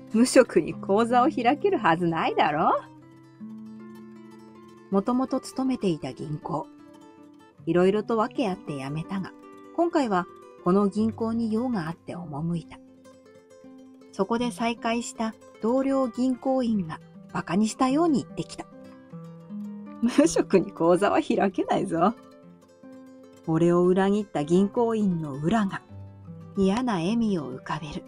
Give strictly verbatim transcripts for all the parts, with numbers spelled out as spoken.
無職に口座を開けるはずないだろ。もともと勤めていた銀行。いろいろと訳あって辞めたが、今回はこの銀行に用があって赴いた。そこで再会した同僚銀行員が馬鹿にしたように言ってきた。無職に口座は開けないぞ。俺を裏切った銀行員の裏が嫌な笑みを浮かべる。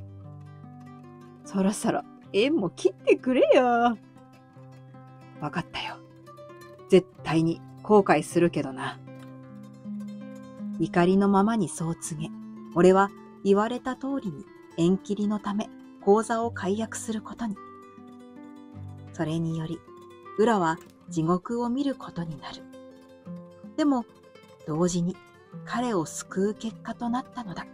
そろそろ縁も切ってくれよ。わかったよ。絶対に後悔するけどな。怒りのままにそう告げ、俺は言われた通りに縁切りのため口座を解約することに。それにより、裏は地獄を見ることになる。でも、同時に彼を救う結果となったのだ。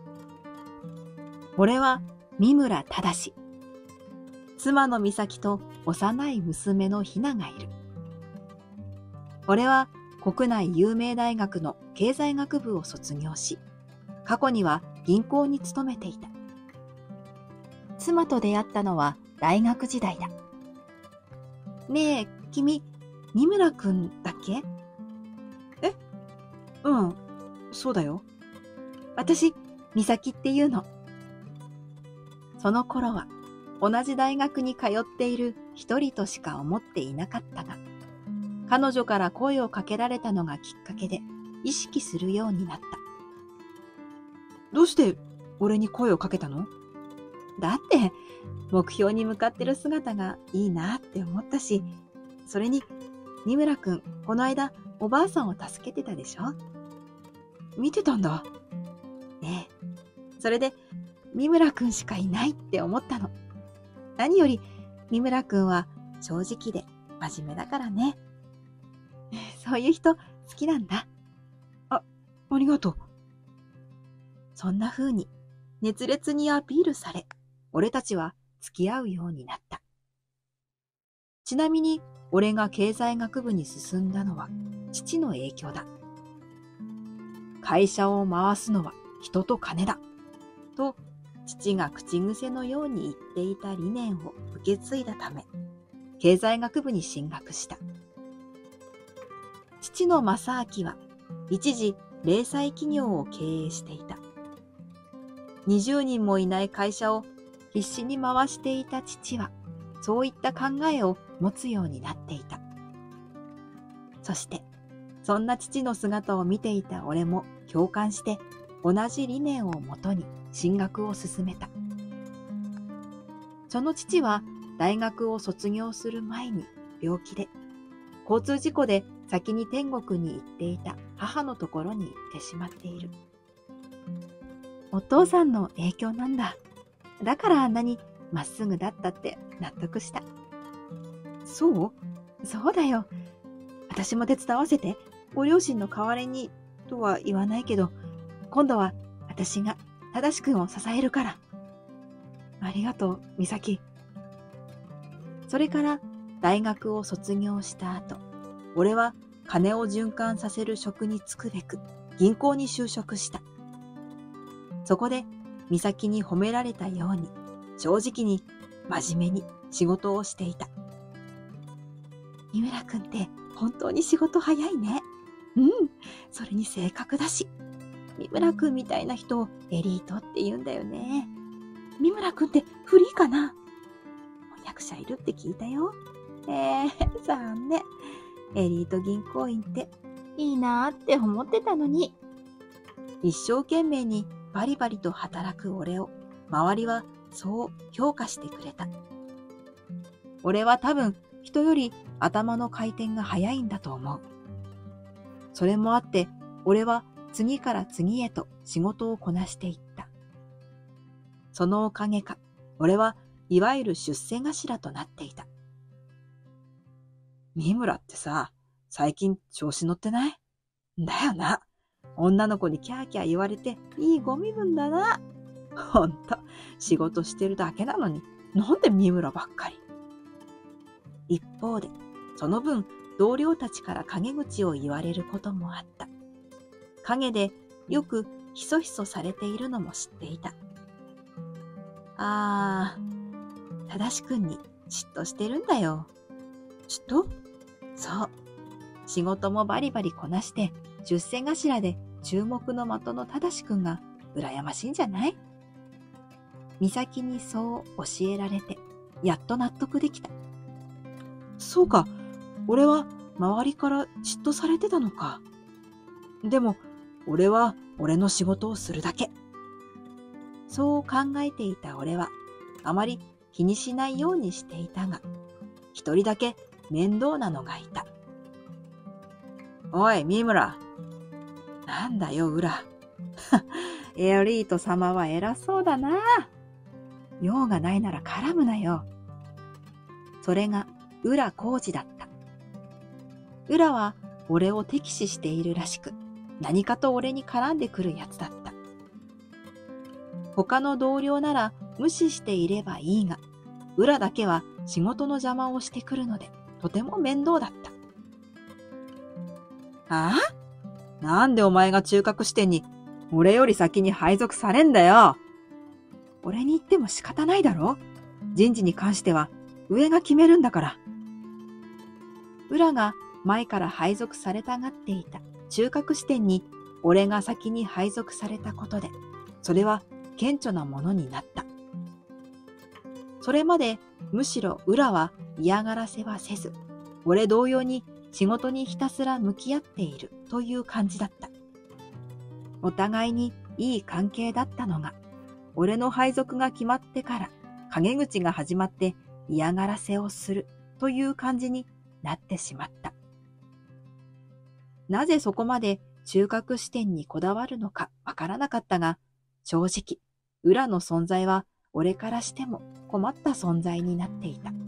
俺は三村正。妻の美咲と幼い娘のひながいる。俺は国内有名大学の経済学部を卒業し、過去には銀行に勤めていた。妻と出会ったのは大学時代だ。ねえ、君、三村くんだっけ？え？うん、そうだよ。私、美咲っていうの。その頃は同じ大学に通っている一人としか思っていなかったが、彼女から声をかけられたのがきっかけで意識するようになった。どうして俺に声をかけたの？だって目標に向かってる姿がいいなって思ったし、それに三村くん、この間おばあさんを助けてたでしょ？見てたんだ。ねえ、それで三村くんしかいないって思ったの。何より三村くんは正直で真面目だからね。そういう人好きなんだ。あ、ありがとう。そんな風に熱烈にアピールされ、俺たちは付き合うようになった。ちなみに俺が経済学部に進んだのは父の影響だ。会社を回すのは人と金だ。と父が口癖のように言っていた理念を受け継いだため、経済学部に進学した。父の正明は一時零細企業を経営していた。にじゅうにんもいない会社を必死に回していた父は、そういった考えを持つようになっていた。そして、そんな父の姿を見ていた俺も共感して、同じ理念をもとに進学を進めた。その父は大学を卒業する前に病気で、交通事故で先に天国に行っていた母のところに行ってしまっている。お父さんの影響なんだ。だからあんなにまっすぐだったって納得した。そう？そうだよ。私も手伝わせて、ご両親の代わりにとは言わないけど、今度は私が正しくんを支えるから。ありがとう、美咲。それから大学を卒業した後、俺は金を循環させる職に就くべく銀行に就職した。そこで美咲に褒められたように、正直に真面目に仕事をしていた。三村くんって本当に仕事早いね。うん、それに正確だし。三村くんみたいな人をエリートって言うんだよね。三村くんってフリーかな？翻訳者いるって聞いたよ。えー、残念。エリート銀行員っていいなーって思ってたのに。一生懸命にバリバリと働く俺を周りはそう評価してくれた。俺は多分人より頭の回転が早いんだと思う。それもあって俺は次から次へと仕事をこなしていった。そのおかげか、俺はいわゆる出世頭となっていた。三村ってさ、最近調子乗ってない？だよな。女の子にキャーキャー言われていいご身分だな。ほんと、仕事してるだけなのに、なんで三村ばっかり。一方で、その分、同僚たちから陰口を言われることもあった。陰でよくひそひそされているのも知っていた。あー、 正しくんに嫉妬してるんだよ。嫉妬？そう。仕事もバリバリこなして、出世頭で注目の的の正しくんが羨ましいんじゃない？美咲にそう教えられて、やっと納得できた。そうか、俺は周りから嫉妬されてたのか。でも、俺は俺の仕事をするだけ。そう考えていた俺は、あまり気にしないようにしていたが、一人だけ面倒なのがいた。おい、三村。なんだよ、浦。エリート様は偉そうだな。用がないなら絡むなよ。それが浦浩二だった。浦は俺を敵視しているらしく、何かと俺に絡んでくるやつだった。他の同僚なら無視していればいいが、浦だけは仕事の邪魔をしてくるので、とても面倒だった。ああ？なんでお前が中核支店に俺より先に配属されんだよ。俺に言っても仕方ないだろ。人事に関しては上が決めるんだから。浦が前から配属されたがっていた中核支店に俺が先に配属されたことで、それは顕著なものになった。それまでむしろ浦は嫌がらせはせず、俺同様に仕事にひたすら向き合っているという感じだった。お互いにいい関係だったのが、俺の配属が決まってから陰口が始まって嫌がらせをするという感じになってしまった。なぜそこまで中核視点にこだわるのかわからなかったが、正直、浦の存在は俺からしても困った存在になっていた。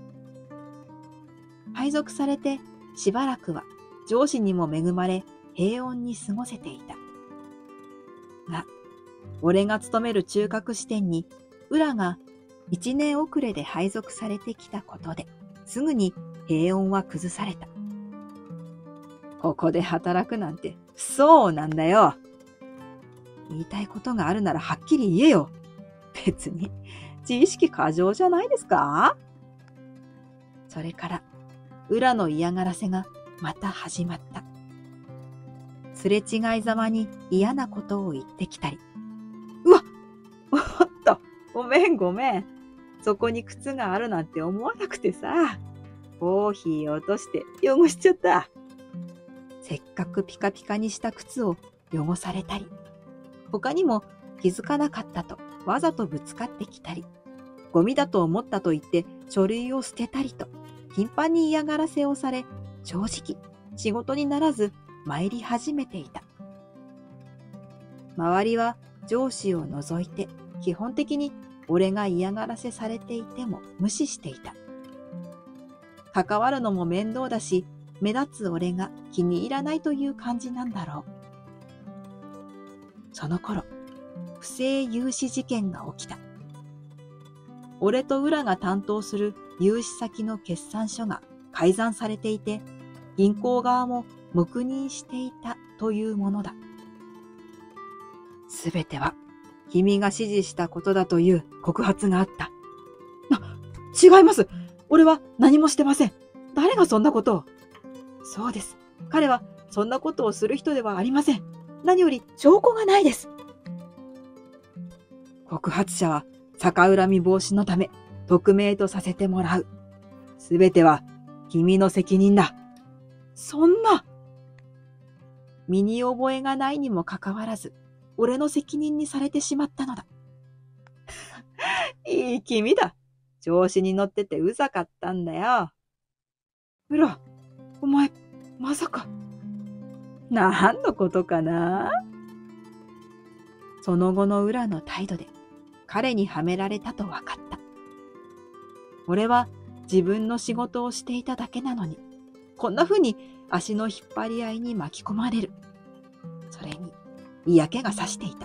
配属されてしばらくは上司にも恵まれ平穏に過ごせていた。が、俺が勤める中核支店に浦が一年遅れで配属されてきたことで、すぐに平穏は崩された。ここで働くなんてそうなんだよ。言いたいことがあるならはっきり言えよ。別に自意識過剰じゃないですか？それから浦の嫌がらせがまた始まった。すれ違いざまに嫌なことを言ってきたり。うわ！おっと、ごめんごめん。そこに靴があるなんて思わなくてさ。コーヒー落として汚しちゃった。せっかくピカピカにした靴を汚されたり。他にも気づかなかったとわざとぶつかってきたり。ゴミだと思ったと言って書類を捨てたりと、頻繁に嫌がらせをされ、正直仕事にならず参り始めていた。周りは上司を除いて基本的に俺が嫌がらせされていても無視していた。関わるのも面倒だし、目立つ俺が気に入らないという感じなんだろう。その頃、不正融資事件が起きた。俺と浦が担当する融資先の決算書が改ざんされていて、銀行側も黙認していたというものだ。すべては君が指示したことだという告発があった。な、違います。俺は何もしてません。誰がそんなことを。そうです。彼はそんなことをする人ではありません。何より証拠がないです。告発者は逆恨み防止のため匿名とさせてもらう。すべては君の責任だ。そんな。身に覚えがないにもかかわらず、俺の責任にされてしまったのだ。いい君だ。調子に乗っててうざかったんだよ。うら、お前、まさか。何のことかな？その後の裏の態度で彼にはめられたと分かった。俺は自分の仕事をしていただけなのに、こんな風に足の引っ張り合いに巻き込まれる。それに嫌気がさしていた。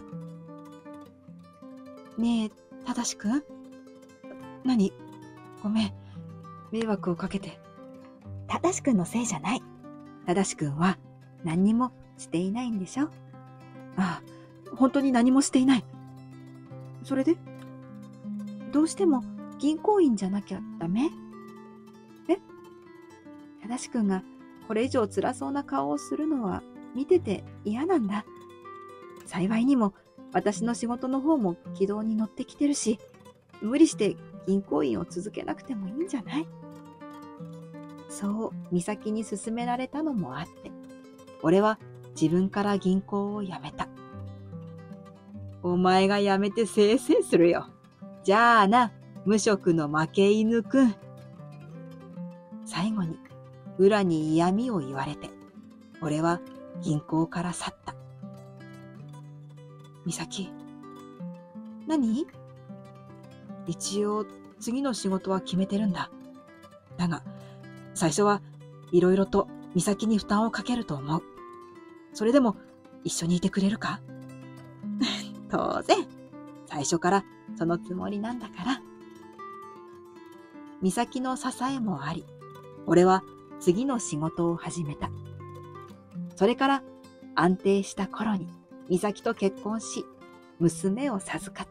ねえ、ただしくん？何？ごめん。迷惑をかけて。ただしくんのせいじゃない。ただしくんは何にもしていないんでしょ？ああ、本当に何もしていない。それで？どうしても銀行員じゃなきゃダメ？え？正しくんがこれ以上辛そうな顔をするのは見てて嫌なんだ。幸いにも私の仕事の方も軌道に乗ってきてるし、無理して銀行員を続けなくてもいいんじゃない？そう美咲に勧められたのもあって、俺は自分から銀行を辞めた。お前が辞めてせいせいするよ。じゃあな、無職の負け犬くん。最後に裏に嫌味を言われて、俺は銀行から去った。美咲、何？一応次の仕事は決めてるんだ。だが、最初はいろいろと美咲に負担をかけると思う。それでも一緒にいてくれるか？当然、最初からそのつもりなんだから。美咲の支えもあり、俺は次の仕事を始めた。それから安定した頃に美咲と結婚し、娘を授かった。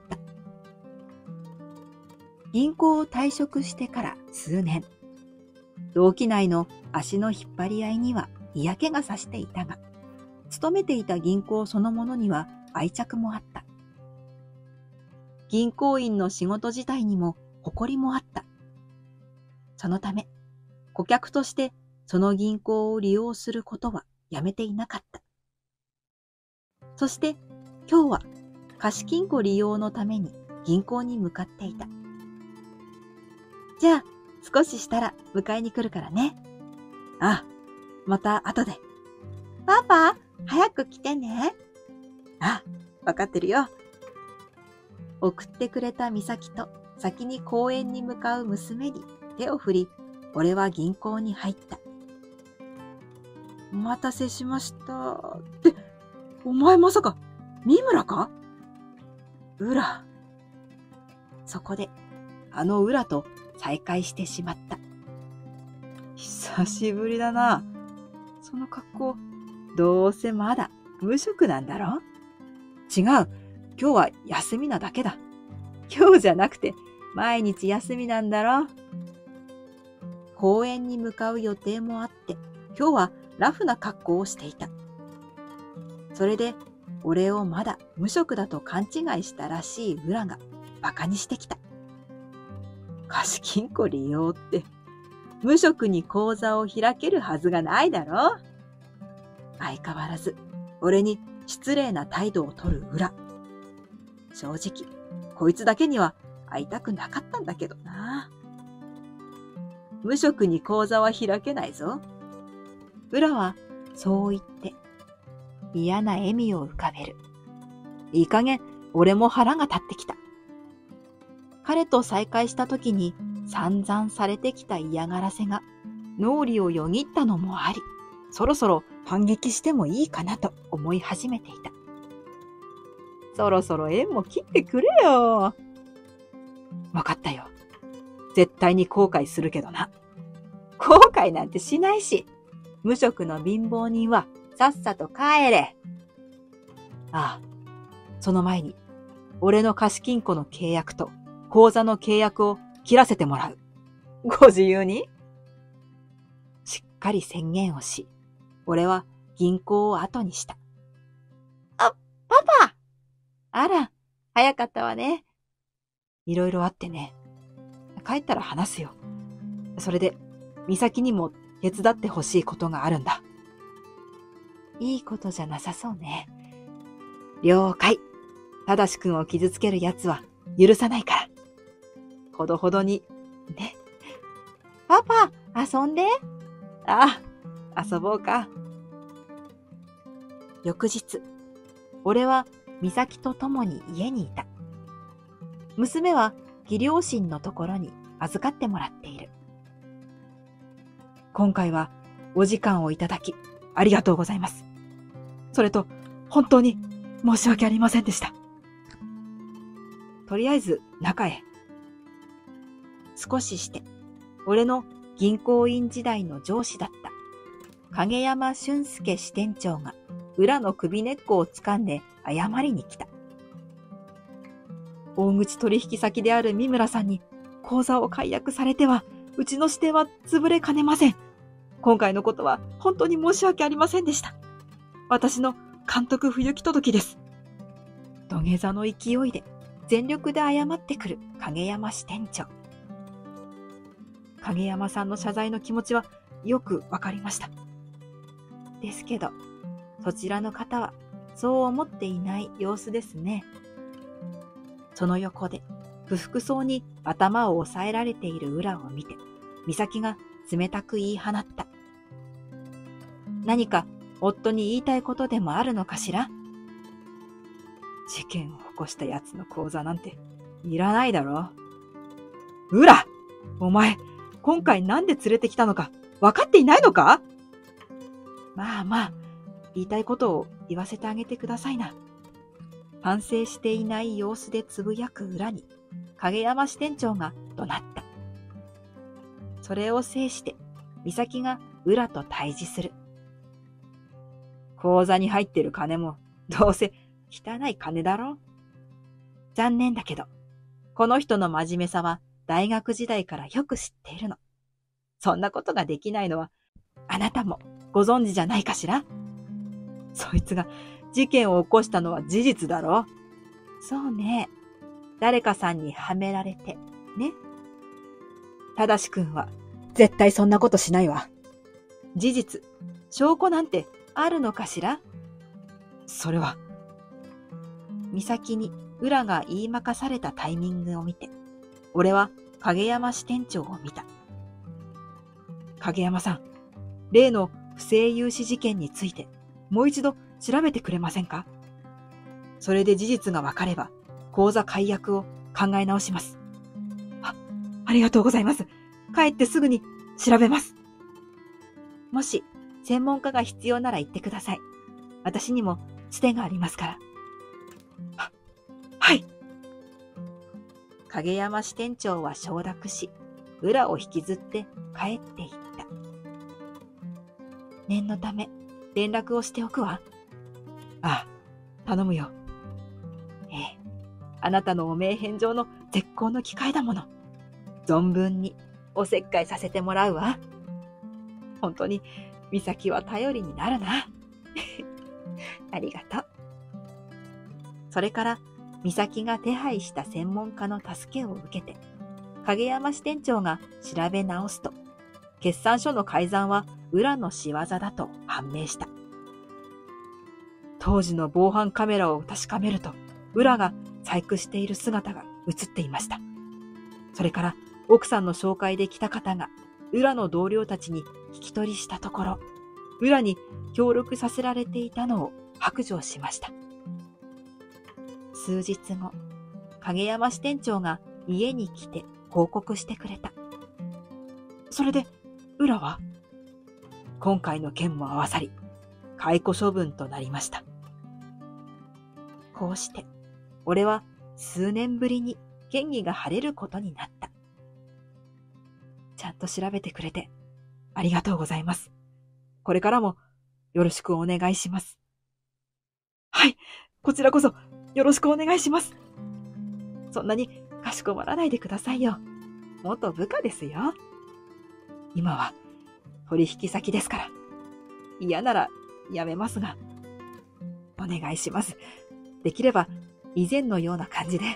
銀行を退職してから数年、同期内の足の引っ張り合いには嫌気がさしていたが、勤めていた銀行そのものには愛着もあった。銀行員の仕事自体にも誇りもあった。そのため、顧客としてその銀行を利用することはやめていなかった。そして今日は貸金庫利用のために銀行に向かっていた。じゃあ少ししたら迎えに来るからね。ああ、また後で。パパ、早く来てね。ああ、わかってるよ。送ってくれた美咲と先に公園に向かう娘に手を振り、俺は銀行に入った。お待たせしました。って、お前まさか、三村か？浦。そこで、あの浦と再会してしまった。久しぶりだな。その格好、どうせまだ無職なんだろ？違う。今日は休みなだけだ。今日じゃなくて毎日休みなんだろ。公園に向かう予定もあって、今日はラフな格好をしていた。それで俺をまだ無職だと勘違いしたらしい浦がバカにしてきた。貸金庫利用って無職に口座を開けるはずがないだろ。相変わらず俺に失礼な態度をとる浦。正直、こいつだけには会いたくなかったんだけどな。無職に口座は開けないぞ。浦はそう言って嫌な笑みを浮かべる。いい加減俺も腹が立ってきた。彼と再会した時に散々されてきた嫌がらせが脳裏をよぎったのもあり、そろそろ反撃してもいいかなと思い始めていた。そろそろ縁も切ってくれよ。わかったよ。絶対に後悔するけどな。後悔なんてしないし、無職の貧乏人はさっさと帰れ。ああ、その前に、俺の貸金庫の契約と口座の契約を切らせてもらう。ご自由に。しっかり宣言をし、俺は銀行を後にした。あ、パパ！あら、早かったわね。いろいろあってね。帰ったら話すよ。それで、美咲にも手伝ってほしいことがあるんだ。いいことじゃなさそうね。了解。ただしくんを傷つけるやつは許さないから。ほどほどに、ね。パパ、遊んで。ああ、遊ぼうか。翌日、俺は美咲と共に家にいた。娘は義両親のところに預かってもらっている。今回はお時間をいただきありがとうございます。それと本当に申し訳ありませんでした。とりあえず中へ。少しして俺の銀行員時代の上司だった影山俊介支店長が裏の首根っこを掴んで謝りに来た。大口取引先である三村さんに口座を解約されては、うちの支店は潰れかねません。今回のことは本当に申し訳ありませんでした。私の監督不行き届きです。土下座の勢いで全力で謝ってくる影山支店長。影山さんの謝罪の気持ちはよくわかりました。ですけど、そちらの方はそう思っていない様子ですね。その横で不服そうに頭を押さえられている浦を見て、美咲が冷たく言い放った。何か夫に言いたいことでもあるのかしら？事件を起こした奴の口座なんていらないだろ。浦！お前、今回なんで連れてきたのか分かっていないのか？まあまあ、言いたいことを言わせてあげてくださいな。反省していない様子でつぶやく裏に、影山支店長が怒鳴った。それを制して、美咲が裏と対峙する。口座に入ってる金も、どうせ汚い金だろ。残念だけど、この人の真面目さは大学時代からよく知っているの。そんなことができないのは、あなたもご存知じゃないかしら？そいつが事件を起こしたのは事実だろ？そうね。誰かさんにはめられて、ね。ただしくんは、絶対そんなことしないわ。事実、証拠なんてあるのかしら？それは。美咲に浦が言いまかされたタイミングを見て、俺は影山支店長を見た。影山さん、例の不正融資事件について、もう一度調べてくれませんか？それで事実がわかれば、口座解約を考え直します。あ、ありがとうございます。帰ってすぐに調べます。もし、専門家が必要なら言ってください。私にもつてがありますから。は、はい。影山支店長は承諾し、裏を引きずって帰っていった。念のため、連絡をしておくわ。ああ、頼むよ。ええ、あなたの汚名返上の絶好の機会だもの。存分におせっかいさせてもらうわ。本当に、美咲は頼りになるな。ありがとう。それから、美咲が手配した専門家の助けを受けて、影山支店長が調べ直すと、決算書の改ざんは裏の仕業だと判明した。当時の防犯カメラを確かめると、裏が細工している姿が映っていました。それから奥さんの紹介で来た方が、裏の同僚たちに聞き取りしたところ、裏に協力させられていたのを白状しました。数日後、影山支店長が家に来て報告してくれた。それで、裏は今回の件も合わさり、解雇処分となりました。こうして、俺は数年ぶりに嫌疑が晴れることになった。ちゃんと調べてくれてありがとうございます。これからもよろしくお願いします。はい、こちらこそよろしくお願いします。そんなにかしこまらないでくださいよ。元部下ですよ。今は取引先ですから。嫌ならやめますが、お願いします。できれば以前のような感じで。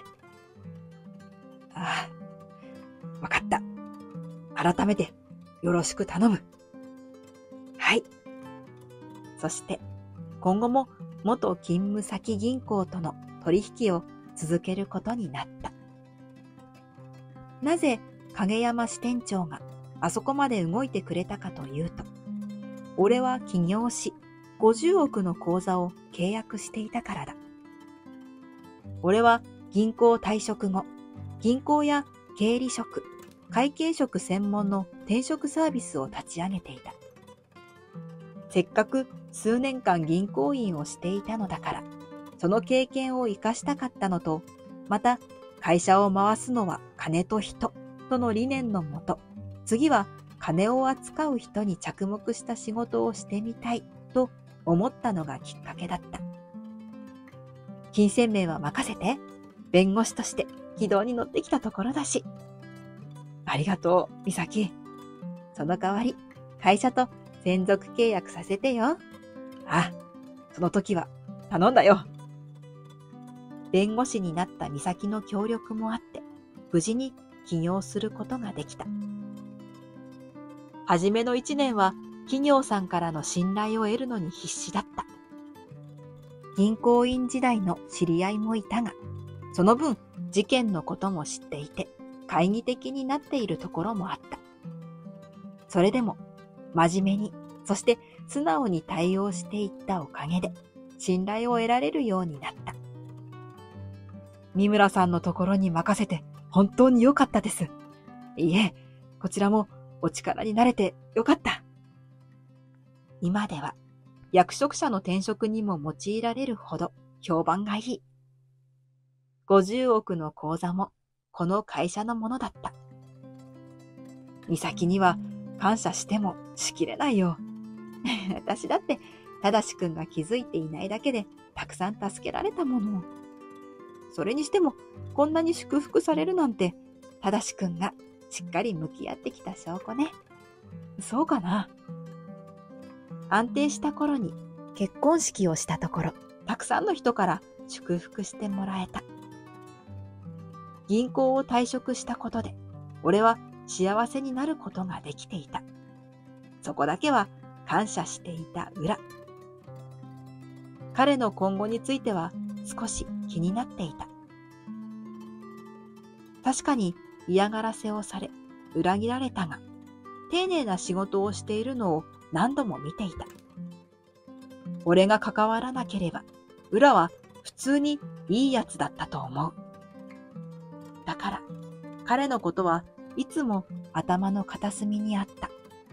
ああ、わかった。改めてよろしく頼む。はい。そして今後も元勤務先銀行との取引を続けることになった。なぜ影山支店長があそこまで動いてくれたかというと、俺は起業しごじゅうおくの口座を契約していたからだ。俺は銀行退職後、銀行や経理職、会計職専門の転職サービスを立ち上げていた。せっかく数年間銀行員をしていたのだから、その経験を生かしたかったのと、また会社を回すのは金と人との理念のもと、次は金を扱う人に着目した仕事をしてみたいと思ったのがきっかけだった。金銭面は任せて、弁護士として軌道に乗ってきたところだし、 ありがとう、美咲。その代わり、会社と専属契約させてよ。あ、その時は頼んだよ。弁護士になった美咲の協力もあって、無事に起業することができた。はじめの一年は企業さんからの信頼を得るのに必死だった。銀行員時代の知り合いもいたが、その分事件のことも知っていて、懐疑的になっているところもあった。それでも真面目に、そして素直に対応していったおかげで、信頼を得られるようになった。三村さんのところに任せて本当に良かったです。いいえ、こちらもお力になれて良かった。今では役職者の転職にも用いられるほど評判がいい。ごじゅうおくの口座もこの会社のものだった。美咲には感謝してもしきれないよ。私だって正しくんが気づいていないだけでたくさん助けられたもの。それにしてもこんなに祝福されるなんて正しくんがしっかり向き合ってきた証拠ね。そうかな。安定した頃に結婚式をしたところ、たくさんの人から祝福してもらえた。銀行を退職したことで、俺は幸せになることができていた。そこだけは感謝していた裏。彼の今後については少し気になっていた。確かに嫌がらせをされ、裏切られたが、丁寧な仕事をしているのを何度も見ていた。俺が関わらなければ、裏は普通にいいやつだったと思う。だから、彼のことはいつも頭の片隅にあった。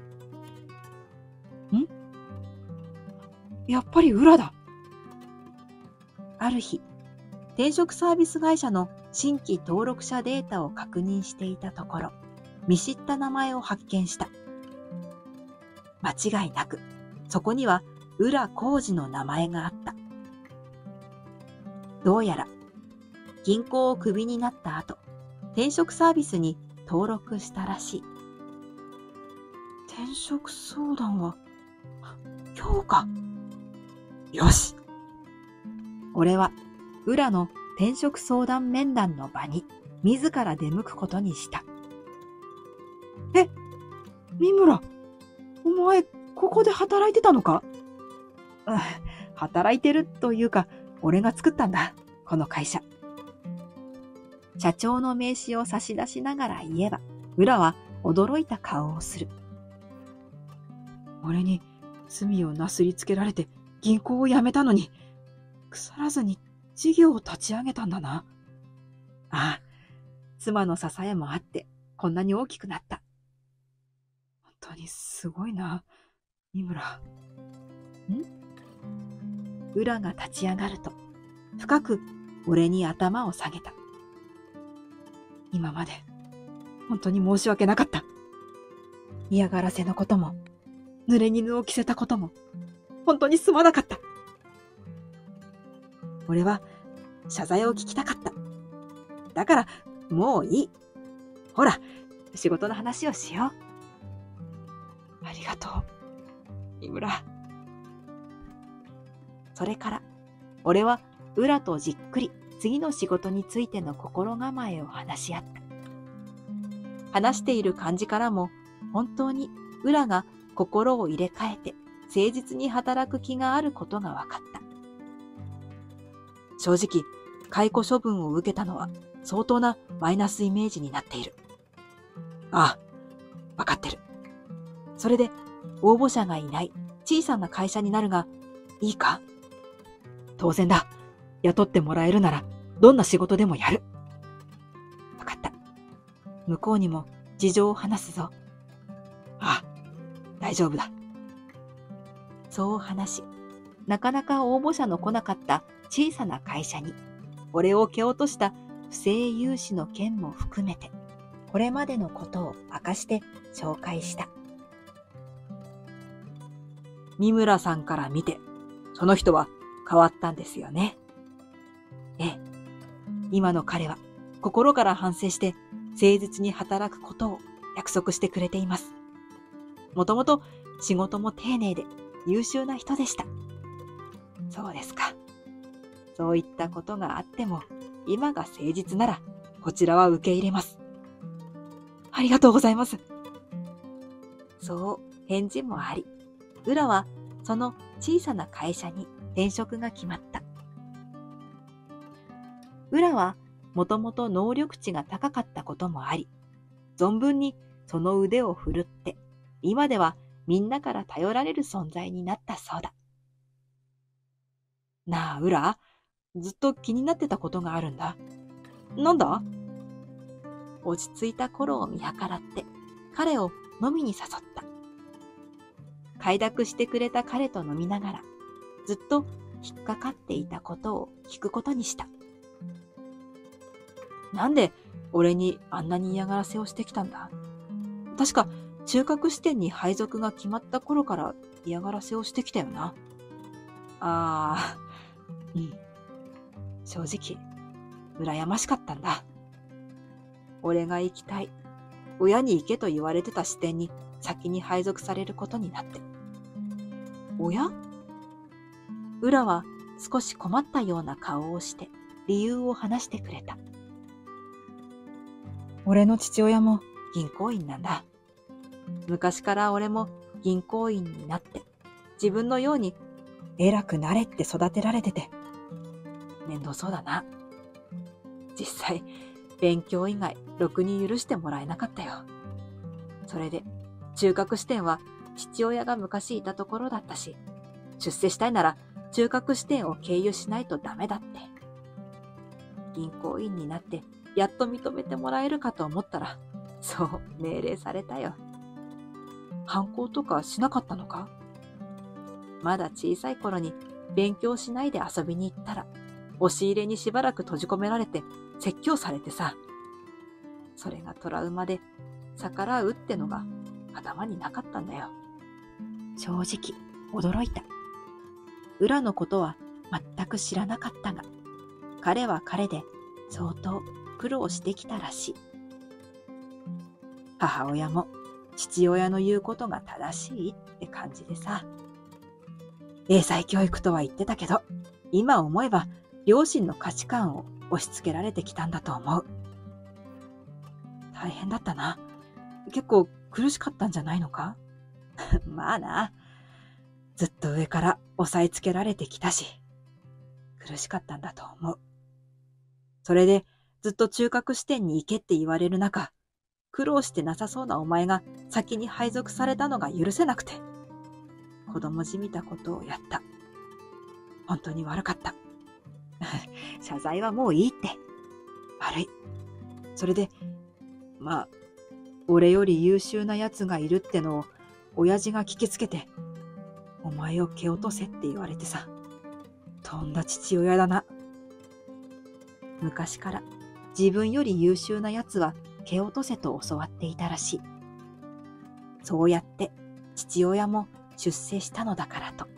ん？やっぱり裏だ。ある日、転職サービス会社の新規登録者データを確認していたところ、見知った名前を発見した。間違いなく、そこには浦浩二の名前があった。どうやら、銀行をクビになった後、転職サービスに登録したらしい。転職相談は、今日か。よし。俺は、浦の転職相談面談の場に、自ら出向くことにした。え、三村、お前、ここで働いてたのか？うん、働いてるというか、俺が作ったんだ、この会社。社長の名刺を差し出しながら言えば、浦は驚いた顔をする。俺に罪をなすりつけられて銀行を辞めたのに、腐らずに事業を立ち上げたんだな。ああ、妻の支えもあってこんなに大きくなった。本当にすごいな、三村。ん？浦が立ち上がると、深く俺に頭を下げた。今まで本当に申し訳なかった。嫌がらせのことも、濡れ衣を着せたことも、本当にすまなかった。俺は謝罪を聞きたかった。だから、もういい。ほら、仕事の話をしよう。ありがとう、三村。それから、俺は浦とじっくり次の仕事についての心構えを話し合った。話している感じからも、本当に浦が心を入れ替えて誠実に働く気があることが分かった。正直、解雇処分を受けたのは相当なマイナスイメージになっている。ああ、分かってる。それで応募者がいない小さな会社になるがいいか？当然だ。雇ってもらえるならどんな仕事でもやる。分かった。向こうにも事情を話すぞ。ああ、大丈夫だ。そう話し、なかなか応募者の来なかった小さな会社に、俺を蹴落とした不正融資の件も含めて、これまでのことを明かして紹介した。三村さんから見て、その人は変わったんですよね。ええ、今の彼は心から反省して誠実に働くことを約束してくれています。もともと仕事も丁寧で優秀な人でした。そうですか。そういったことがあっても、今が誠実なら、こちらは受け入れます。ありがとうございます。そう返事もあり、ウラはその小さな会社に転職が決まった。ウラはもともと能力値が高かったこともあり、存分にその腕を振るって、今ではみんなから頼られる存在になったそうだ。なあ、ウラ、ずっと気になってたことがあるんだ。なんだ？落ち着いた頃を見計らって、彼を飲みに誘った。快諾してくれた彼と飲みながら、ずっと引っかかっていたことを聞くことにした。なんで俺にあんなに嫌がらせをしてきたんだ？確か中核支店に配属が決まった頃から嫌がらせをしてきたよな。ああ、うん。正直、羨ましかったんだ。俺が行きたい、親に行けと言われてた支店に先に配属されることになって。親？ウラは少し困ったような顔をして理由を話してくれた。俺の父親も銀行員なんだ。昔から俺も銀行員になって自分のように偉くなれって育てられてて面倒そうだな。実際勉強以外ろくに許してもらえなかったよ。それで中核支店は父親が昔いたところだったし、出世したいなら中核支店を経由しないとダメだって。銀行員になってやっと認めてもらえるかと思ったら、そう命令されたよ。反抗とかしなかったのか？まだ小さい頃に勉強しないで遊びに行ったら、押し入れにしばらく閉じ込められて説教されてさ。それがトラウマで逆らうってのが頭になかったんだよ。正直驚いた。裏のことは全く知らなかったが、彼は彼で相当苦労してきたらしい。母親も父親の言うことが正しいって感じでさ。英才教育とは言ってたけど、今思えば両親の価値観を押し付けられてきたんだと思う。大変だったな。結構苦しかったんじゃないのか？まあな。ずっと上から押さえつけられてきたし、苦しかったんだと思う。それでずっと中核支店に行けって言われる中、苦労してなさそうなお前が先に配属されたのが許せなくて、子供じみたことをやった。本当に悪かった。謝罪はもういいって。悪い。それで、まあ、俺より優秀な奴がいるってのを親父が聞きつけて、お前を蹴落とせって言われてさ。とんだ父親だな。昔から自分より優秀な奴は蹴落とせと教わっていたらしい。そうやって父親も出世したのだからと。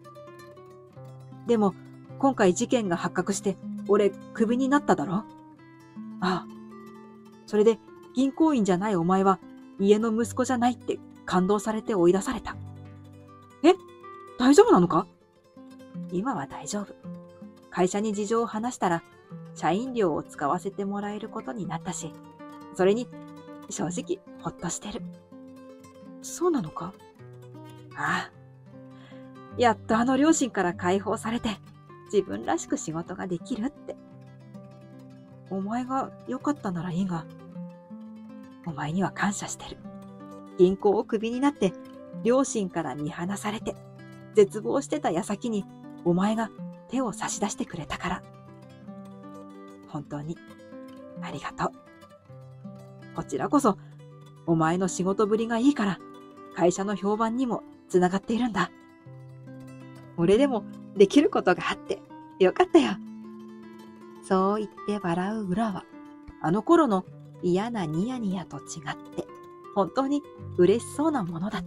でも今回事件が発覚して俺クビになっただろ？ああ。それで銀行員じゃないお前は家の息子じゃないって感動されて追い出された。え？大丈夫なのか？今は大丈夫。会社に事情を話したら社員寮を使わせてもらえることになったし、それに正直ほっとしてる。そうなのか？ああ。やっとあの両親から解放されて自分らしく仕事ができるって。お前が良かったならいいが、お前には感謝してる。銀行をクビになって両親から見放されて絶望してた矢先にお前が手を差し出してくれたから。本当にありがとう。こちらこそお前の仕事ぶりがいいから会社の評判にもつながっているんだ。俺でもできることがあってよかったよ。そう言って笑う裏はあの頃の嫌なニヤニヤと違って本当に嬉しそうなものだった。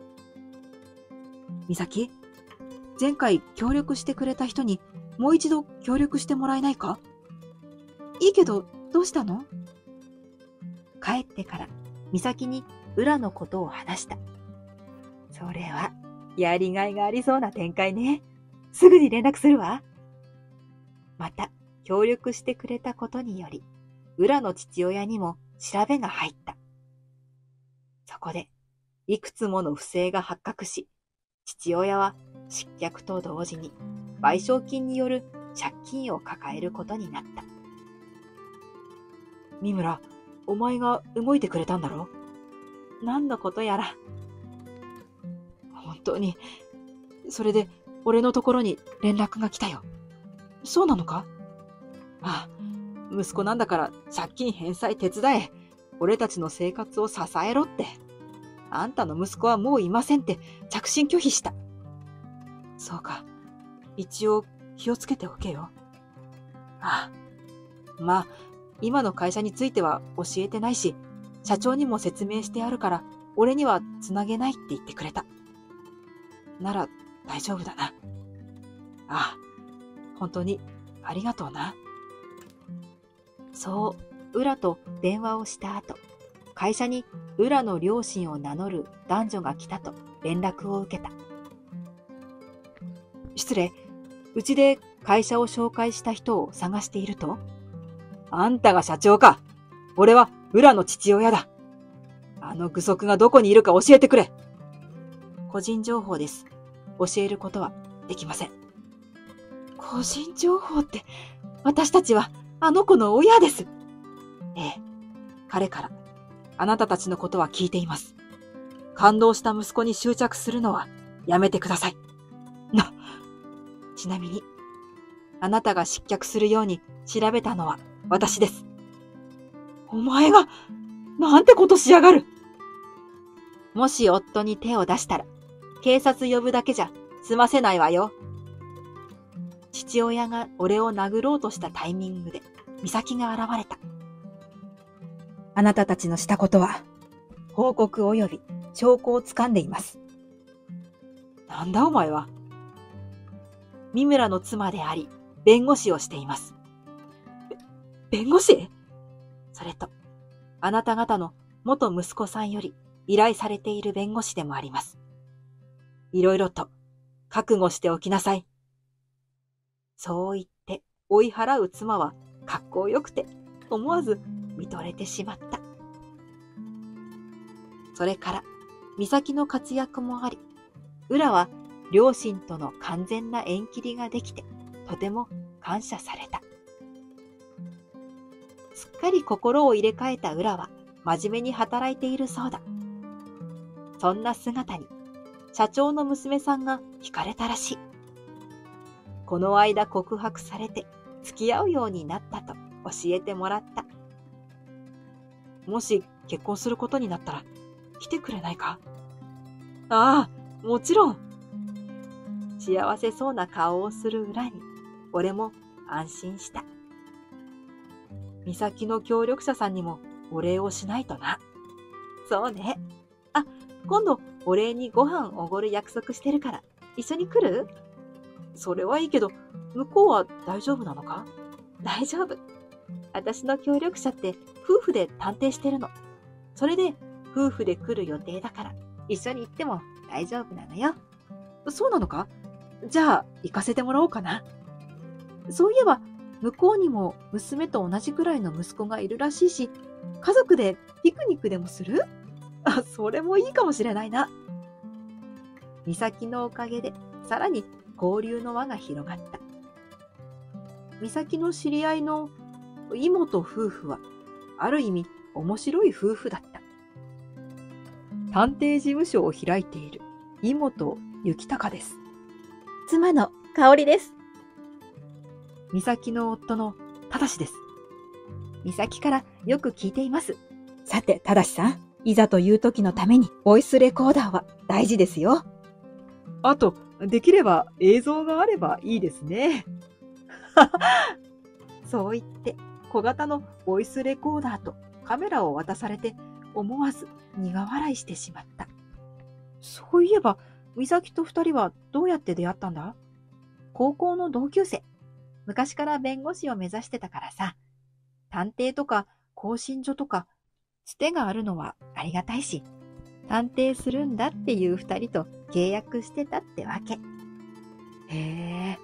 美咲、前回協力してくれた人にもう一度協力してもらえないか？いいけどどうしたの？ 帰ってから美咲に浦のことを話した。それはやりがいがありそうな展開ね。すぐに連絡するわ。また協力してくれたことにより、浦の父親にも調べが入った。そこでいくつもの不正が発覚し、父親は失脚と同時に賠償金による借金を抱えることになった。三村、お前が動いてくれたんだろ？何のことやら。本当に、それで俺のところに連絡が来たよ。そうなのか？ああ、息子なんだから借金返済手伝え。俺たちの生活を支えろって。あんたの息子はもういませんって着信拒否した。そうか。一応気をつけておけよ。ああ。まあ、今の会社については教えてないし、社長にも説明してあるから、俺にはつなげないって言ってくれた。なら大丈夫だな。ああ、本当にありがとうな。そう、浦と電話をした後、会社に浦の両親を名乗る男女が来たと連絡を受けた。失礼、うちで会社を紹介した人を探していると？あんたが社長か。俺は浦の父親だ。あの具足がどこにいるか教えてくれ。個人情報です。教えることはできません。個人情報って、私たちはあの子の親です。ええ、彼からあなたたちのことは聞いています。感動した息子に執着するのはやめてください。な、ちなみに、あなたが失脚するように調べたのは私です。お前が、なんてことしやがる。もし夫に手を出したら、警察呼ぶだけじゃ済ませないわよ。父親が俺を殴ろうとしたタイミングで、美咲が現れた。あなたたちのしたことは、報告及び証拠をつかんでいます。なんだお前は。三村の妻であり、弁護士をしています。べ、弁護士？それと、あなた方の元息子さんより依頼されている弁護士でもあります。いろいろと覚悟しておきなさい。そう言って追い払う妻は格好よくて思わず見とれてしまった。それから美咲の活躍もあり、浦は両親との完全な縁切りができてとても感謝された。すっかり心を入れ替えた浦は真面目に働いているそうだ。そんな姿に社長の娘さんが惹かれたらしい。この間告白されて付き合うようになったと教えてもらった。もし結婚することになったら来てくれないか？ああ、もちろん。幸せそうな顔をする裏に俺も安心した。美咲の協力者さんにもお礼をしないとな。そうね。あ、今度お礼にご飯おごる約束してるから一緒に来る？それはいいけど、向こうは大丈夫なのか？大丈夫。私の協力者って夫婦で探偵してるの。それで夫婦で来る予定だから一緒に行っても大丈夫なのよ。そうなのか？じゃあ行かせてもらおうかな。そういえば向こうにも娘と同じくらいの息子がいるらしいし、家族でピクニックでもする？あ、それもいいかもしれないな。美咲のおかげでさらに交流の輪が広がった。美咲の知り合いの妹夫婦はある意味面白い夫婦だった。探偵事務所を開いている妹幸隆です。妻の香織です。美咲の夫の正です。美咲からよく聞いています。さて、正さん、いざという時のためにボイスレコーダーは大事ですよ。あと、できれば映像があればいいですね。そう言って小型のボイスレコーダーとカメラを渡されて思わず苦笑いしてしまった。そういえば美咲と二人はどうやって出会ったんだ？高校の同級生。昔から弁護士を目指してたからさ。探偵とか更新所とかつてがあるのはありがたいし、探偵するんだっていう二人と契約してたってわけ。へえ。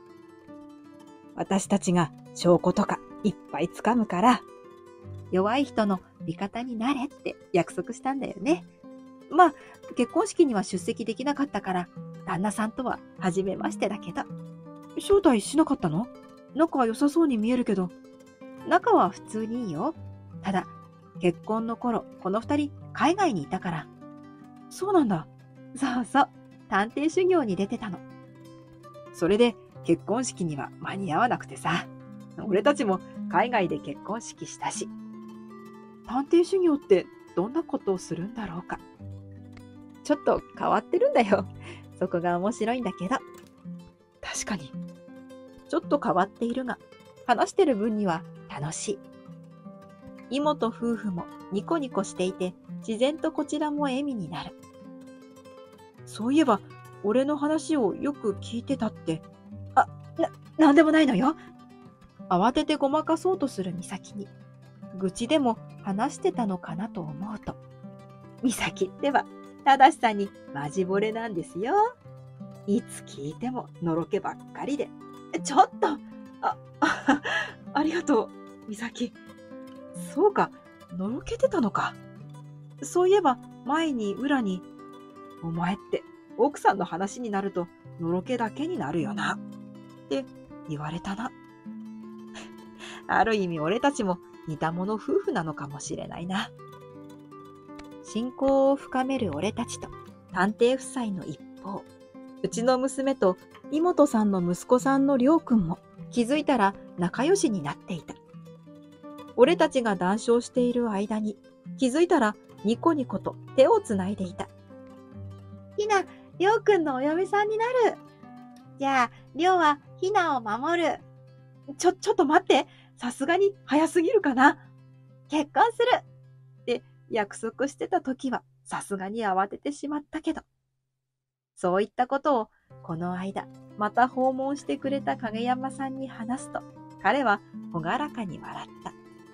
私たちが証拠とかいっぱいつかむから、弱い人の味方になれって約束したんだよね。まあ、結婚式には出席できなかったから、旦那さんとは初めましてだけど。招待しなかったの？仲良さそうに見えるけど。仲は普通にいいよ。ただ、結婚の頃、この二人海外にいたから。そうなんだ。そうそう。探偵修行に出てたの。それで結婚式には間に合わなくてさ。俺たちも海外で結婚式したし。探偵修行ってどんなことをするんだろうか。ちょっと変わってるんだよ。そこが面白いんだけど。確かに。ちょっと変わっているが、話してる分には楽しい。妹夫婦もニコニコしていて、自然とこちらも笑みになる。そういえば、俺の話をよく聞いてたって。あ、な、なんでもないのよ。慌ててごまかそうとする美咲に、愚痴でも話してたのかなと思うと、美咲っては、正さんにマジ惚れなんですよ。いつ聞いてものろけばっかりで。ちょっと、あ、あ、ありがとう、美咲。そうか、のろけてたのか。そういえば前に裏に、お前って奥さんの話になるとのろけだけになるよな、って言われたな。ある意味俺たちも似た者夫婦なのかもしれないな。親交を深める俺たちと探偵夫妻の一方、うちの娘と妹さんの息子さんのりょうくんも気づいたら仲良しになっていた。俺たちが談笑している間に気づいたらニコニコと手をつないでいた。ひな、りょうくんのお嫁さんになる。じゃあ、りょうはひなを守る。ちょ、ちょっと待って。さすがに早すぎるかな。結婚するって約束してた時はさすがに慌ててしまったけど。そういったことをこの間また訪問してくれた影山さんに話すと、彼はほがらかに笑った。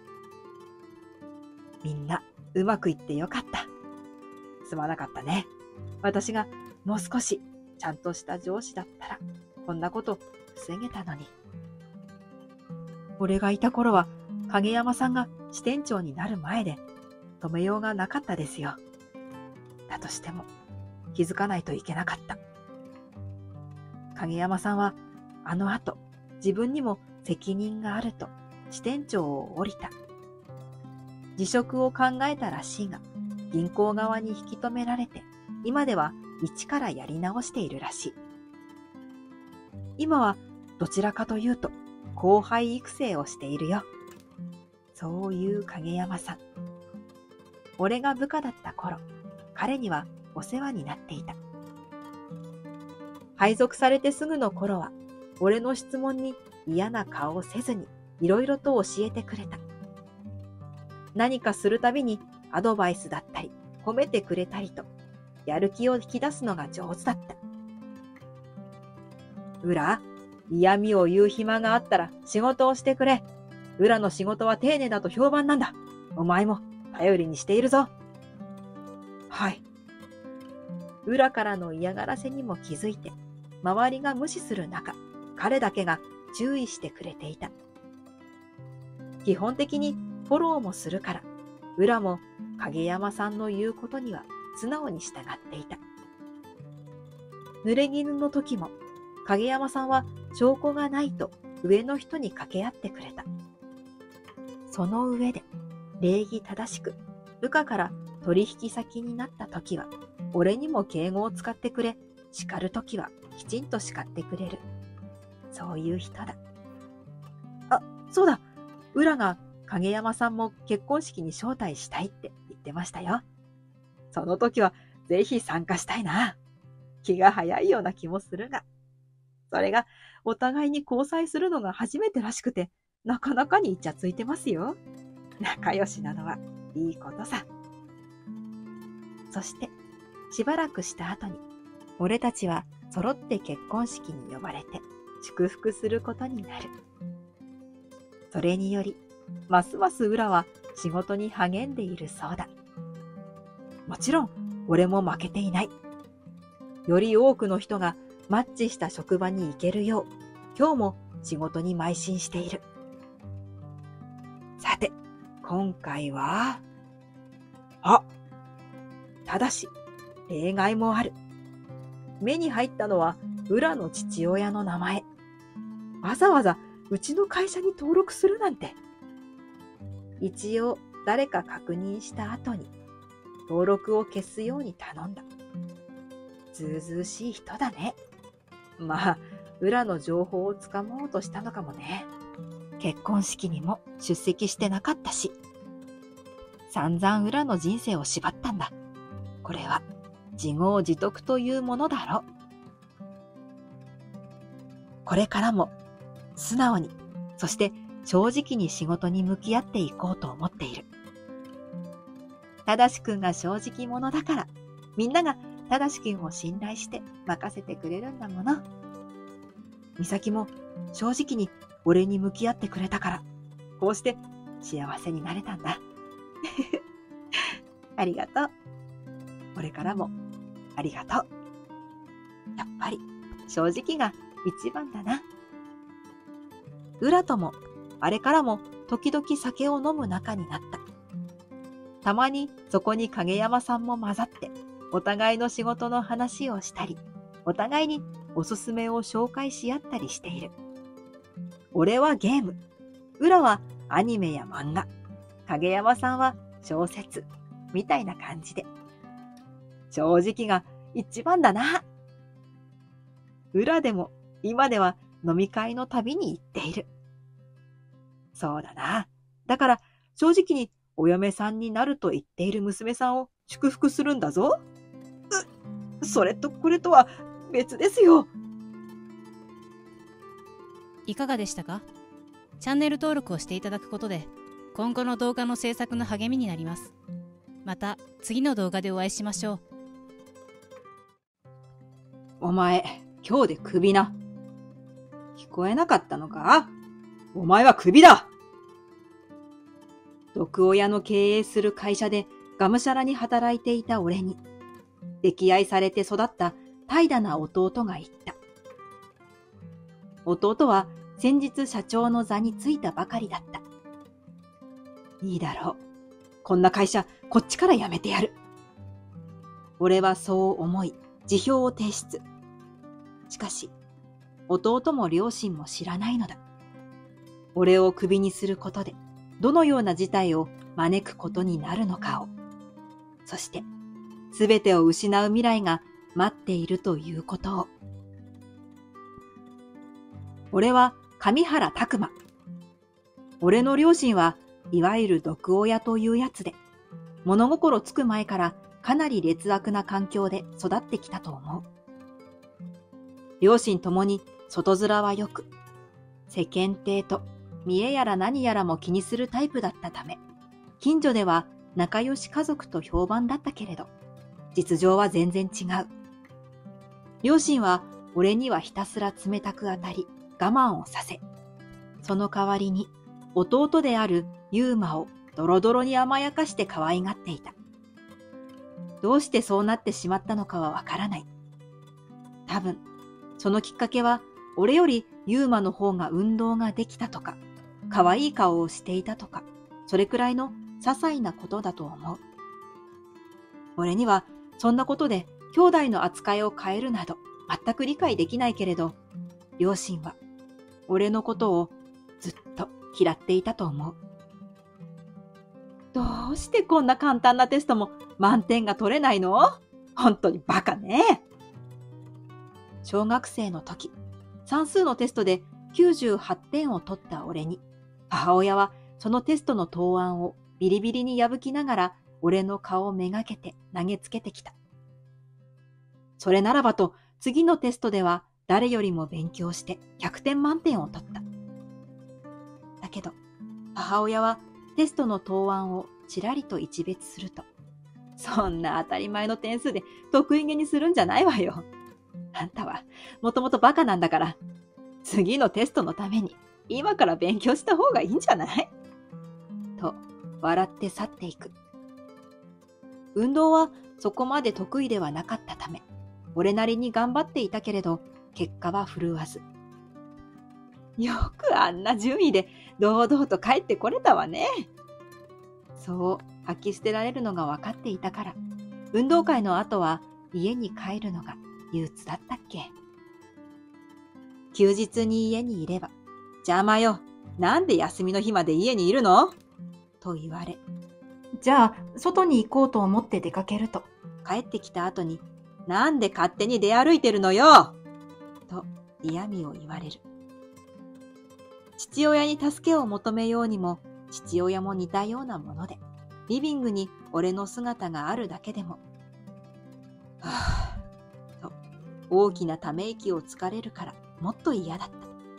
みんなうまくいってよかった。すまなかったね。私がもう少しちゃんとした上司だったらこんなこと防げたのに。俺がいた頃は影山さんが支店長になる前で止めようがなかったですよ。だとしても気づかないといけなかった。影山さんはあの後自分にも責任があると支店長を降りた。辞職を考えたらしいが、銀行側に引き止められて今では一からやり直しているらしい。今はどちらかというと後輩育成をしているよ。そういう影山さん。俺が部下だった頃、彼にはお世話になっていた。配属されてすぐの頃は、俺の質問に嫌な顔をせずにいろいろと教えてくれた。何かするたびにアドバイスだったり、褒めてくれたりと、やる気を引き出すのが上手だった。うら、嫌味を言う暇があったら仕事をしてくれ。裏の仕事は丁寧だと評判なんだ。お前も頼りにしているぞ。はい。裏からの嫌がらせにも気づいて、周りが無視する中、彼だけが注意してくれていた。基本的にフォローもするから、裏も影山さんの言うことには素直に従っていた。濡れ衣の時も、影山さんは証拠がないと上の人に掛け合ってくれた。その上で礼儀正しく部下から取引先になった時は俺にも敬語を使ってくれ、叱る時はきちんと叱ってくれる。そういう人だ。あ、そうだ。浦が影山さんも結婚式に招待したいって言ってましたよ。その時はぜひ参加したいな。気が早いような気もするが。それがお互いに交際するのが初めてらしくて、なかなかにイチャついてますよ。仲良しなのはいいことさ。そしてしばらくした後に、俺たちは揃って結婚式に呼ばれて祝福することになる。それにより、ますます浦は仕事に励んでいるそうだ。もちろん、俺も負けていない。より多くの人がマッチした職場に行けるよう、今日も仕事に邁進している。さて、今回は、あ、ただし、例外もある。目に入ったのは、浦の父親の名前。わざわざうちの会社に登録するなんて。一応、誰か確認した後に、登録を消すように頼んだ。ずうずうしい人だね。まあ、浦の情報をつかもうとしたのかもね。結婚式にも出席してなかったし、散々浦の人生を縛ったんだ。これは自業自得というものだろう。これからも素直に、そして正直に仕事に向き合っていこうと思っている。ただしくんが正直者だから、みんながただしくんを信頼して任せてくれるんだもの。みさきも正直に俺に向き合ってくれたから、こうして幸せになれたんだ。ありがとう。これからもありがとう。やっぱり正直が一番だな。浦ともあれからも時々酒を飲む仲になった。たまにそこに影山さんも混ざって、お互いの仕事の話をしたり、お互いにおすすめを紹介し合ったりしている。俺はゲーム、浦はアニメや漫画、影山さんは小説、みたいな感じで。正直が一番だな。浦でも今では飲み会の旅に行っている。そうだな。だから正直にお嫁さんになると言っている娘さんを祝福するんだぞ。う、それとこれとは別ですよ。 いかがでしたか？チャンネル登録をしていただくことで、今後の動画の制作の励みになります。また次の動画でお会いしましょう。 お前、今日でクビな。聞こえなかったのか？お前はクビだ。毒親の経営する会社でがむしゃらに働いていた俺に、溺愛されて育った怠惰な弟が言った。弟は先日社長の座についたばかりだった。いいだろう。こんな会社、こっちから辞めてやる。俺はそう思い、辞表を提出。しかし、弟も両親も知らないのだ。俺をクビにすることで、どのような事態を招くことになるのかを。そして、すべてを失う未来が待っているということを。俺は上原拓馬。俺の両親はいわゆる毒親というやつで、物心つく前からかなり劣悪な環境で育ってきたと思う。両親ともに外面は良く、世間体と見栄やら何やらも気にするタイプだったため、近所では仲良し家族と評判だったけれど、実情は全然違う。両親は俺にはひたすら冷たく当たり、我慢をさせ、その代わりに弟であるユーマをドロドロに甘やかして可愛がっていた。どうしてそうなってしまったのかはわからない。多分、そのきっかけは俺よりユーマの方が運動ができたとか、可愛い顔をしていたとか、それくらいの些細なことだと思う。俺にはそんなことで兄弟の扱いを変えるなど全く理解できないけれど、両親は俺のことをずっと嫌っていたと思う。どうしてこんな簡単なテストも満点が取れないの？本当にバカね。小学生の時、算数のテストできゅうじゅうはってんを取った俺に、母親はそのテストの答案をビリビリに破きながら俺の顔をめがけて投げつけてきた。それならばと次のテストでは誰よりも勉強してひゃくてん満点を取った。だけど、母親はテストの答案をちらりと一別すると、そんな当たり前の点数で得意げにするんじゃないわよ。あんたはもともとバカなんだから、次のテストのために今から勉強した方がいいんじゃない？と笑って去っていく。運動はそこまで得意ではなかったため、俺なりに頑張っていたけれど、結果は振るわず。よくあんな順位で堂々と帰ってこれたわね。そう吐き捨てられるのが分かっていたから、運動会の後は家に帰るのが憂鬱だったっけ。休日に家にいれば、邪魔よ、なんで休みの日まで家にいるのと言われ、 じゃあ外に行こうと思って出かけると、 帰ってきた後に、なんで勝手に出歩いてるのよと嫌味を言われる。父親に助けを求めようにも、父親も似たようなもので、リビングに俺の姿があるだけでも、はぁ、と大きなため息をつかれるからもっと嫌だった。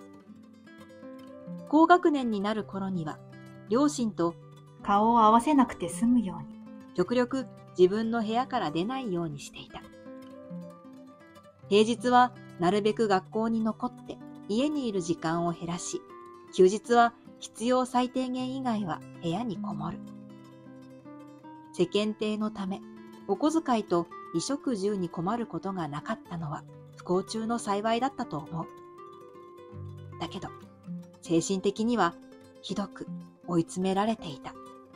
高学年になる頃には、両親と顔を合わせなくて済むように、 極力自分の部屋から出ないようにしていた。平日はなるべく学校に残って家にいる時間を減らし、休日は必要最低限以外は部屋にこもる。世間体のため、お小遣いと衣食住に困ることがなかったのは不幸中の幸いだったと思う。だけど、精神的にはひどく追い詰められていた。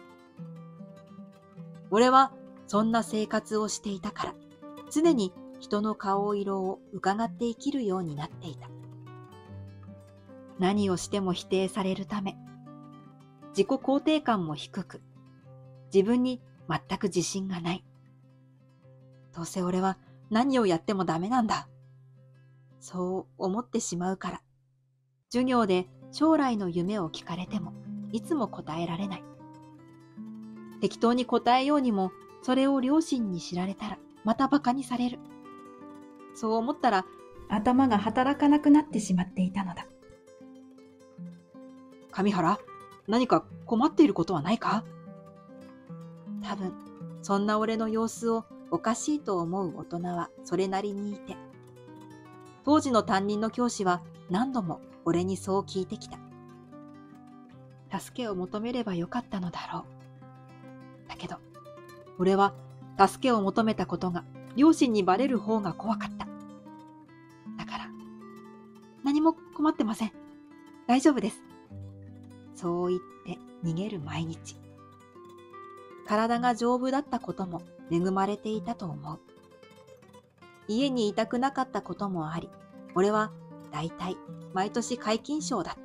俺はそんな生活をしていたから、常に人の顔色を伺って生きるようになっていた。何をしても否定されるため、自己肯定感も低く、自分に全く自信がない。どうせ俺は何をやってもダメなんだ。そう思ってしまうから、授業で将来の夢を聞かれてもいつも答えられない。適当に答えようにも、それを両親に知られたらまた馬鹿にされる。そう思ったら頭が働かなくなってしまっていたのだ。 上原、何か困っていることはないか？多分、そんな俺の様子をおかしいと思う大人はそれなりにいて、当時の担任の教師は何度も俺にそう聞いてきた。助けを求めればよかったのだろう。だけど、俺は助けを求めたことが両親にバレる方が怖かった。だから、何も困ってません。大丈夫です。そう言って逃げる毎日。体が丈夫だったことも恵まれていたと思う。家にいたくなかったこともあり、俺はだいたい毎年皆勤賞だった。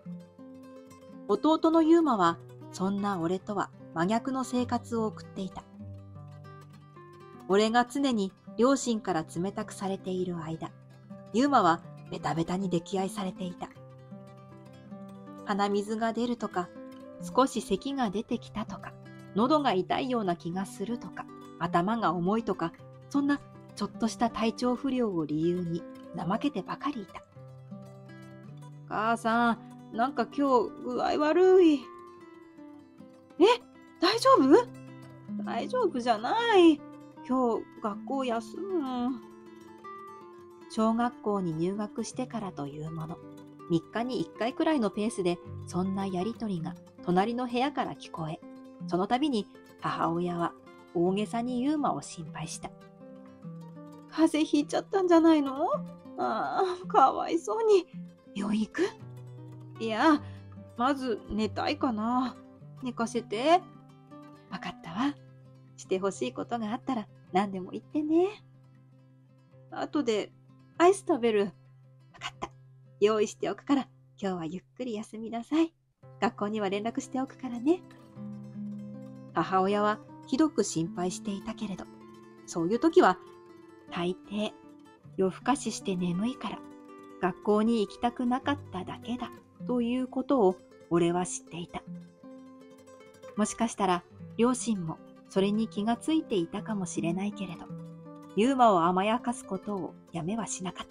弟のユーマはそんな俺とは真逆の生活を送っていた。俺が常に両親から冷たくされている間、ユーマはベタベタに溺愛されていた。鼻水が出るとか、少し咳が出てきたとか、喉が痛いような気がするとか、頭が重いとか、そんなちょっとした体調不良を理由に怠けてばかりいた。母さん、なんか今日具合悪い。え、大丈夫？大丈夫じゃない。今日学校休む。小学校に入学してからというもの、みっかにいっかいくらいのペースでそんなやりとりが隣の部屋から聞こえ、その度に母親は大げさにユーマを心配した。風邪ひいちゃったんじゃないの？ああ、かわいそうに。病院行く？いや、まず寝たいかな。寝かせて。わかったわ。してほしいことがあったら何でも言ってね。後でアイス食べる。わかった。用意しておくから今日はゆっくり休みなさい。学校には連絡しておくからね。母親はひどく心配していたけれど、そういう時は大抵夜更かしして眠いから学校に行きたくなかっただけだということを俺は知っていた。もしかしたら両親もそれに気がついていたかもしれないけれど、ユーマを甘やかすことをやめはしなかった。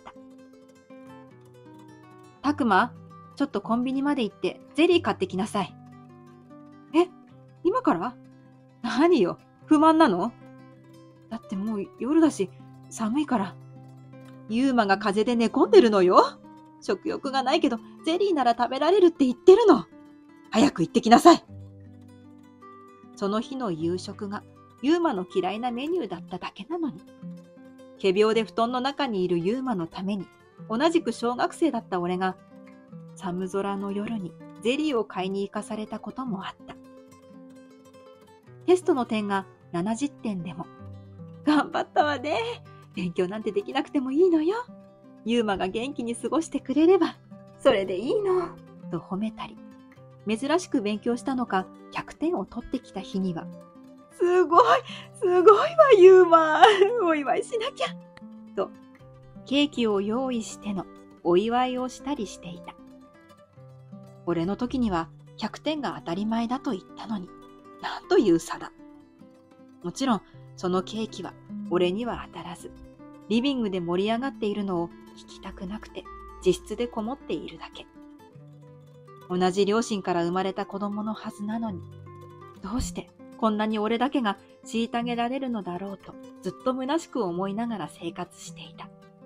たくま、ちょっとコンビニまで行ってゼリー買ってきなさい。え、今から？何よ、不満なの？だってもう夜だし寒いから。ユーマが風邪で寝込んでるのよ。食欲がないけどゼリーなら食べられるって言ってるの。早く行ってきなさい。 その日の夕食がユーマの嫌いなメニューだっただけなのに。仮病で布団の中にいるユーマのために、同じく小学生だった俺が、寒空の夜にゼリーを買いに行かされたこともあった。テストの点がななじゅってんでも、頑張ったわね。勉強なんてできなくてもいいのよ。ユーマが元気に過ごしてくれれば、 それでいいの。 と褒めたり、珍しく勉強したのかひゃくてんを取ってきた日には、すごい、すごいわユーマ。お祝いしなきゃ。と、ケーキを用意してのお祝いをしたりしていた。俺の時にはひゃくてんが当たり前だと言ったのに、なんという差だ。もちろん、そのケーキは俺には当たらず、リビングで盛り上がっているのを聞きたくなくて、自室でこもっているだけ。同じ両親から生まれた子供のはずなのに、どうしてこんなに俺だけが虐げられるのだろうと、ずっと虚しく思いながら生活していた。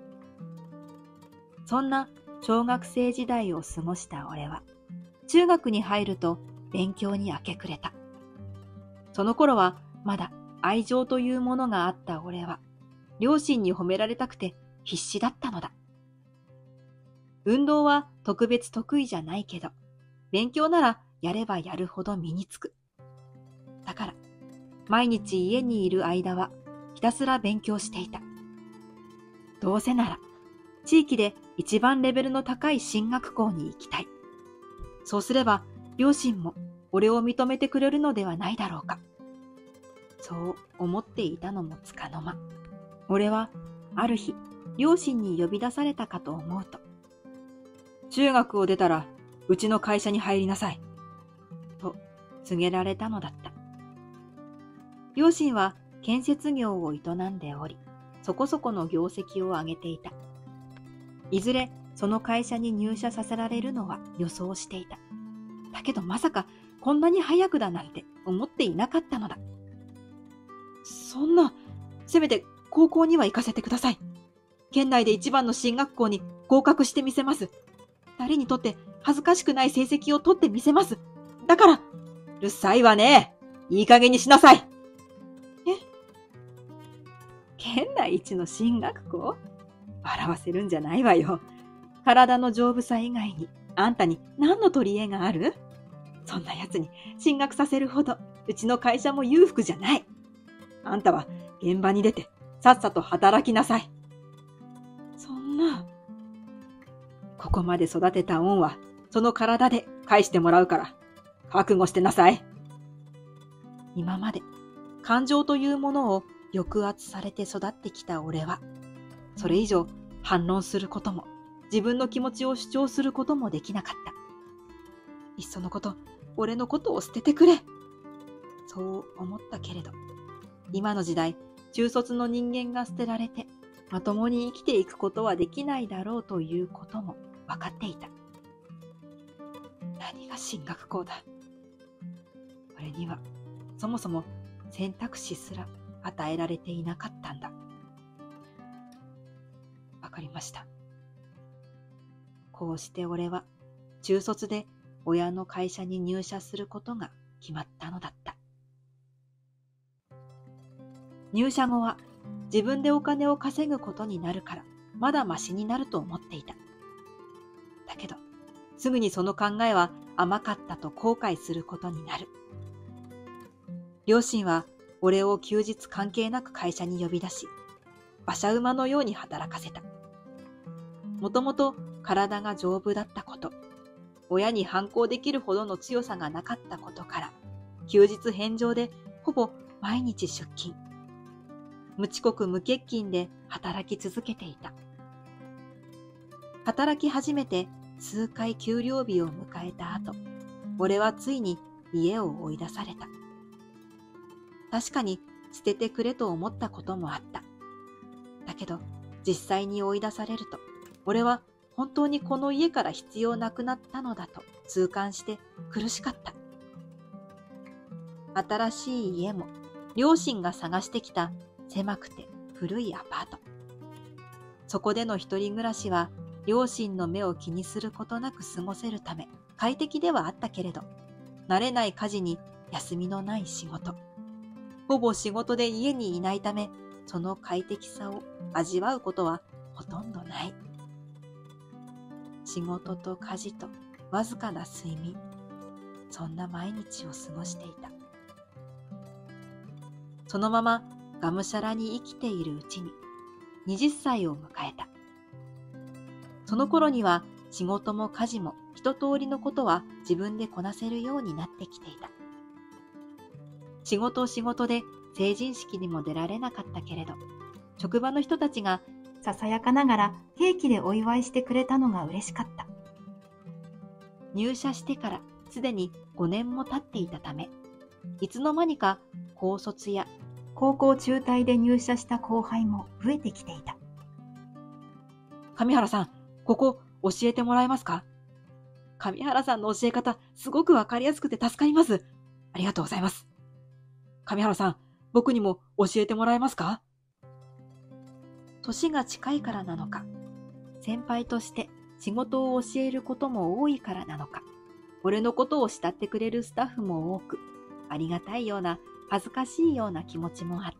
そんな小学生時代を過ごした俺は、中学に入ると勉強に明け暮れた。その頃はまだ愛情というものがあった俺は、両親に褒められたくて必死だったのだ。運動は特別得意じゃないけど、勉強ならやればやるほど身につく。だから、毎日家にいる間はひたすら勉強していた。どうせなら、地域で一番レベルの高い進学校に行きたい。そうすれば、両親も俺を認めてくれるのではないだろうか。そう思っていたのもつかの間。俺は、ある日、両親に呼び出されたかと思うと、中学を出たら、うちの会社に入りなさい。と告げられたのだった。両親は建設業を営んでおり、そこそこの業績を上げていた。いずれその会社に入社させられるのは予想していた。だけどまさかこんなに早くだなんて思っていなかったのだ。そんな、せめて高校には行かせてください。県内で一番の進学校に合格してみせます。誰にとって恥ずかしくない成績を取ってみせます。だから、うるさいわね。いい加減にしなさい。え？県内一の進学校？笑わせるんじゃないわよ。体の丈夫さ以外に、あんたに何の取り柄がある？そんな奴に進学させるほど、うちの会社も裕福じゃない。あんたは現場に出て、さっさと働きなさい。そんな。ここまで育てた恩は、その体で返してもらうから、覚悟してなさい。今まで、感情というものを抑圧されて育ってきた俺は、それ以上反論することも、自分の気持ちを主張することもできなかった。いっそのこと、俺のことを捨ててくれ。そう思ったけれど、今の時代、中卒の人間が捨てられて、まともに生きていくことはできないだろうということも分かっていた。何が進学校だ。俺にはそもそも選択肢すら与えられていなかったんだ。わかりました。こうして俺は中卒で親の会社に入社することが決まったのだった。入社後は自分でお金を稼ぐことになるからまだマシになると思っていた。だけど、すぐにその考えは甘かったと後悔することになる。両親は俺を休日関係なく会社に呼び出し、馬車馬のように働かせた。もともと体が丈夫だったこと、親に反抗できるほどの強さがなかったことから、休日返上でほぼ毎日出勤。無遅刻無欠勤で働き続けていた。働き始めて数回給料日を迎えた後、俺はついに家を追い出された。確かに捨ててくれと思ったこともあった。だけど実際に追い出されると、俺は本当にこの家から必要なくなったのだと痛感して苦しかった。新しい家も両親が探してきた狭くて古いアパート。そこでの一人暮らしは両親の目を気にすることなく過ごせるため快適ではあったけれど、慣れない家事に休みのない仕事。ほぼ仕事で家にいないため、その快適さを味わうことはほとんどない。仕事と家事とわずかな睡眠、そんな毎日を過ごしていた。そのままがむしゃらに生きているうちにはたちを迎えた。その頃には仕事も家事も一通りのことは自分でこなせるようになってきていた。仕事仕事で成人式にも出られなかったけれど、職場の人たちがささやかながらケーキでお祝いしてくれたのが嬉しかった。 入社してからすでにごねんも経っていたため、いつの間にか高卒や高校中退で入社した後輩も増えてきていた。 上原さん、ここ教えてもらえますか？上原さんの教え方、すごくわかりやすくて助かります。ありがとうございます。上原さん、僕にも教えてもらえますか？年が近いからなのか、先輩として仕事を教えることも多いからなのか、俺のことを慕ってくれるスタッフも多く、ありがたいような恥ずかしいような気持ちもあった。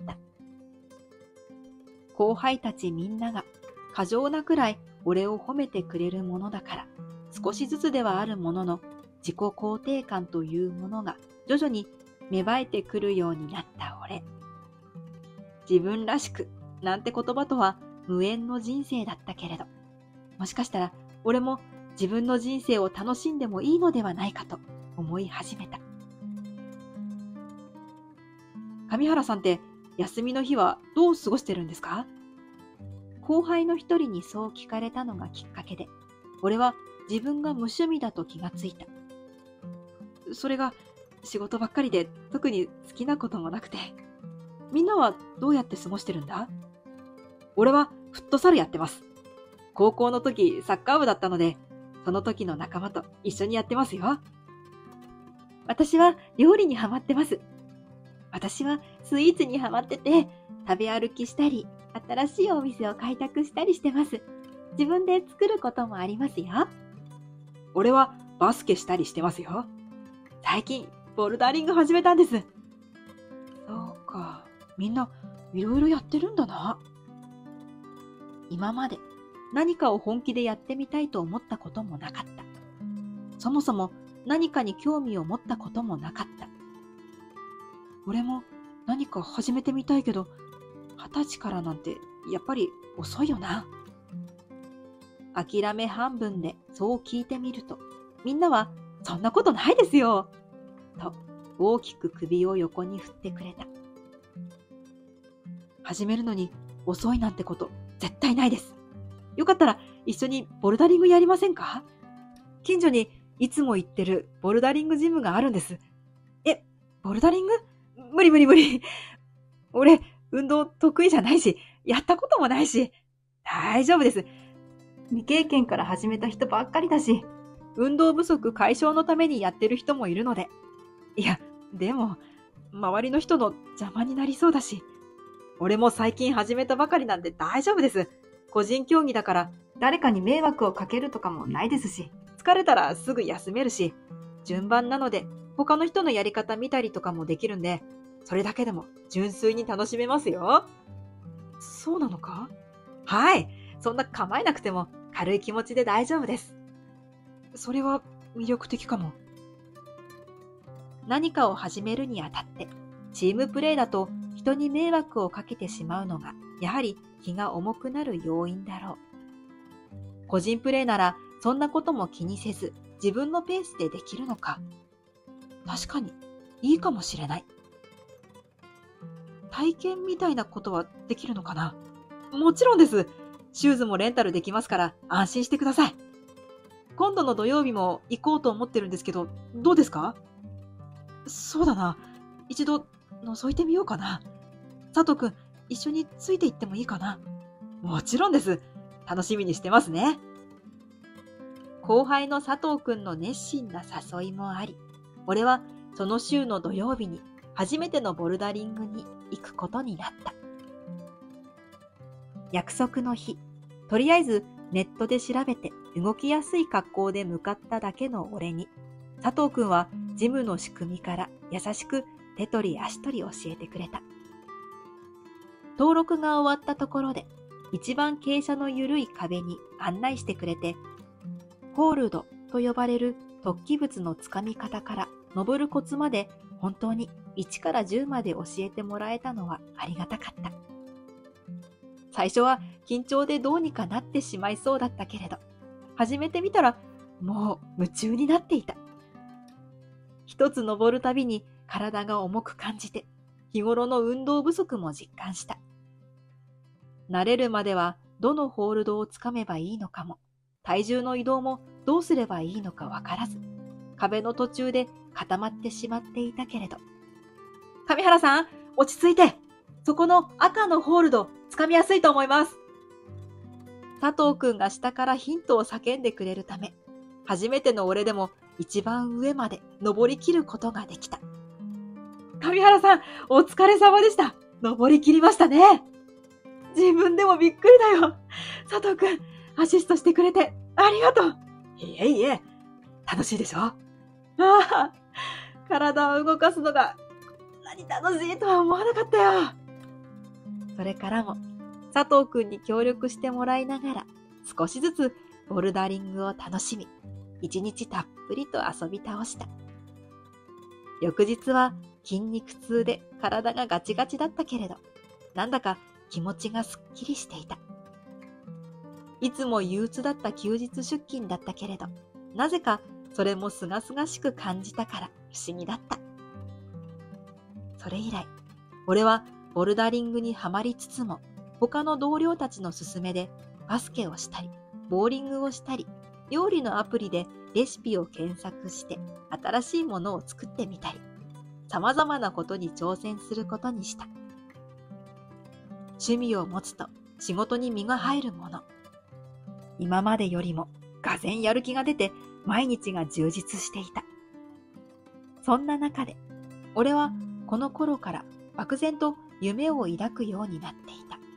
後輩たちみんなが過剰なくらい俺を褒めてくれるものだから、少しずつではあるものの自己肯定感というものが徐々に芽生えてくるようになった俺。自分らしくなんて言葉とは無縁の人生だったけれど、もしかしたら俺も自分の人生を楽しんでもいいのではないかと思い始めた。上原さんって休みの日はどう過ごしてるんですか？後輩の一人にそう聞かれたのがきっかけで、俺は自分が無趣味だと気がついた。それが仕事ばっかりで特に好きなこともなくて。みんなはどうやって過ごしてるんだ？俺はフットサルやってます。高校の時サッカー部だったので、その時の仲間と一緒にやってますよ。私は料理にハマってます。私はスイーツにハマってて、食べ歩きしたり、新しいお店を開拓したりしてます。自分で作ることもありますよ。俺はバスケしたりしてますよ。最近ボルダリング始めたんです。そうか、みんないろいろやってるんだな。今まで何かを本気でやってみたいと思ったこともなかった。そもそも何かに興味を持ったこともなかった。俺も何か始めてみたいけど、二十歳からなんてやっぱり遅いよな。諦め半分でそう聞いてみると、みんなはそんなことないですよと大きく首を横に振ってくれた。始めるのに遅いなんてこと絶対ないです。よかったら一緒にボルダリングやりませんか？近所にいつも行ってるボルダリングジムがあるんです。え、ボルダリング？無理無理無理。俺、運動得意じゃないし、やったこともないし、大丈夫です。 未経験から始めた人ばっかりだし、 運動不足解消のためにやってる人もいるので。いや、でも、周りの人の邪魔になりそうだし、俺も最近始めたばかりなんで大丈夫です。個人競技だから、 誰かに迷惑をかけるとかもないですし、 疲れたらすぐ休めるし、順番なので他の人のやり方見たりとかもできるんで、それだけでも純粋に楽しめますよ。そうなのか？はい、そんな構えなくても軽い気持ちで大丈夫です。それは魅力的かも。何かを始めるにあたって、チームプレーだと人に迷惑をかけてしまうのが、やはり気が重くなる要因だろう。個人プレーならそんなことも気にせず、自分のペースでできるのか。確かにいいかもしれない。体験みたいなことはできるのかな？もちろんです。シューズもレンタルできますから安心してください。今度の土曜日も行こうと思ってるんですけど、どうですか？そうだな。一度覗いてみようかな。佐藤くん、一緒について行ってもいいかな？もちろんです。楽しみにしてますね。後輩の佐藤くんの熱心な誘いもあり、俺はその週の土曜日に初めてのボルダリングに行くことになった。約束の日、とりあえずネットで調べて動きやすい格好で向かっただけの俺に、佐藤くんは事務の仕組みから優しく手取り足取り教えてくれた。登録が終わったところで、一番傾斜の緩い壁に案内してくれて、ホールドと呼ばれる突起物のつかみ方から登るコツまで本当にいちからじゅうまで教えてもらえたのはありがたかった。最初は緊張でどうにかなってしまいそうだったけれど、始めてみたらもう夢中になっていた。一つ登るたびに体が重く感じて、日頃の運動不足も実感した。慣れるまではどのホールドをつかめばいいのかも、体重の移動もどうすればいいのかわからず、壁の途中で固まってしまっていたけれど、上原さん、落ち着いて、そこの赤のホールドつかみやすいと思います。佐藤くんが下からヒントを叫んでくれるため、初めての俺でも一番上まで登りきることができた。上原さん、お疲れ様でした。登りきりましたね。自分でもびっくりだよ。佐藤くん、アシストしてくれてありがとう。いえいえ、楽しいでしょ？ああ、体を動かすのがこんなに楽しいとは思わなかったよ。それからも佐藤くんに協力してもらいながら少しずつボルダリングを楽しみ、一日たっぷりと遊び倒した。翌日は筋肉痛で体がガチガチだったけれど、なんだか気持ちがすっきりしていた。いつも憂鬱だった休日出勤だったけれど、なぜかそれもすがすがしく感じたから不思議だった。それ以来、俺はボルダリングにはまりつつも、他の同僚たちの勧めでバスケをしたり、ボーリングをしたり、料理のアプリでレシピを検索して新しいものを作ってみたり、様々なことに挑戦することにした。趣味を持つと仕事に身が入るもの。今までよりもがぜんやる気が出て毎日が充実していた。そんな中で、俺はこの頃から漠然と夢を抱くようになっていた。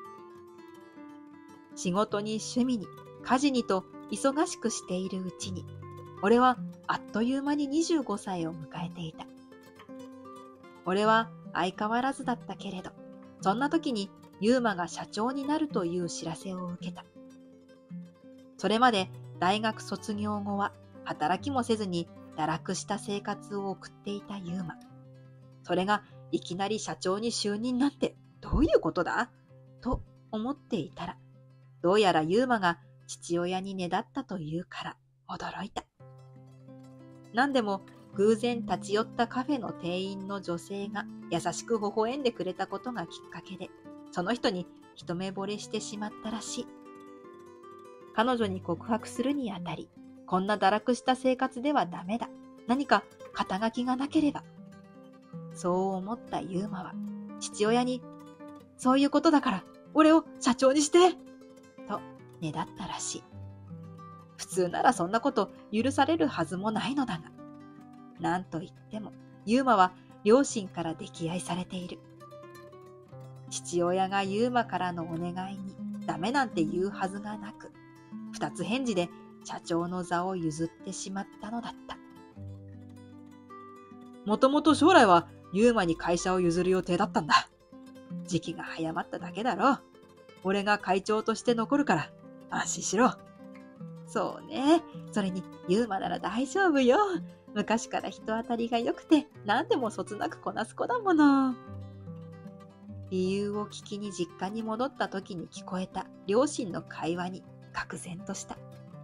仕事に趣味に家事にと忙しくしているうちに、俺はあっという間ににじゅうごさいを迎えていた。俺は相変わらずだったけれど、そんな時にユーマが社長になるという知らせを受けた。それまで大学卒業後は働きもせずに堕落した生活を送っていたユーマ。それがいきなり社長に就任なんてどういうことだと思っていたら、どうやらユーマが父親にねだったというから驚いた。何でも偶然立ち寄ったカフェの店員の女性が優しく微笑んでくれたことがきっかけで、その人に一目惚れしてしまったらしい。彼女に告白するにあたり、こんな堕落した生活ではダメだ。何か肩書きがなければ。そう思ったユーマは父親に、そういうことだから俺を社長にしてとねだったらしい。普通ならそんなこと許されるはずもないのだが、なんといってもユーマは両親から溺愛されている。父親がユーマからのお願いにダメなんて言うはずがなく、二つ返事で社長の座を譲ってしまったのだった。もともと将来はユーマに会社を譲る予定だったんだ。時期が早まっただけだろ。俺が会長として残るから安心しろ。そうね。それにユーマなら大丈夫よ。昔から人当たりが良くて何でもそつなくこなす子だもの。理由を聞きに実家に戻った時に聞こえた両親の会話に愕然とした。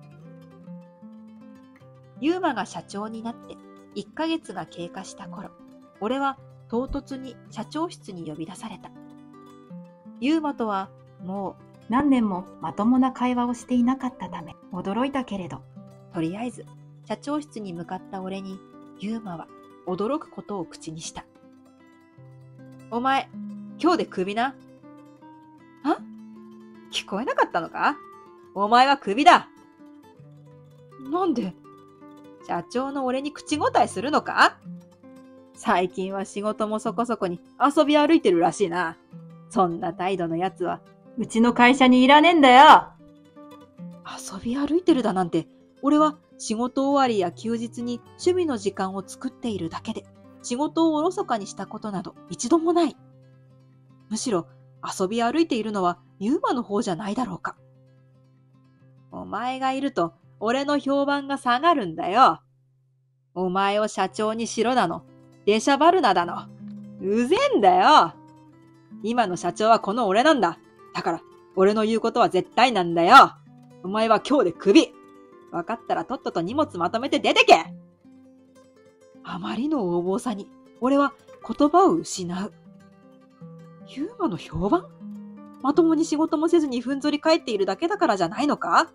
ユーマが社長になっていっかげつが経過した頃、俺は唐突に社長室に呼び出された。ユーマとはもう何年もまともな会話をしていなかったため驚いたけれど、 とりあえず社長室に向かった俺にユーマは驚くことを口にした。お前、今日でクビな。あ？聞こえなかったのか？お前はクビだ。なんで？社長の俺に口答えするのか？最近は仕事もそこそこに遊び歩いてるらしいな。そんな態度のやつはうちの会社にいらねえんだよ。 遊び歩いてるだなんて、俺は仕事終わりや休日に趣味の時間を作っているだけで、仕事をおろそかにしたことなど一度もない。むしろ遊び歩いているのはユーマの方じゃないだろうか。お前がいると俺の評判が下がるんだよ。お前を社長にしろだの、出しゃばるなだの。うぜえんだよ。今の社長はこの俺なんだ。だから俺の言うことは絶対なんだよ。お前は今日でクビ。わかったらとっとと荷物まとめて出てけ。あまりの横暴さに俺は言葉を失う。ユーマの評判？まともに仕事もせずにふんぞり返っているだけだからじゃないのか？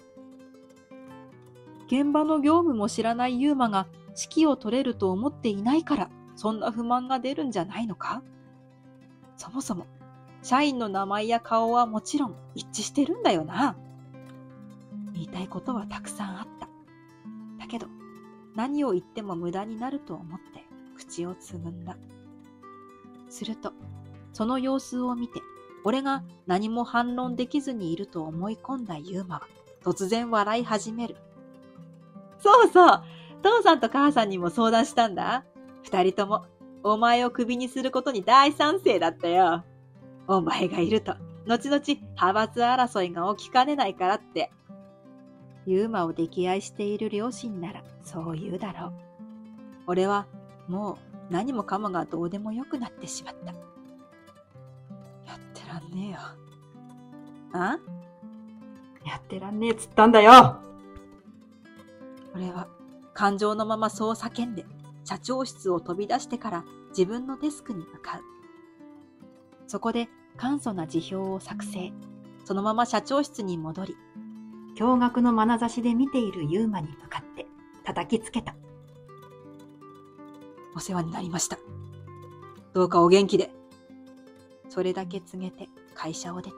現場の業務も知らないユーマが指揮を取れると思っていないからそんな不満が出るんじゃないのか？そもそも社員の名前や顔はもちろん一致してるんだよな。言いたいことはたくさんあった。だけど何を言っても無駄になると思って口をつぐんだ。するとその様子を見て俺が何も反論できずにいると思い込んだユーマは突然笑い始める。そうそう、父さんと母さんにも相談したんだ。二人ともお前をクビにすることに大賛成だったよ。お前がいると後々派閥争いが起きかねないからって。ユーマを溺愛している両親ならそう言うだろう。俺はもう何もかもがどうでもよくなってしまった。やってらんねえよ。あ？ やってらんねえっつったんだよ。 俺は感情のままそう叫んで社長室を飛び出してから自分のデスクに向かう。そこで簡素な辞表を作成。そのまま社長室に戻り、 驚愕の眼差しで見ているユーマに向かって叩きつけた。 お世話になりました。どうかお元気で。それだけ告げて会社を出た。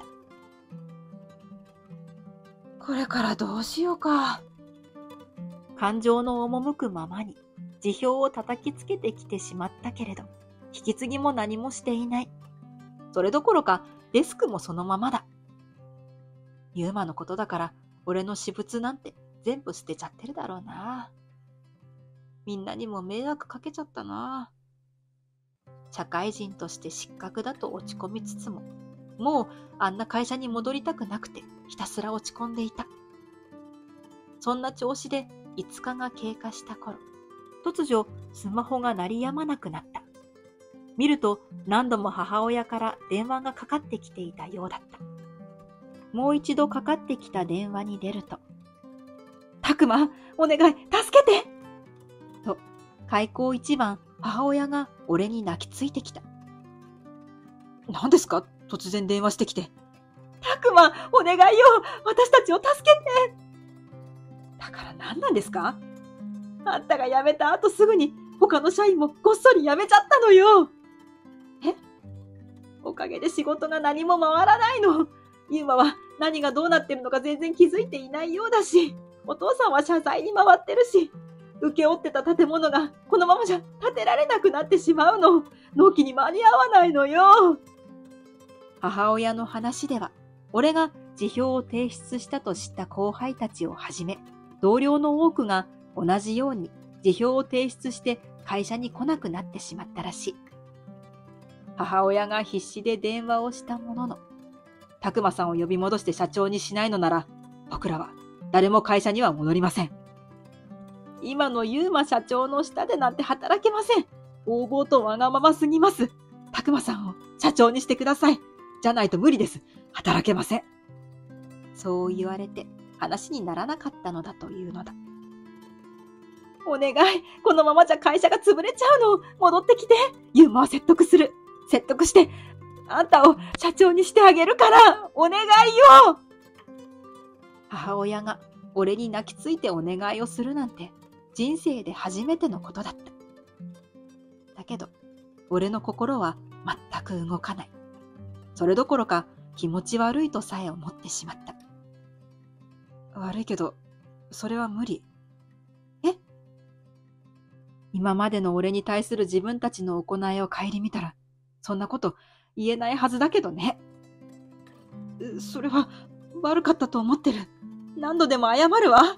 これからどうしようか。感情の赴くままに辞表を叩きつけてきてしまったけれど、引き継ぎも何もしていない。それどころかデスクもそのままだ。ユーマのことだから俺の私物なんて全部捨てちゃってるだろうな。みんなにも迷惑かけちゃったな。社会人として失格だと落ち込みつつも、もうあんな会社に戻りたくなくてひたすら落ち込んでいた。そんな調子でいつかが経過した頃、突如スマホが鳴りやまなくなった。見ると何度も母親から電話がかかってきていたようだった。もう一度かかってきた電話に出ると、たくま、お願い、助けてと、開口一番母親が俺に泣きついてきた。何ですか？突然電話してきて。たくま、お願いよ、私たちを助けて。だから何なんですか？あんたが辞めた後すぐに他の社員もこっそり辞めちゃったのよ。え？おかげで仕事が何も回らないの。ユーマは何がどうなってるのか全然気づいていないようだし、お父さんは謝罪に回ってるし、請け負ってた建物がこのままじゃ建てられなくなってしまうの。納期に間に合わないのよ。母親の話では、俺が辞表を提出したと知った後輩たちをはじめ、同僚の多くが同じように辞表を提出して会社に来なくなってしまったらしい。母親が必死で電話をしたものの、たくまさんを呼び戻して社長にしないのなら、僕らは誰も会社には戻りません。今のユーマ社長の下でなんて働けません。横暴とわがまますぎます。たくまさんを社長にしてください。じゃないと無理です。働けません。そう言われて話にならなかったのだというのだ。お願い、このままじゃ会社が潰れちゃうの。戻ってきて。ユーマは説得する。説得して、あんたを社長にしてあげるから、お願いよ。母親が俺に泣きついてお願いをするなんて人生で初めてのことだった。だけど、俺の心は全く動かない。それどころか気持ち悪いとさえ思ってしまった。悪いけど、それは無理。え？今までの俺に対する自分たちの行いを顧みたら、そんなこと言えないはずだけどね。それは悪かったと思ってる。何度でも謝るわ。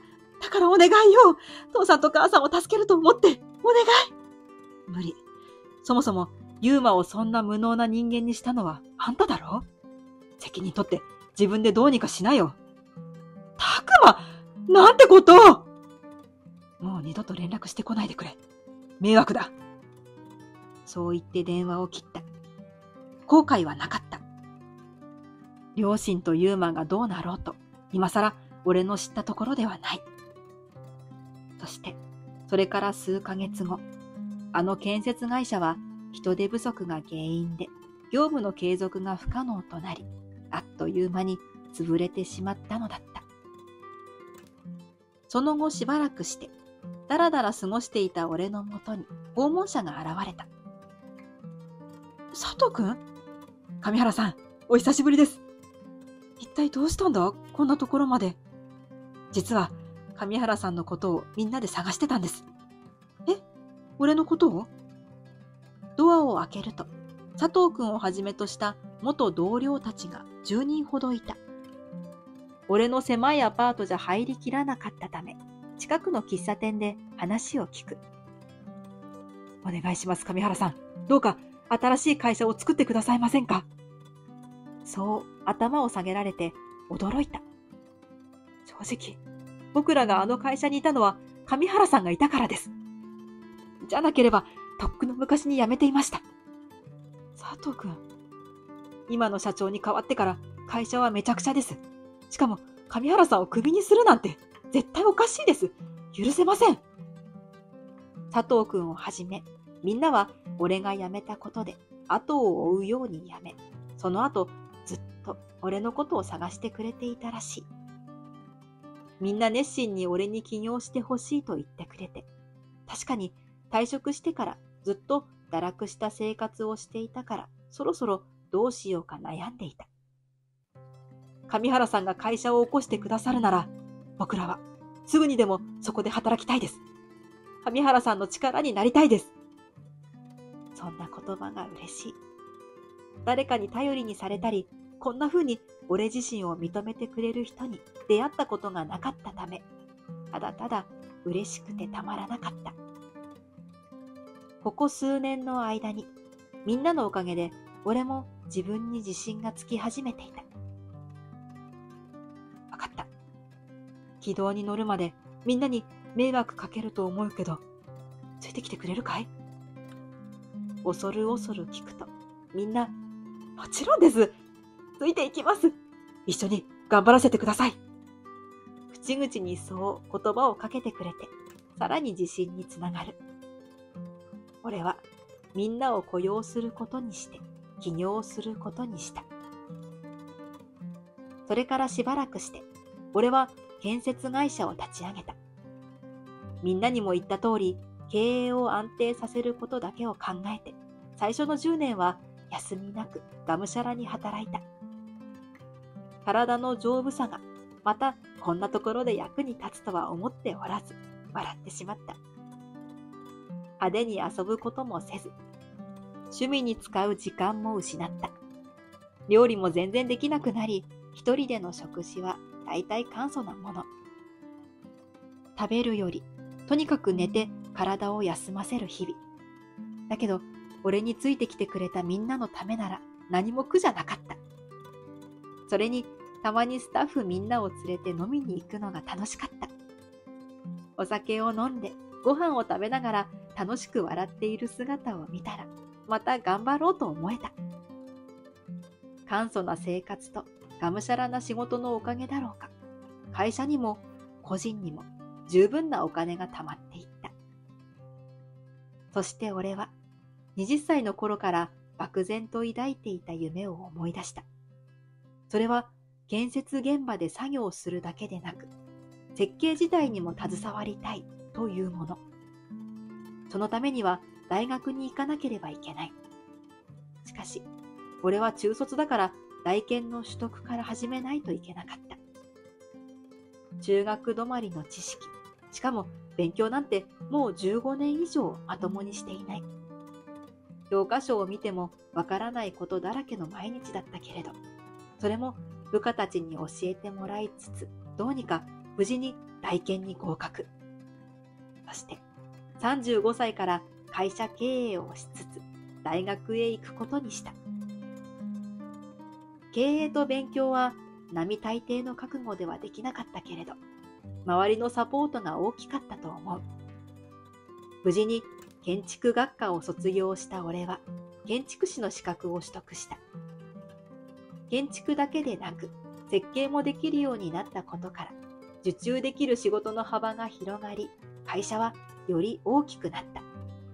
だからお願いよ。父さんと母さんを助けると思って、お願い。無理。そもそも、ユーマをそんな無能な人間にしたのはあんただろ？責任取って自分でどうにかしなよ。たくま、なんてことを！もう二度と連絡してこないでくれ。迷惑だ。そう言って電話を切った。後悔はなかった。両親とユーマがどうなろうと、今さら俺の知ったところではない。そして、それから数ヶ月後、あの建設会社は人手不足が原因で業務の継続が不可能となり、あっという間に潰れてしまったのだった。その後しばらくして、だらだら過ごしていた俺のもとに訪問者が現れた。佐藤くん？上原さん、お久しぶりです。一体どうしたんだ？こんなところまで。実は、上原さんのことをみんなで探してたんです。え？俺のことを？ドアを開けると、佐藤くんをはじめとした元同僚たちがじゅうにんほどいた。俺の狭いアパートじゃ入りきらなかったため、近くの喫茶店で話を聞く。お願いします、上原さん。どうか新しい会社を作ってくださいませんか？そう頭を下げられて驚いた。正直、僕らがあの会社にいたのは上原さんがいたからです。じゃなければ、とっくの昔に辞めていました。佐藤くん、今の社長に代わってから会社はめちゃくちゃです。しかも、上原さんをクビにするなんて絶対おかしいです。許せません。佐藤くんをはじめ、みんなは俺が辞めたことで後を追うように辞め、その後ずっと俺のことを探してくれていたらしい。みんな熱心に俺に起業してほしいと言ってくれて、確かに退職してからずっと堕落した生活をしていたから、そろそろどうしようか悩んでいた。上原さんが会社を起こしてくださるなら、僕らはすぐにでもそこで働きたいです。上原さんの力になりたいです。そんな言葉が嬉しい。誰かに頼りにされたり、こんな風に俺自身を認めてくれる人に出会ったことがなかったため、ただただ嬉しくてたまらなかった。ここ数年の間に、みんなのおかげで俺も自分に自信がつき始めていた。わかった。軌道に乗るまでみんなに迷惑かけると思うけど、ついてきてくれるかい？恐る恐る聞くと、みんな、もちろんです。ついていきます。一緒に頑張らせてください。口々にそう言葉をかけてくれて、さらに自信につながる。俺はみんなを雇用することにして、起業することにした。それからしばらくして、俺は建設会社を立ち上げた。みんなにも言った通り、経営を安定させることだけを考えて、最初のじゅうねんは休みなくがむしゃらに働いた。体の丈夫さがまたこんなところで役に立つとは思っておらず、笑ってしまった。派手に遊ぶこともせず、趣味に使う時間も失った。料理も全然できなくなり、一人での食事は大体簡素なもの。食べるより、とにかく寝て体を休ませる日々。だけど、俺についてきてくれたみんなのためなら何も苦じゃなかった。それに、たまにスタッフみんなを連れて飲みに行くのが楽しかった。お酒を飲んで、ご飯を食べながら楽しく笑っている姿を見たら、また頑張ろうと思えた。簡素な生活とがむしゃらな仕事のおかげだろうか、会社にも個人にも十分なお金が貯まっていった。そして俺は、はたちの頃から漠然と抱いていた夢を思い出した。それは建設現場で作業するだけでなく、設計自体にも携わりたいというもの。そのためには大学に行かなければいけない。しかし、俺は中卒だから大研の取得から始めないといけなかった。中学止まりの知識、しかも勉強なんてもうじゅうごねん以上まともにしていない。教科書を見てもわからないことだらけの毎日だったけれど、それも部下たちに教えてもらいつつ、どうにか無事に大検に合格。そしてさんじゅうごさいから会社経営をしつつ大学へ行くことにした。経営と勉強は並大抵の覚悟ではできなかったけれど、周りのサポートが大きかったと思う。無事に建築学科を卒業した俺は建築士の資格を取得した。建築だけでなく設計もできるようになったことから、受注できる仕事の幅が広がり、会社はより大きくなった。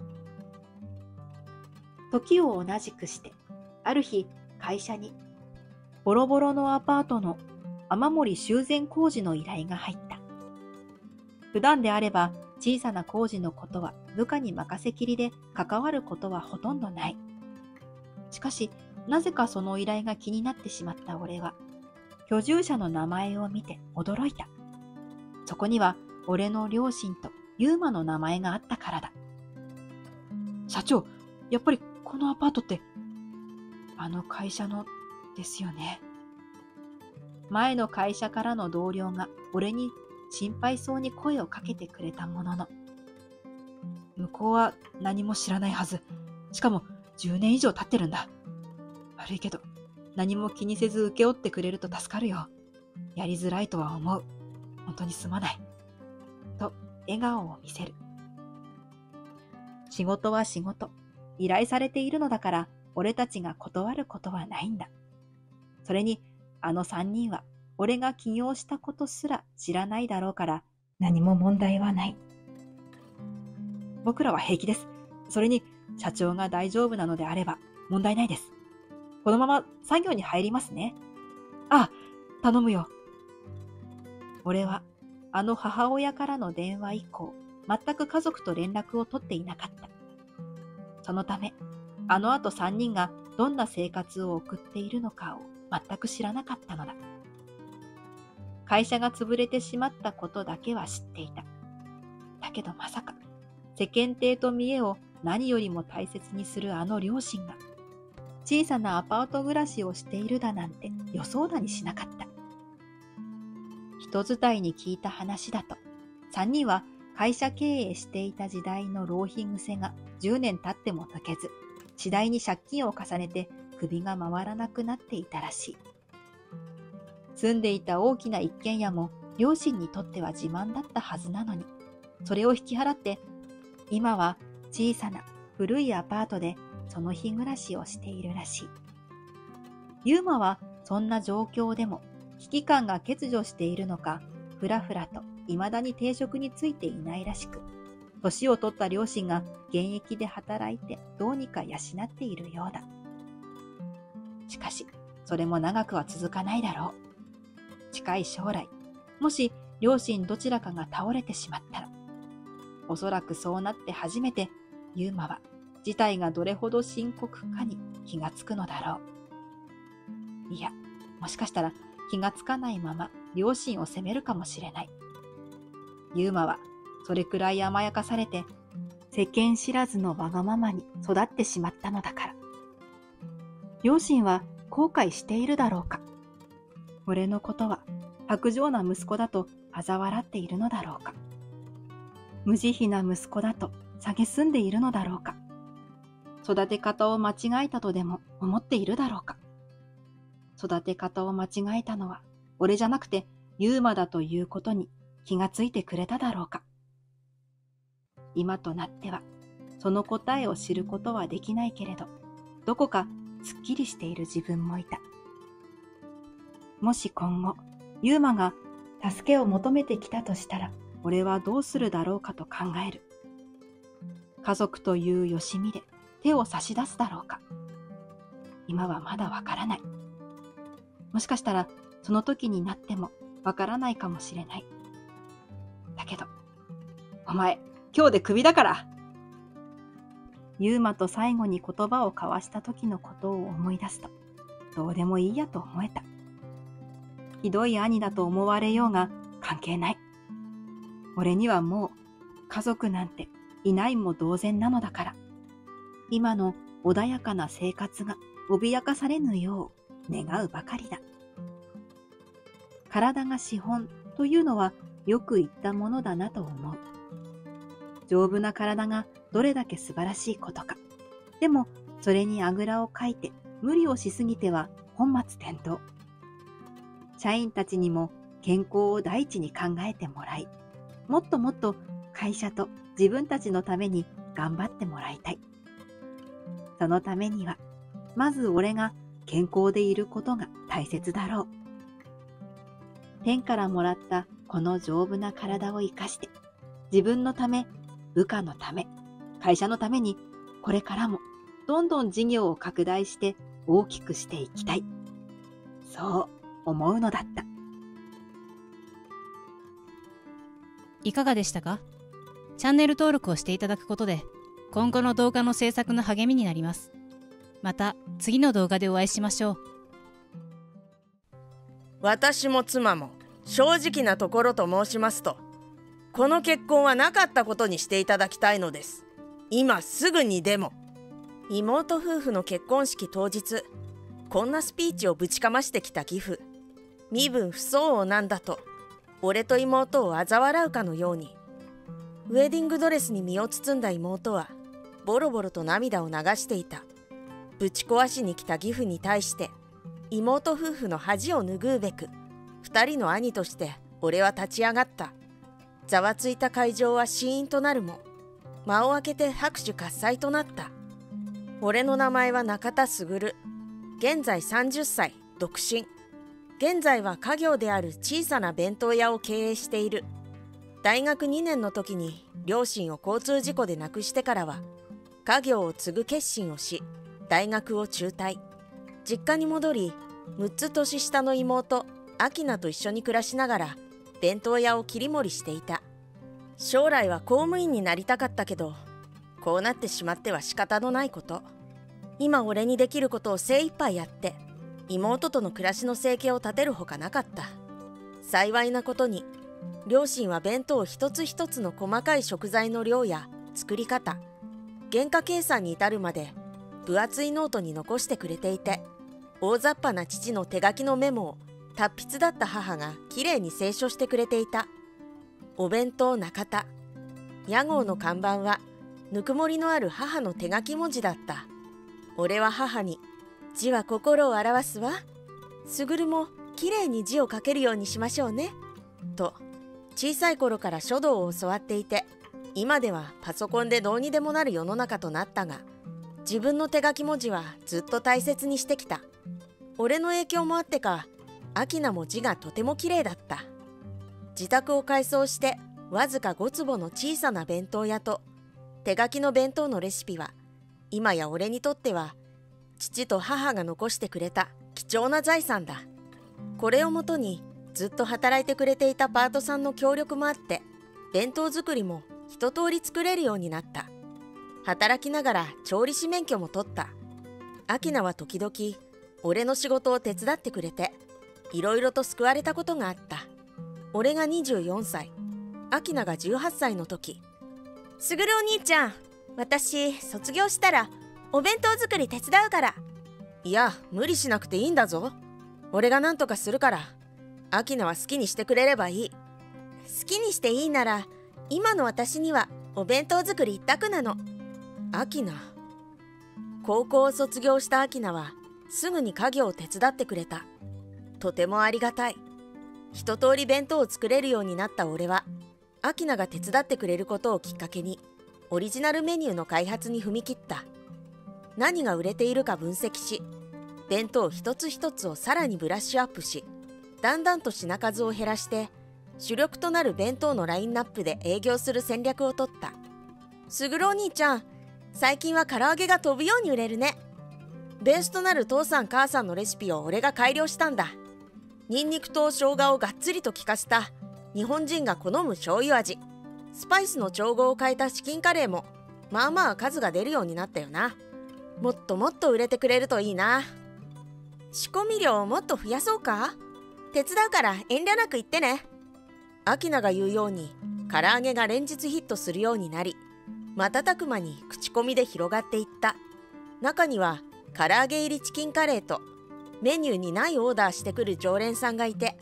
時を同じくして、ある日会社にボロボロのアパートの雨漏り修繕工事の依頼が入った。普段であれば小さな工事のことは部下に任せきりで関わることはほとんどない。しかし、なぜかその依頼が気になってしまった俺は、居住者の名前を見て驚いた。そこには俺の両親とユーマの名前があったからだ。社長、やっぱりこのアパートって、あの会社のですよね。前の会社からの同僚が俺に心配そうに声をかけてくれたものの、向こうは何も知らないはず。しかもじゅうねん以上経ってるんだ。悪いけど、何も気にせず請け負ってくれると助かるよ。やりづらいとは思う。本当にすまない。と笑顔を見せる。仕事は仕事。依頼されているのだから、俺たちが断ることはないんだ。それに、あの三人は俺が起業したことすら知らないだろうから、何も問題はない。僕らは平気です。それに、社長が大丈夫なのであれば問題ないです。このまま作業に入りますね。ああ、頼むよ。俺はあの母親からの電話以降、全く家族と連絡を取っていなかった。そのため、あの後三人がどんな生活を送っているのかを全く知らなかったのだ。会社が潰れてしまったことだけは知っていた。だけどまさか、世間体と見栄を何よりも大切にするあの両親が、小さなアパート暮らしをしているだなんて予想だにしなかった。人伝いに聞いた話だと、三人は会社経営していた時代の浪費癖がじゅうねん経っても抜けず、次第に借金を重ねて首が回らなくなっていたらしい。住んでいた大きな一軒家も両親にとっては自慢だったはずなのに、それを引き払って、今は小さな古いアパートでその日暮らしをしているらしい。ユーマはそんな状況でも危機感が欠如しているのか、ふらふらと未だに定職についていないらしく、年を取った両親が現役で働いてどうにか養っているようだ。しかし、それも長くは続かないだろう。近い将来、もし両親どちらかが倒れてしまったら、おそらくそうなって初めて、ユーマは事態がどれほど深刻かに気がつくのだろう。いや、もしかしたら気がつかないまま両親を責めるかもしれない。ユーマはそれくらい甘やかされて、世間知らずのわがままに育ってしまったのだから。両親は後悔しているだろうか。俺のことは薄情な息子だと嘲笑っているのだろうか。無慈悲な息子だと蔑んでいるのだろうか。育て方を間違えたとでも思っているだろうか。育て方を間違えたのは俺じゃなくてユーマだということに気がついてくれただろうか。今となってはその答えを知ることはできないけれど、どこかすっきりしている自分もいた。もし今後ユーマが助けを求めてきたとしたら、俺はどうするだろうかと考える。家族というよしみで手を差し出すだろうか。今はまだわからない。もしかしたらその時になってもわからないかもしれない。だけど、お前今日でクビだから。ユーマと最後に言葉を交わした時のことを思い出すと、どうでもいいやと思えた。ひどい兄だと思われようが関係ない。俺にはもう家族なんていないも同然なのだから、今の穏やかな生活が脅かされぬよう願うばかりだ。体が資本というのはよく言ったものだなと思う。丈夫な体がどれだけ素晴らしいことか。でも、それにあぐらをかいて無理をしすぎては本末転倒。社員たちにも健康を第一に考えてもらい、もっともっと会社と自分たちのために頑張ってもらいたい。そのためには、まず俺が健康でいることが大切だろう。天からもらったこの丈夫な体を生かして、自分のため、部下のため、会社のために、これからもどんどん事業を拡大して大きくしていきたい。そう思うのだった。 いかがでしたか？チャンネル登録をしていただくことで、今後の動画の制作の励みになります。また次の動画でお会いしましょう。 私も妻も正直なところと申しますと、この結婚はなかったことにしていただきたいのです。今すぐにでも。妹夫婦の結婚式当日、こんなスピーチをぶちかましてきた義父。身分不相応なんだと、俺と妹を嘲笑うかのように。ウェディングドレスに身を包んだ妹は、ボロボロと涙を流していた。ぶち壊しに来た義父に対して、妹夫婦の恥を拭うべく、二人の兄として俺は立ち上がった。ざわついた会場はシーンとなるも、間を空けて拍手喝采となった。俺の名前は中田卓。現在さんじゅっさい、独身。現在は家業である小さな弁当屋を経営している。大学にねんの時に両親を交通事故で亡くしてからは、家業を継ぐ決心をし、大学を中退。実家に戻り、むっつ年下の妹、明菜と一緒に暮らしながら、弁当屋を切り盛りしていた。将来は公務員になりたかったけど、こうなってしまっては仕方のないこと。今俺にできることを精一杯やって、妹との暮らしの生計を立てるほかなかった。幸いなことに、両親は弁当一つ一つの細かい食材の量や作り方、原価計算に至るまで分厚いノートに残してくれていて、大雑把な父の手書きのメモを達筆だった母がきれいに清書してくれていた。お弁当中田。屋号の看板はぬくもりのある母の手書き文字だった。俺は母に、字は心を表すわ。卓もきれいに字を書けるようにしましょうね。と、小さい頃から書道を教わっていて、今ではパソコンでどうにでもなる世の中となったが、自分の手書き文字はずっと大切にしてきた。俺の影響もあってか、明菜も字がとてもきれいだった。自宅を改装して、わずかご坪の小さな弁当屋と、手書きの弁当のレシピは、今や俺にとっては、父と母が残してくれた貴重な財産だ。これをもとに、ずっと働いてくれていたパートさんの協力もあって、弁当作りも一通り作れるようになった。働きながら調理師免許も取った。明菜は時々、俺の仕事を手伝ってくれて、いろいろと救われたことがあった。俺がにじゅうよんさい、明菜がじゅうはっさいの時、卓お兄ちゃん、私卒業したらお弁当作り手伝うから。いや、無理しなくていいんだぞ。俺が何とかするから。明菜は好きにしてくれればいい。好きにしていいなら、今の私にはお弁当作り一択なの。明菜。高校を卒業した明菜はすぐに家業を手伝ってくれた。とてもありがたい。一通り弁当を作れるようになった俺は、明菜が手伝ってくれることをきっかけに、オリジナルメニューの開発に踏み切った。何が売れているか分析し、弁当一つ一つをさらにブラッシュアップし、だんだんと品数を減らして、主力となる弁当のラインナップで営業する戦略を取った。卓お兄ちゃん、最近は唐揚げが飛ぶように売れるね。ベースとなる父さん母さんのレシピを俺が改良したんだ。ニンニクと生姜をがっつりと効かせた日本人が好む醤油味。スパイスの調合を変えたチキンカレーもまあまあ数が出るようになったよな。もっともっと売れてくれるといいな。仕込み量をもっと増やそうか。手伝うから遠慮なく言ってね。明菜が言うように唐揚げが連日ヒットするようになり、瞬く間に口コミで広がっていった。中には唐揚げ入りチキンカレーとメニューにないオーダーしてくる常連さんがいて、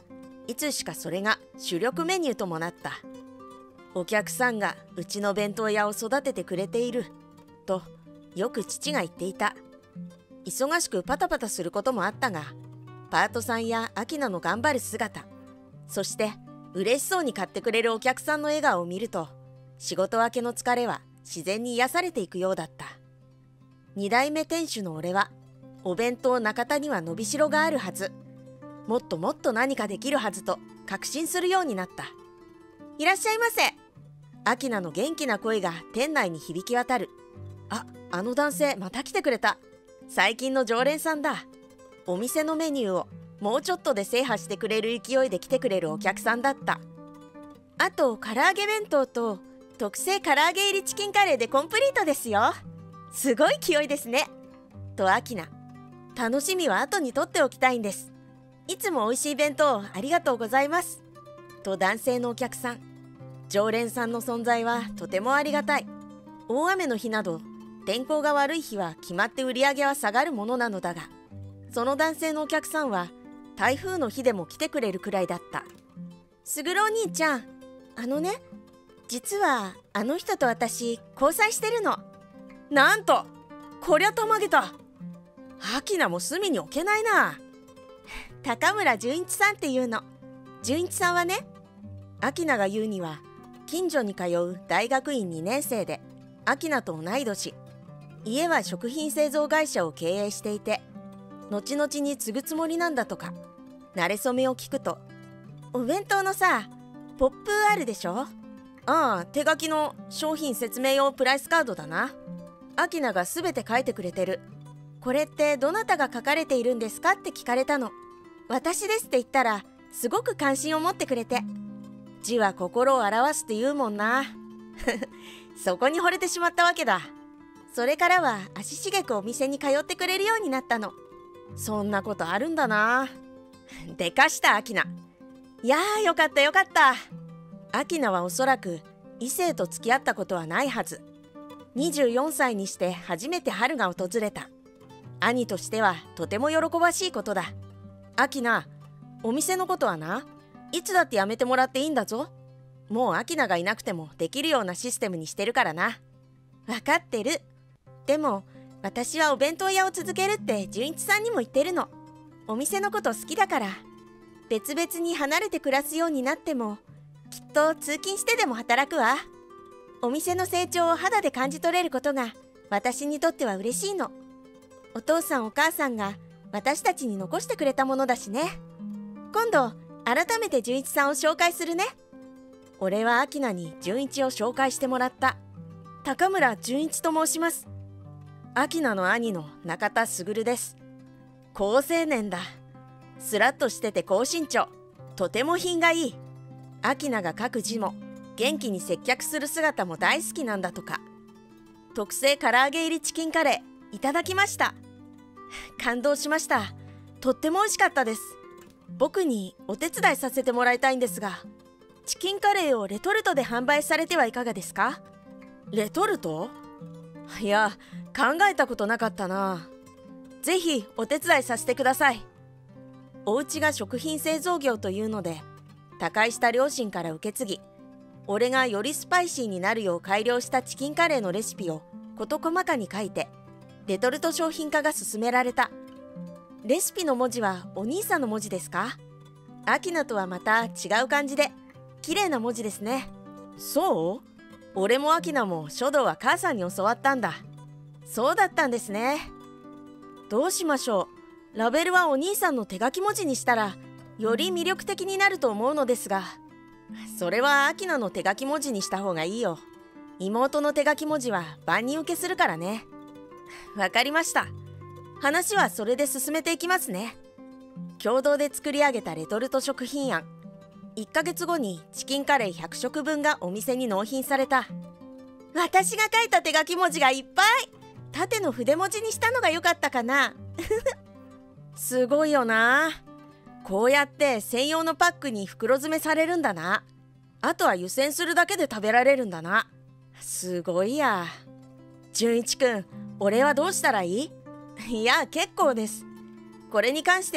いつしかそれが主力メニューともなった。お客さんがうちの弁当屋を育ててくれているとよく父が言っていた。忙しくパタパタすることもあったが、パートさんやアキナの頑張る姿、そして嬉しそうに買ってくれるお客さんの笑顔を見ると、仕事明けの疲れは自然に癒されていくようだった。二代目店主の俺は、お弁当中田には伸びしろがあるはず、もっともっと何かできるはずと確信するようになった。いらっしゃいませ。アキナの元気な声が店内に響き渡る。あ、あの男性また来てくれた。最近の常連さんだ。お店のメニューをもうちょっとで制覇してくれる勢いで来てくれるお客さんだった。あと唐揚げ弁当と特製唐揚げ入りチキンカレーでコンプリートですよ。すごい勢いですね。とアキナ、楽しみは後に取っておきたいんです。いつも美味しい弁当ありがとうございます。と男性のお客さん。常連さんの存在はとてもありがたい。大雨の日など天候が悪い日は決まって売り上げは下がるものなのだが、その男性のお客さんは台風の日でも来てくれるくらいだった。すぐるお兄ちゃん、あのね、実はあの人と私交際してるの。なんと、こりゃたまげた。アキナも隅に置けないな。高村純一さんっていうの。純一さんはね、アキナが言うには近所に通う大学院にねん生で、アキナと同い年。家は食品製造会社を経営していて、後々に継ぐつもりなんだとか。馴れ初めを聞くと、お弁当のさ、ポップあるでしょ。ああ、手書きの商品説明用プライスカードだな。アキナがすべて書いてくれてる。これってどなたが書かれているんですかって聞かれたの。私ですって言ったらすごく関心を持ってくれて、字は心を表すって言うもんな。そこに惚れてしまったわけだ。それからは足しげくお店に通ってくれるようになったの。そんなことあるんだな。でかしたアキナ。いやー、よかったよかった。アキナはおそらく異性と付き合ったことはないはず。にじゅうよんさいにして初めて春が訪れた。兄としてはとても喜ばしいことだ。アキナ、お店のことはな、いつだってやめてもらっていいんだぞ。もうアキナがいなくてもできるようなシステムにしてるからな。わかってる。でも私はお弁当屋を続けるって純一さんにも言ってるの。お店のこと好きだから。別々に離れて暮らすようになってもきっと通勤してでも働くわ。お店の成長を肌で感じ取れることが私にとっては嬉しいの。お父さんお母さんが私たちに残してくれたものだしね。今度改めて純一さんを紹介するね。俺はアキナに純一を紹介してもらった。高村純一と申します。アキナの兄の中田卓です。好青年だ。スラッとしてて高身長。とても品がいい。アキナが書く字も元気に接客する姿も大好きなんだとか。特製唐揚げ入りチキンカレーいただきました。感動しました。とっても美味しかったです。僕にお手伝いさせてもらいたいんですが、チキンカレーをレトルトで販売されてはいかがですか？レトルト？いや、考えたことなかったな。ぜひお手伝いさせてください。お家が食品製造業というので、他界した両親から受け継ぎ、俺がよりスパイシーになるよう改良したチキンカレーのレシピを事細かに書いて、レトルト商品化が進められた。レシピの文字はお兄さんの文字ですか？アキナとはまた違う感じで綺麗な文字ですね。そう？俺もアキナも書道は母さんに教わったんだ。そうだったんですね。どうしましょう。ラベルはお兄さんの手書き文字にしたらより魅力的になると思うのですが、それはアキナの手書き文字にした方がいいよ。妹の手書き文字は万人受けするからね。わかりました。話はそれで進めていきますね。共同で作り上げたレトルト食品案。いっかげつごにチキンカレーひゃくしょくぶんがお店に納品された。私が書いた手書き文字がいっぱい。縦の筆文字にしたのが良かったかな。すごいよな。こうやって専用のパックに袋詰めされるんだな。あとは湯煎するだけで食べられるんだな。すごいや。純一くん、俺はどうしたらいい？いや、結構です。これに関しては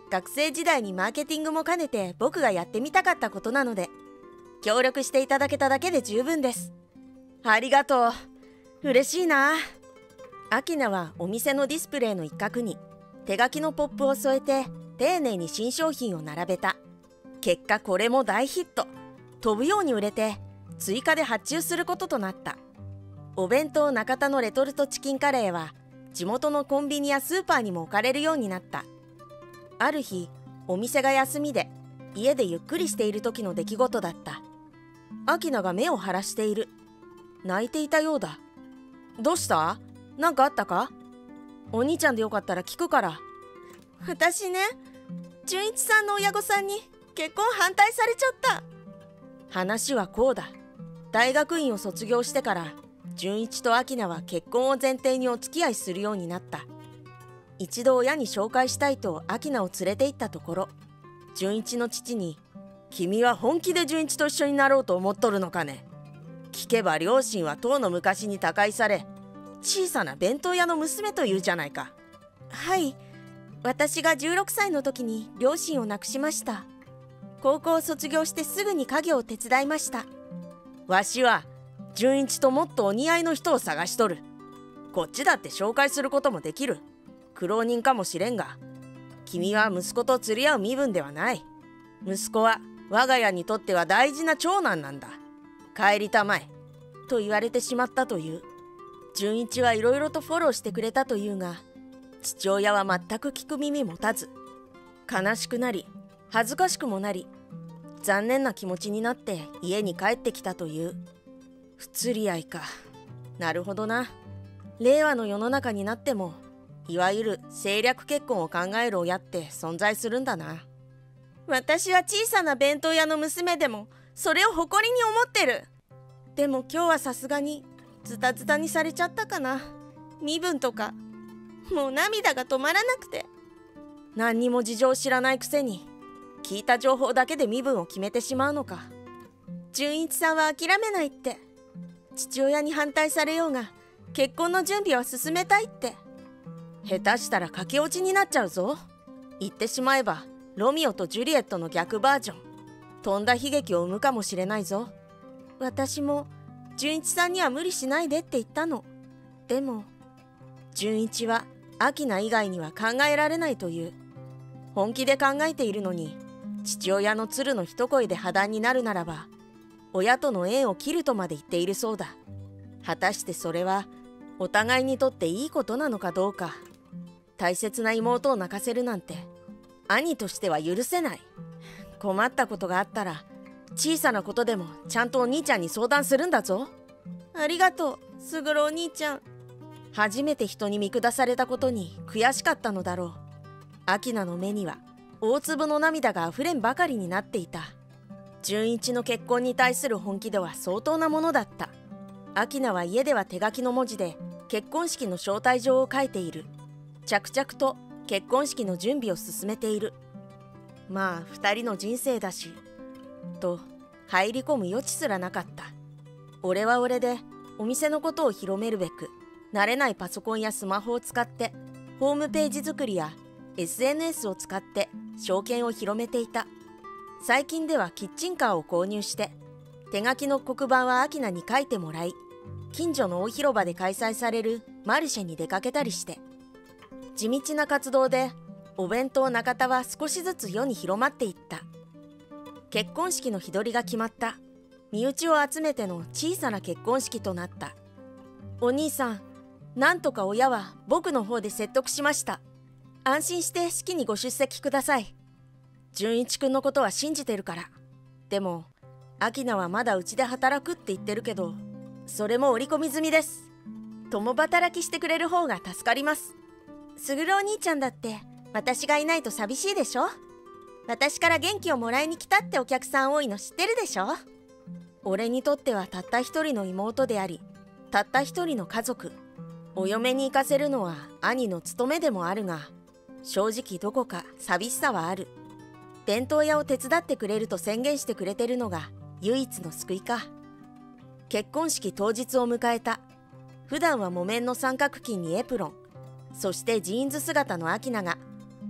学生時代にマーケティングも兼ねて僕がやってみたかったことなので、協力していただけただけで十分です。ありがとう。嬉しいな。アキナはお店のディスプレイの一角に手書きのポップを添えて丁寧に新商品を並べた。結果これも大ヒット。飛ぶように売れて追加で発注することとなった。お弁当中田のレトルトチキンカレーは地元のコンビニやスーパーにも置かれるようになった。ある日、お店が休みで家でゆっくりしている時の出来事だった。アキナが目を晴らしている。泣いていたようだ。どうした？なんかあったか？お兄ちゃんでよかったら聞くから。私ね、純一さんの親御さんに結婚反対されちゃった。話はこうだ。大学院を卒業してから純一とアキナは結婚を前提にお付き合いするようになった。一度親に紹介したいとアキナを連れて行ったところ、純一の父に「君は本気で純一と一緒になろうと思っとるのかね。聞けば両親はとうの昔に他界され、小さな弁当屋の娘というじゃないか。はい、私がじゅうろくさいの時に両親を亡くしました。高校を卒業してすぐに家業を手伝いました。わしは純一ともっとお似合いの人を探しとる。こっちだって紹介することもできる。苦労人かもしれんが、君は息子と釣り合う身分ではない。息子は我が家にとっては大事な長男なんだ。帰りたまえ。と言われてしまったという。純一はいろいろとフォローしてくれたというが、父親は全く聞く耳持たず、悲しくなり恥ずかしくもなり、残念な気持ちになって家に帰ってきたという。不釣り合いか。なるほどな。令和の世の中になっても、いわゆる政略結婚を考える親って存在するんだな。私は小さな弁当屋の娘でもそれを誇りに思ってる。でも今日はさすがにズタズタにされちゃったかな。身分とかもう涙が止まらなくて。何にも事情を知らないくせに聞いた情報だけで身分を決めてしまうのか。純一さんは諦めないって。父親に反対されようが結婚の準備は進めたいって。下手したら駆け落ちになっちゃうぞ。言ってしまえばロミオとジュリエットの逆バージョン。とんだ悲劇を生むかもしれないぞ。私も純一さんには無理しないでって言ったの。でも純一はアキナ以外には考えられないという。本気で考えているのに、父親の鶴の一声で破談になるならば親との縁を切るとまで言っているそうだ。果たしてそれはお互いにとっていいことなのかどうか。大切な妹を泣かせるなんて兄としては許せない。困ったことがあったら小さなことでもちゃんとお兄ちゃんに相談するんだぞ。ありがとう、すぐるお兄ちゃん。初めて人に見下されたことに悔しかったのだろう。アキナの目には大粒の涙があふれんばかりになっていた。純一の結婚に対する本気度は相当なものだった。アキナは家では手書きの文字で結婚式の招待状を書いている。着々と結婚式の準備を進めている。まあ二人の人生だしと入り込む余地すらなかった。俺は俺でお店のことを広めるべく、慣れないパソコンやスマホを使ってホームページ作りや エスエヌエス を使って証券を広めていた。最近ではキッチンカーを購入して手書きの黒板はアキナに書いてもらい、近所の大広場で開催されるマルシェに出かけたりして、地道な活動でお弁当中田は少しずつ世に広まっていった。結婚式の日取りが決まった。身内を集めての小さな結婚式となった。お兄さん、なんとか親は僕の方で説得しました。安心して式にご出席ください。純一くんのことは信じてるから。でもアキナはまだうちで働くって言ってるけど、それも織り込み済みです。共働きしてくれる方が助かります。すぐるお兄ちゃんだって私がいないと寂しいでしょ。私から元気をもらいに来たってお客さん多いの知ってるでしょ。俺にとってはたった一人の妹であり、たった一人の家族。お嫁に行かせるのは兄の務めでもあるが、正直どこか寂しさはある。弁当屋を手伝ってくれると宣言してくれてるのが唯一の救いか。結婚式当日を迎えた。普段は木綿の三角巾にエプロン、そしてジーンズ姿のアキナが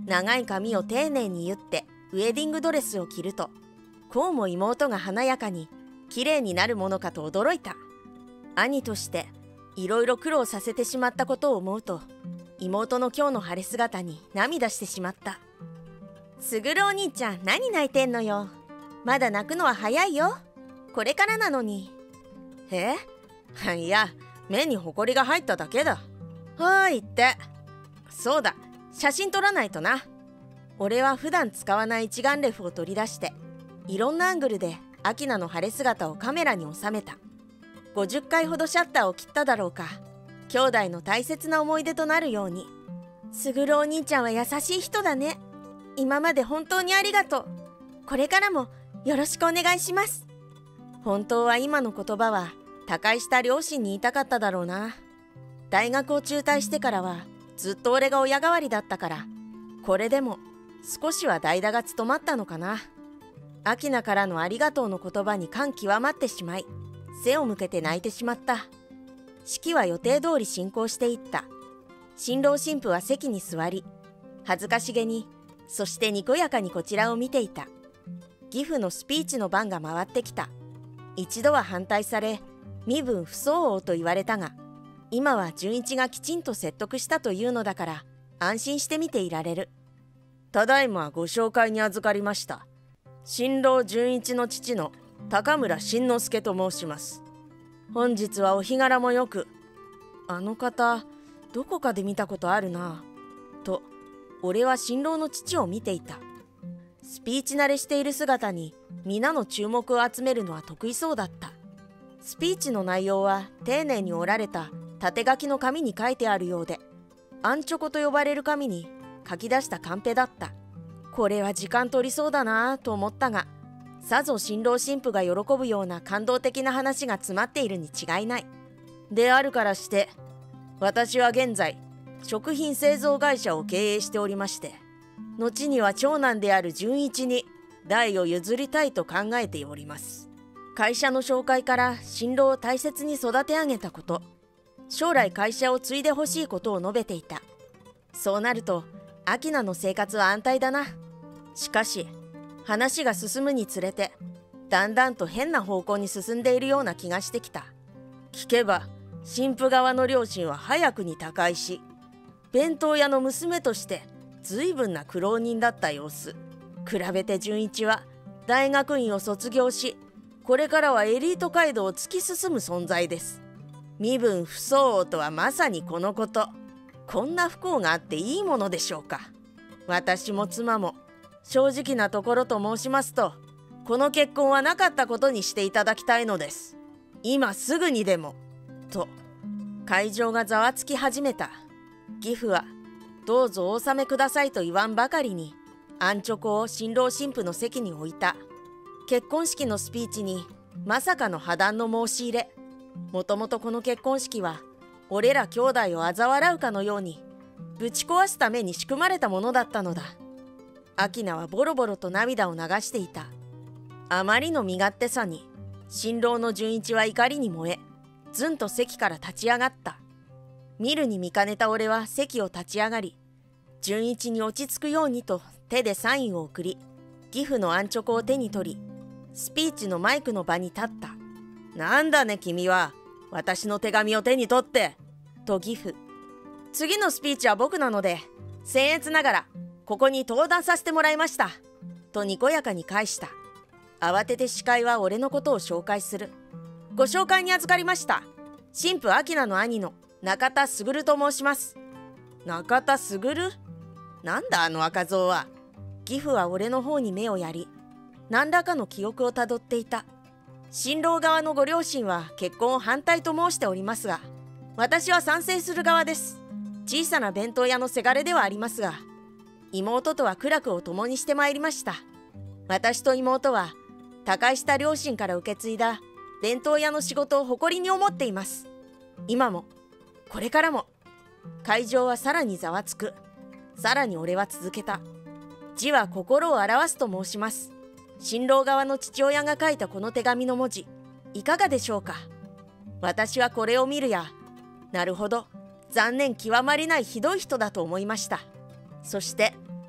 長い髪を丁寧に結ってウェディングドレスを着ると、こうも妹が華やかに綺麗になるものかと驚いた。兄としていろいろ苦労させてしまったことを思うと、妹の今日の晴れ姿に涙してしまった。すぐるお兄ちゃん、何泣いてんのよ。まだ泣くのは早いよ。これからなのに。え？いや、目にほこりが入っただけだ。はーいって。そうだ、写真撮らないとな。俺は普段使わない一眼レフを取り出して、いろんなアングルでアキナの晴れ姿をカメラに収めた。ごじゅっかいほどシャッターを切っただろうか。兄弟の大切な思い出となるように。すぐるお兄ちゃんは優しい人だね。今まで本当にありがとう。これからもよろしくお願いします。本当は今の言葉は他界した両親に言いたかっただろうな。大学を中退してからはずっと俺が親代わりだったから、これでも少しは代打が務まったのかな。アキナからのありがとうの言葉に感極まってしまい、背を向けて泣いてしまった。式は予定通り進行していった。新郎新婦は席に座り、恥ずかしげに、そしてにこやかにこちらを見ていた。義父のスピーチの番が回ってきた。一度は反対され、身分不相応と言われたが、今は純一がきちんと説得したというのだから、安心して見ていられる。ただいまご紹介に預かりました。新郎純一の父の高村新之助と申します。本日はお日柄もよく、あの方、どこかで見たことあるな。と、俺は新郎の父を見ていた。スピーチ慣れしている姿に皆の注目を集めるのは得意そうだった。スピーチの内容は丁寧に折られた縦書きの紙に書いてあるようで、アンチョコと呼ばれる紙に書き出したカンペだった。これは時間取りそうだなぁと思ったが、さぞ新郎新婦が喜ぶような感動的な話が詰まっているに違いない。であるからして、私は現在、食品製造会社を経営しておりまして、後には長男である純一に代を譲りたいと考えております。会社の紹介から新郎を大切に育て上げたこと、将来会社を継いでほしいことを述べていた。そうなると、アキナの生活は安泰だな。しかし、話が進むにつれて、だんだんと変な方向に進んでいるような気がしてきた。聞けば、新婦側の両親は早くに他界し、弁当屋の娘として随分な苦労人だった様子。比べて純一は大学院を卒業し、これからはエリート街道を突き進む存在です。身分不相応とはまさにこのこと。こんな不幸があっていいものでしょうか。私も妻も正直なところと申しますと、この結婚はなかったことにしていただきたいのです。今すぐにでも。と、会場がざわつき始めた。義父は、どうぞお納めくださいと言わんばかりに、アンチョコを新郎新婦の席に置いた。結婚式のスピーチに、まさかの破談の申し入れ。もともとこの結婚式は、俺ら兄弟を嘲笑うかのように、ぶち壊すために仕組まれたものだったのだ。アキナはボロボロと涙を流していた。あまりの身勝手さに、新郎の純一は怒りに燃え、ずんと席から立ち上がった。見るに見かねた俺は席を立ち上がり、純一に落ち着くようにと手でサインを送り、義父のアンチョコを手に取り、スピーチのマイクの場に立った。なんだね君は、私の手紙を手に取って、と義父。次のスピーチは僕なので、僭越ながら、ここに登壇させてもらいました。とにこやかに返した。慌てて司会は俺のことを紹介する。ご紹介に預かりました。新婦アキナの兄の中田卓と申します。中田卓？なんだあの赤造は。義父は俺の方に目をやり、何らかの記憶をたどっていた。新郎側のご両親は結婚を反対と申しておりますが、私は賛成する側です。小さな弁当屋のせがれではありますが、妹とは苦楽を共にしてまいりました。私と妹は他界した両親から受け継いだ弁当屋の仕事を誇りに思っています。今もこれからも。会場はさらにざわつく。さらに俺は続けた。字は心を表すと申します。新郎側の父親が書いたこの手紙の文字、いかがでしょうか。私はこれを見るや、なるほど、残念極まりないひどい人だと思いました。そして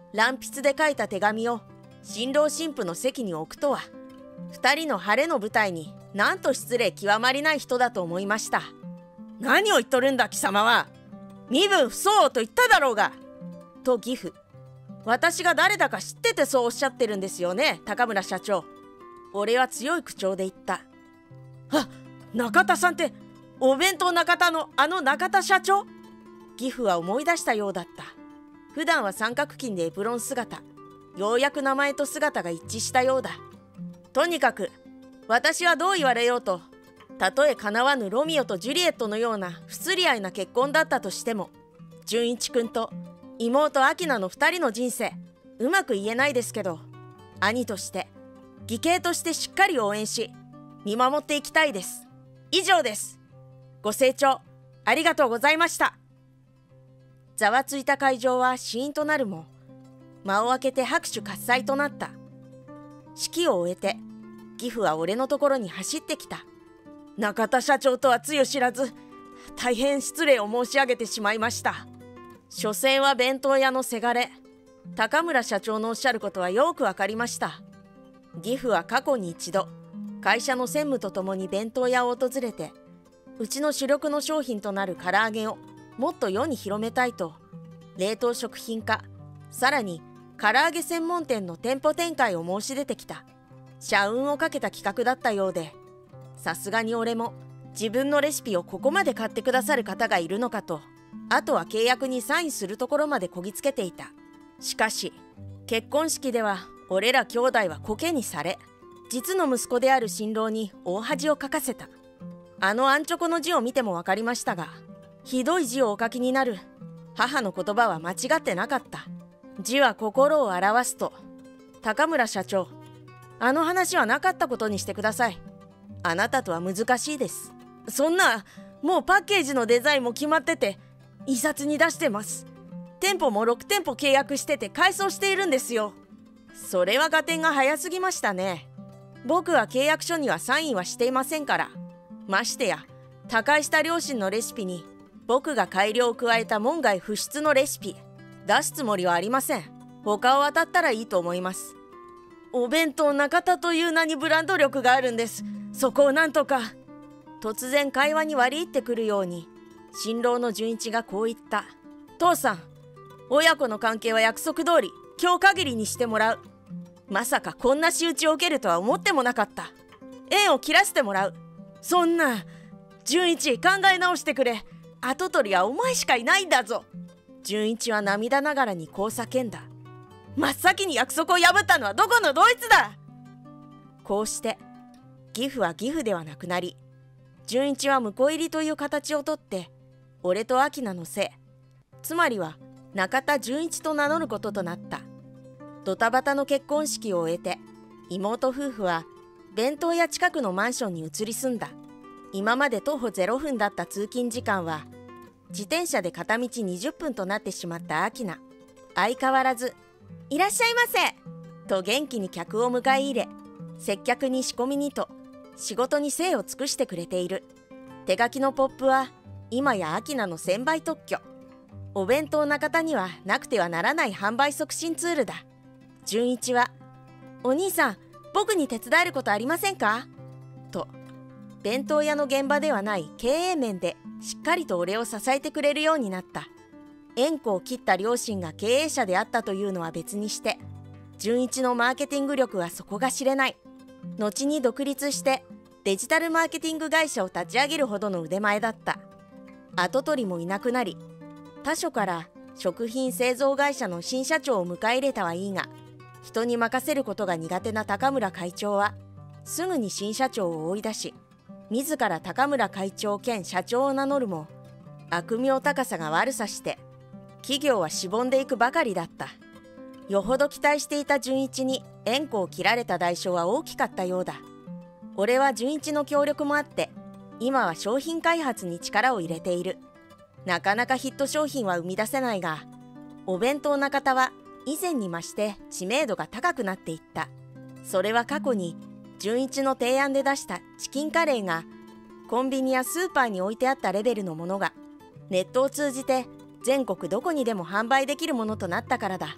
乱筆で書いた手紙を新郎新婦の席に置くとは、二人の晴れの舞台になんと失礼極まりない人だと思いました。何を言っとるんだ貴様は。身分不相応と言っただろうが。と義父。私が誰だか知っててそうおっしゃってるんですよね、高村社長。俺は強い口調で言った。あ、中田さんってお弁当中田のあの中田社長？義父は思い出したようだった。普段は三角巾でエプロン姿。ようやく名前と姿が一致したようだ。とにかく私はどう言われようと、たとえ叶わぬロミオとジュリエットのような不釣り合いな結婚だったとしても、純一君と妹アキナの二人の人生、うまく言えないですけど、兄として義兄としてしっかり応援し見守っていきたいです。以上です。ご清聴ありがとうございました。ざわついた会場はシーンとなるも、間を空けて拍手喝采となった。式を終えて義父は俺のところに走ってきた。中田社長とはつゆ知らず、大変失礼を申し上げてしまいました。所詮は弁当屋のせがれ、高村社長のおっしゃることはよくわかりました。義父は過去に一度会社の専務と共に弁当屋を訪れて、うちの主力の商品となる唐揚げをもっと世に広めたいと、冷凍食品化、さらに唐揚げ専門店の店舗展開を申し出てきた。社運をかけた企画だったようで、さすがに俺も自分のレシピをここまで買ってくださる方がいるのかと、あとは契約にサインするところまでこぎつけていた。しかし結婚式では俺ら兄弟はコケにされ、実の息子である新郎に大恥をかかせた。あのアンチョコの字を見ても分かりましたが、ひどい字をお書きになる母の言葉は間違ってなかった。字は心を表すと。高村社長、あの話はなかったことにしてください。あなたとは難しいです。そんな、もうパッケージのデザインも決まってて印刷に出してます。店舗もろく店舗契約してて改装しているんですよ。それは合点が早すぎましたね。僕は契約書にはサインはしていませんから。ましてや他界した両親のレシピに僕が改良を加えた門外不出のレシピ出すつもりはありません。他を当たったらいいと思います。お弁当中田という名にブランド力があるんです。そこをなんとか。突然会話に割り入ってくるように新郎の純一がこう言った。父さん、親子の関係は約束通り今日限りにしてもらう。まさかこんな仕打ちを受けるとは思ってもなかった。縁を切らせてもらう。そんな、純一考え直してくれ。跡取りはお前しかいないんだぞ。純一は涙ながらにこう叫んだ。真っ先に約束を破ったのはどこのドイツだ。こうして義父は義父ではなくなり、純一は婿入りという形をとって俺と明菜の姓、つまりは中田純一と名乗ることとなった。ドタバタの結婚式を終えて妹夫婦は弁当屋近くのマンションに移り住んだ。今まで徒歩ゼロふんだった通勤時間は自転車で片道にじゅっぷんとなってしまった明菜。相変わらずいらっしゃいませと元気に客を迎え入れ、接客に仕込みにと仕事に精を尽くしてくれている。手書きのポップは今や明菜の専売特許。お弁当中田にはなくてはならない販売促進ツールだ。純一は、お兄さん、僕に手伝えることありませんかと、弁当屋の現場ではない経営面でしっかりと俺を支えてくれるようになった。縁故を切った両親が経営者であったというのは別にして、純一のマーケティング力は底が知れない。後に独立してデジタルマーケティング会社を立ち上げるほどの腕前だった。跡取りもいなくなり、他所から食品製造会社の新社長を迎え入れたはいいが、人に任せることが苦手な高村会長はすぐに新社長を追い出し、自ら高村会長兼社長を名乗るも、悪名高さが悪さして企業はしぼんでいくばかりだった。よほど期待していた純一に縁故を切られた代償は大きかったようだ。俺は純一の協力もあって今は商品開発に力を入れている。なかなかヒット商品は生み出せないが、お弁当中田は以前に増して知名度が高くなっていった。それは過去に純一の提案で出したチキンカレーがコンビニやスーパーに置いてあったレベルのものがネットを通じて全国どこにでも販売できるものとなったからだ。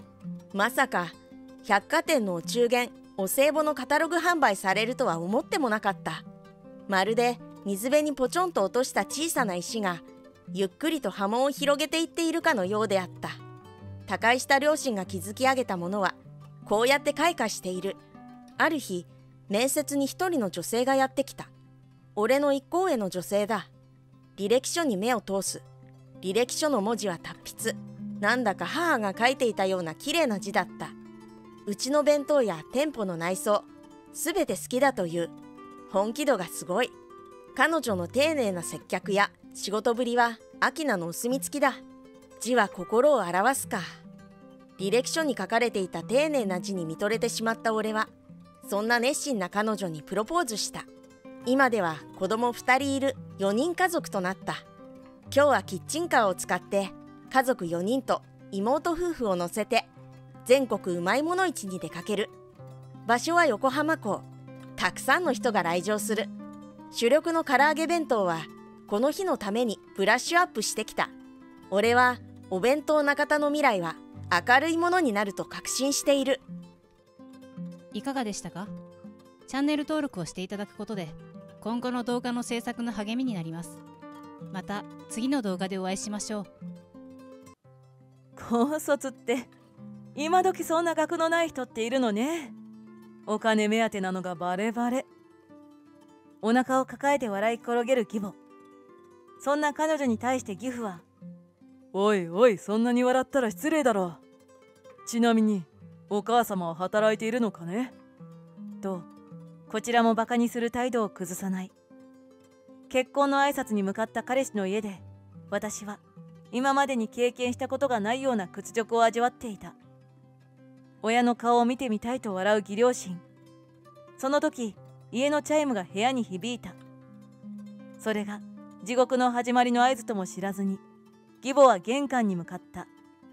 まさか百貨店のお中元お歳暮のカタログ販売されるとは思ってもなかった。まるで水辺にポチョンと落とした小さな石がゆっくりと波紋を広げていっているかのようであった。他界した両親が築き上げたものはこうやって開花している。ある日、面接に一人の女性がやってきた。俺の一行への女性だ。履歴書に目を通す。履歴書の文字は達筆。なんだか母が書いていたような綺麗な字だった。うちの弁当や店舗の内装、すべて好きだという。本気度がすごい。彼女の丁寧な接客や仕事ぶりは秋菜のお墨付きだ。字は心を表すか。履歴書に書かれていた丁寧な字に見とれてしまった俺は、そんな熱心な彼女にプロポーズした。今では子供ふたりいるよにん家族となった。今日はキッチンカーを使って家族よにんと妹夫婦を乗せて全国うまいもの市に出かける。場所は横浜港。たくさんの人が来場する。主力の唐揚げ弁当はこの日のためにブラッシュアップしてきた。俺はお弁当中田の未来は明るいものになると確信している。 いかがでしたか？チャンネル登録をしていただくことで今後の動画の制作の励みになります。また次の動画でお会いしましょう。 高卒って今時そんな学のない人っているのね。お金目当てなのがバレバレ。お腹を抱えて笑い転げる義母。そんな彼女に対して義父は、おいおい、そんなに笑ったら失礼だろう。ちなみにお母様は働いているのかねと、こちらもバカにする態度を崩さない。結婚の挨拶に向かった彼氏の家で、私は今までに経験したことがないような屈辱を味わっていた。親の顔を見てみたいと笑う義両親。その時、家のチャイムが部屋に響いた。それが地獄の始まりの合図とも知らずに、義母は玄関に向かった。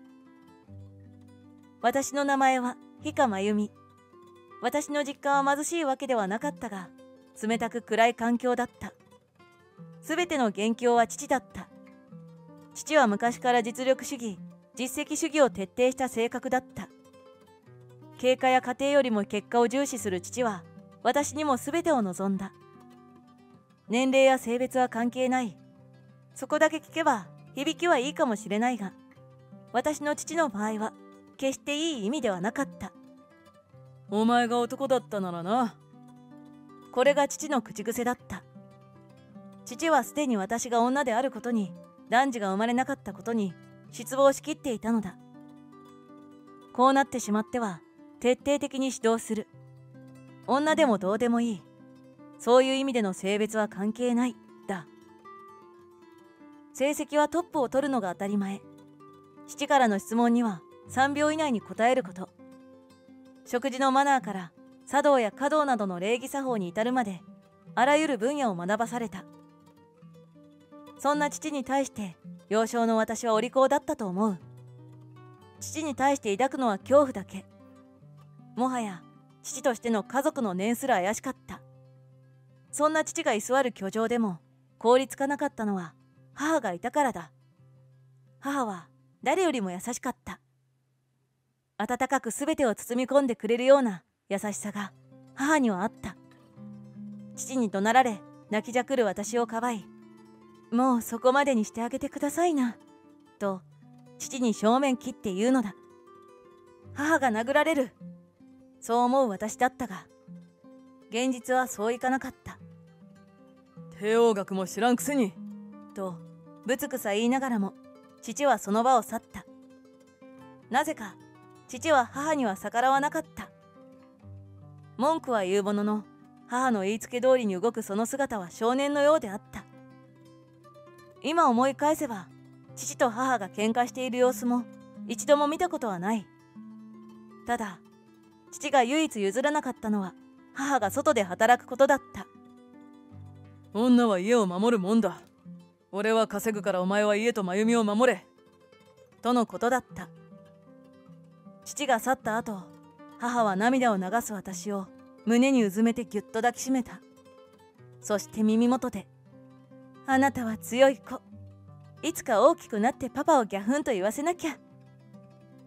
私の名前は氷川真由美。私の実家は貧しいわけではなかったが、冷たく暗い環境だった。すべての元凶は父だった。父は昔から実力主義、実績主義を徹底した性格だった。経過や家庭よりも結果を重視する父は、私にもすべてを望んだ。年齢や性別は関係ない。そこだけ聞けば響きはいいかもしれないが、私の父の場合は決していい意味ではなかった。お前が男だったならな。これが父の口癖だった。父はすでに私が女であることに、男児が生まれなかったことに失望しきっていたのだ。こうなってしまっては徹底的に指導する。女でもどうでもいい。そういう意味での性別は関係ない、だ。成績はトップを取るのが当たり前。父からの質問にはさんびょう以内に答えること。食事のマナーから茶道や華道などの礼儀作法に至るまで、あらゆる分野を学ばされた。そんな父に対して幼少の私はお利口だったと思う。父に対して抱くのは恐怖だけ。もはや父としての家族の念すら怪しかった。そんな父が居座る居城でも凍りつかなかったのは母がいたからだ。母は誰よりも優しかった。温かくすべてを包み込んでくれるような優しさが母にはあった。父に怒鳴られ泣きじゃくる私をかばい、もうそこまでにしてあげてくださいな、と父に正面切って言うのだ。母が殴られる。そう思う私だったが、現実はそういかなかった。帝王学も知らんくせに、とぶつくさ言いながらも、父はその場を去った。なぜか父は母には逆らわなかった。文句は言うものの、母の言いつけ通りに動くその姿は少年のようであった。今思い返せば、父と母が喧嘩している様子も一度も見たことはない。ただ、父が唯一譲らなかったのは、母が外で働くことだった。女は家を守るもんだ。俺は稼ぐからお前は家と真由美を守れ。とのことだった。父が去った後、母は涙を流す私を胸にうずめてぎゅっと抱きしめた。そして耳元で、あなたは強い子。いつか大きくなってパパをギャフンと言わせなきゃ。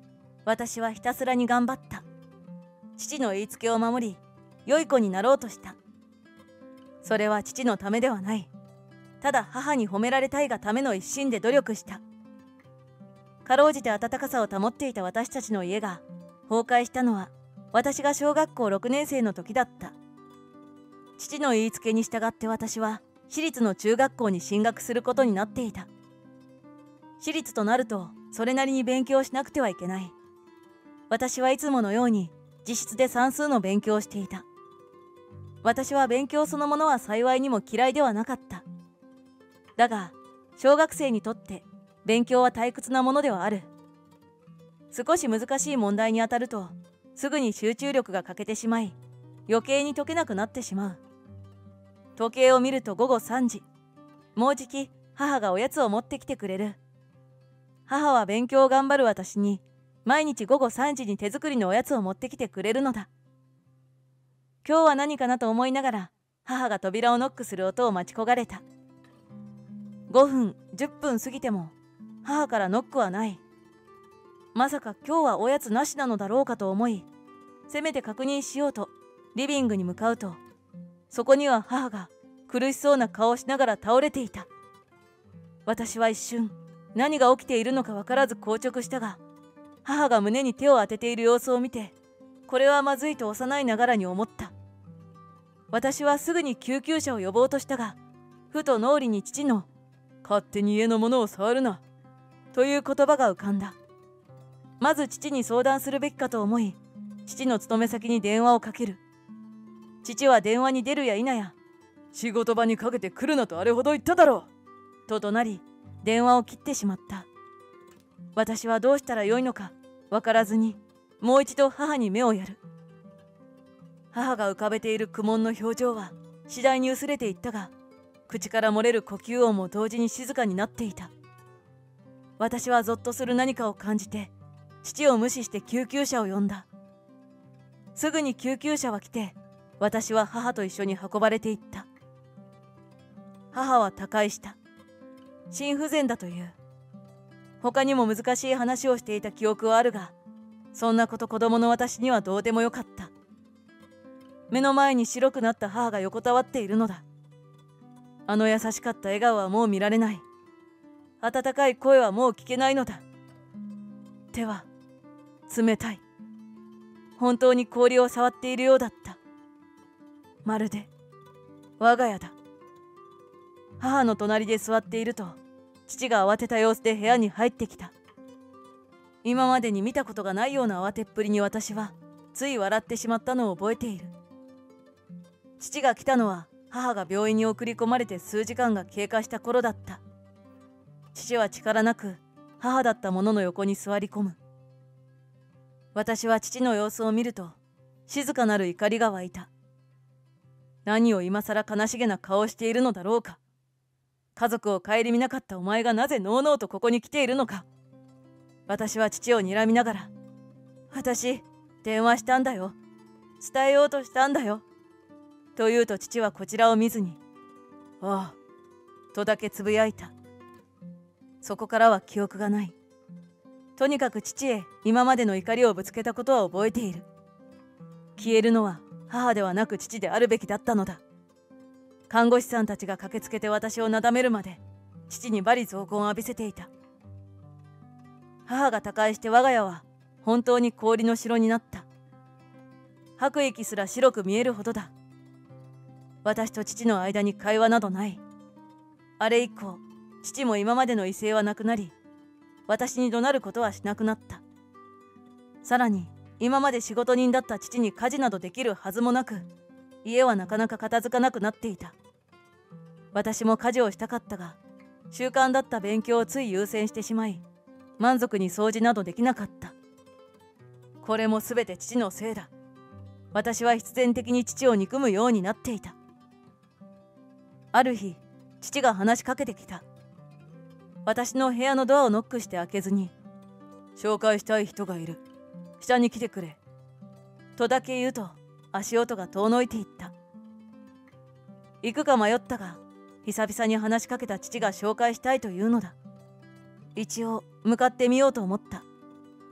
私はひたすらに頑張った。父の言いつけを守り、良い子になろうとした。それは父のためではない。ただ母に褒められたいがための一心で努力した。かろうじて温かさを保っていた私たちの家が崩壊したのは私が小学校ろくねん生の時だった。父の言いつけに従って私は私立の中学校に進学することになっていた。私立となるとそれなりに勉強しなくてはいけない。私はいつものように自室で算数の勉強をしていた。私は勉強そのものは幸いにも嫌いではなかった。だが小学生にとって勉強は退屈なものではある。少し難しい問題に当たるとすぐに集中力が欠けてしまい、余計に解けなくなってしまう。時計を見るとごごさんじ。もうじき母がおやつを持ってきてくれる。母は勉強を頑張る私に毎日ごごさんじに手作りのおやつを持ってきてくれるのだ。今日は何かなと思いながら母が扉をノックする音を待ち焦がれた。ごふん、じゅっぷん過ぎても母からノックはない。まさか今日はおやつなしなのだろうかと思い、せめて確認しようとリビングに向かうと、そこには母が苦しそうな顔をしながら倒れていた。私は一瞬何が起きているのか分からず硬直したが、母が胸に手を当てている様子を見て、これはまずいと幼いながらに思った。私はすぐに救急車を呼ぼうとしたが、ふと脳裏に父の「勝手に家のものを触るな」という言葉が浮かんだ。まず父に相談するべきかと思い、父の勤め先に電話をかける。父は電話に出るや否や、仕事場にかけてくるなとあれほど言っただろうと怒鳴り、電話を切ってしまった。私はどうしたらよいのか分からずに、もう一度母に目をやる。母が浮かべている苦悶の表情は次第に薄れていったが、口から漏れる呼吸音も同時に静かになっていた。私はゾッとする何かを感じて、父を無視して救急車を呼んだ。すぐに救急車は来て、私は母と一緒に運ばれていった。母は他界した。心不全だという。他にも難しい話をしていた記憶はあるが、そんなこと子供の私にはどうでもよかった。目の前に白くなった母が横たわっているのだ。あの優しかった笑顔はもう見られない。温かい声はもう聞けないのだ。手は冷たい。本当に氷を触っているようだった。まるで我が家だ。母の隣で座っていると、父が慌てた様子で部屋に入ってきた。今までに見たことがないような慌てっぷりに私はつい笑ってしまったのを覚えている。父が来たのは母が病院に送り込まれて数時間が経過した頃だった。父は力なく母だった者の横に座り込む。私は父の様子を見ると静かなる怒りが湧いた。何を今さら悲しげな顔をしているのだろうか。家族を顧みなかったお前がなぜのうのうとここに来ているのか。私は父を睨みながら、私、電話したんだよ。伝えようとしたんだよ。と言うと父はこちらを見ずに、ああ、とだけつぶやいた。そこからは記憶がない。とにかく父へ今までの怒りをぶつけたことは覚えている。消えるのは母ではなく父であるべきだったのだ。看護師さんたちが駆けつけて私をなだめるまで、父に罵詈雑言を浴びせていた。母が他界して我が家は本当に氷の城になった。吐く息すら白く見えるほどだ。私と父の間に会話などない。あれ以降、父も今までの威勢はなくなり、私に怒鳴ることはしなくなった。さらに、今まで仕事人だった父に家事などできるはずもなく、家はなかなか片付かなくなっていた。私も家事をしたかったが、習慣だった勉強をつい優先してしまい、満足に掃除などできなかった。これもすべて父のせいだ。私は必然的に父を憎むようになっていた。ある日、父が話しかけてきた。私の部屋のドアをノックして開けずに、紹介したい人がいる。下に来てくれ。とだけ言うと、足音が遠のいていった。行くか迷ったが、久々に話しかけた父が紹介したいというのだ。一応、向かってみようと思った。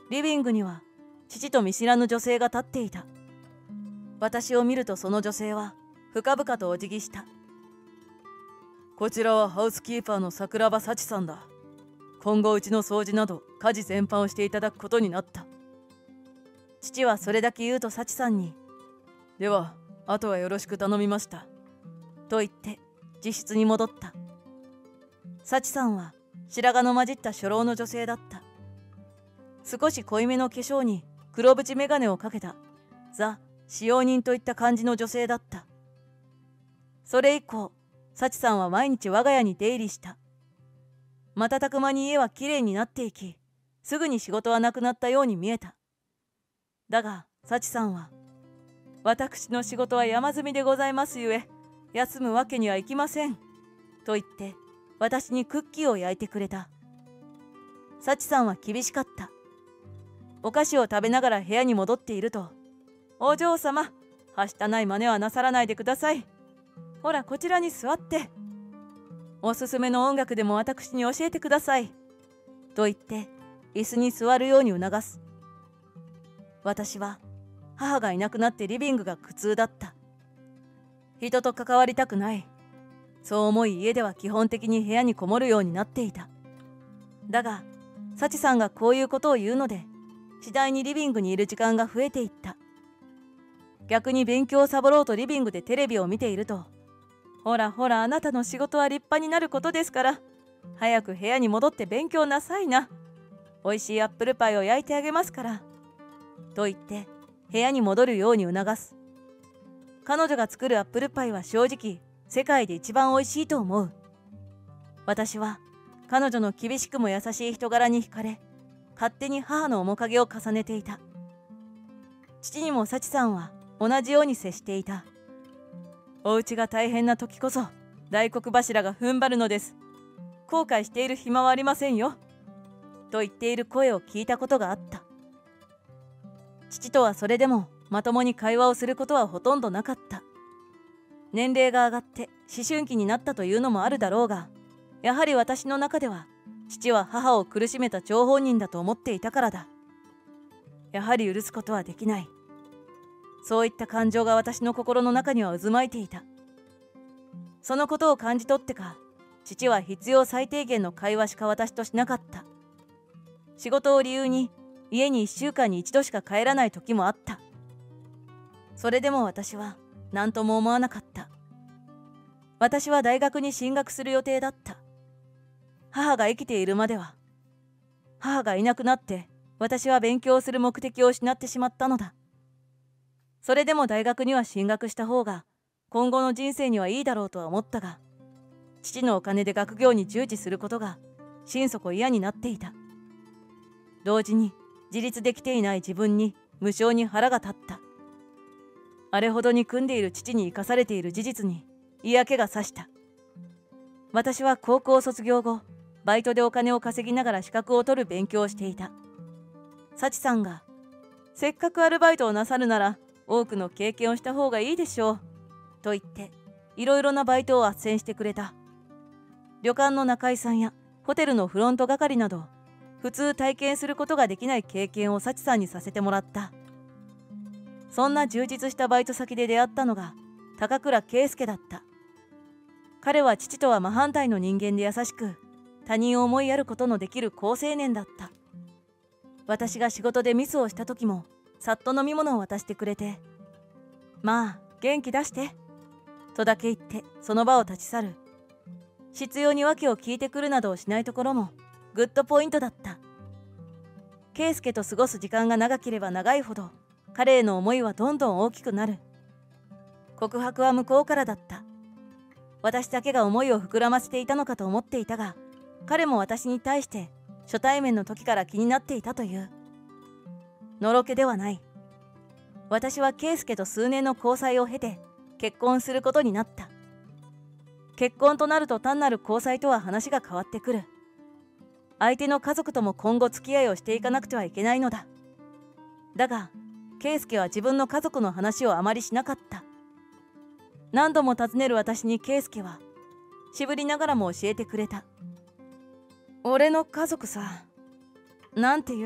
リビングには父と見知らぬ女性が立っていた。私を見るとその女性は深々とお辞儀した。こちらはハウスキーパーの桜庭幸さんだ。今後うちの掃除など家事全般をしていただくことになった。父はそれだけ言うと幸さんに、ではあとはよろしく頼みましたと言って自室に戻った。幸さんは白髪の混じった初老の女性だった。少し濃いめの化粧に黒縁眼鏡をかけたザ・使用人といった感じの女性だった。それ以降、幸さんは毎日我が家に出入りした。瞬く間に家はきれいになっていき、すぐに仕事はなくなったように見えた。だが幸さんは、私の仕事は山積みでございますゆえ、休むわけにはいきませんと言って私にクッキーを焼いてくれた。幸さんは厳しかった。お菓子を食べながら部屋に戻っていると、お嬢様、はしたない真似はなさらないでください。ほらこちらに座って。おすすめの音楽でも私に教えてください。と言って椅子に座るように促す。私は母がいなくなってリビングが苦痛だった。人と関わりたくない。そう思い家では基本的に部屋にこもるようになっていた。だが幸さんがこういうことを言うので、次第にリビングにいる時間が増えていった。逆に勉強をサボろうとリビングでテレビを見ていると、ほらほらあなたの仕事は立派になることですから、早く部屋に戻って勉強なさいな。おいしいアップルパイを焼いてあげますから。と言って部屋に戻るように促す。彼女が作るアップルパイは正直世界で一番おいしいと思う。私は彼女の厳しくも優しい人柄に惹かれ、勝手に母の面影を重ねていた。父にも幸さんは同じように接していた。お家が大変な時こそ大黒柱が踏ん張るのです。後悔している暇はありませんよ。と言っている声を聞いたことがあった。父とはそれでもまともに会話をすることはほとんどなかった。年齢が上がって思春期になったというのもあるだろうが、やはり私の中では父は母を苦しめた張本人だと思っていたからだ。やはり許すことはできない。そういった感情が私の心の中には渦巻いていた。そのことを感じ取ってか、父は必要最低限の会話しか私としなかった。仕事を理由に家にいっしゅうかんに一度しか帰らない時もあった。それでも私は何とも思わなかった。私は大学に進学する予定だった。母が生きているまでは。母がいなくなって私は勉強する目的を失ってしまったのだ。それでも大学には進学した方が今後の人生にはいいだろうとは思ったが、父のお金で学業に従事することが心底嫌になっていた。同時に自立できていない自分に無性に腹が立った。あれほど憎んでいる父に生かされている事実に嫌気がさした。私は高校卒業後、バイトでお金を稼ぎながら資格を取る勉強をしていた。幸さんが、せっかくアルバイトをなさるなら多くの経験をした方がいいでしょうと言っていろいろなバイトを斡旋してくれた。旅館の仲居さんやホテルのフロント係など、普通体験することができない経験を幸さんにさせてもらった。そんな充実したバイト先で出会ったのが高倉圭介だった。彼は父とは真反対の人間で優しく、他人を思いやることのできる好青年だった。私が仕事でミスをした時もさっと飲み物を渡してくれて、まあ元気出してとだけ言ってその場を立ち去る。必要に訳を聞いてくるなどをしないところもグッドポイントだった。圭介と過ごす時間が長ければ長いほど彼への思いはどんどん大きくなる。告白は向こうからだった。私だけが思いを膨らませていたのかと思っていたが、彼も私に対して初対面の時から気になっていたという。のろけではない。私は圭介と数年の交際を経て結婚することになった。結婚となると単なる交際とは話が変わってくる。相手の家族とも今後付き合いをしていかなくてはいけないのだ。だが圭介は自分の家族の話をあまりしなかった。何度も尋ねる私に圭介は渋りながらも教えてくれた。俺の家族さ、なんていうか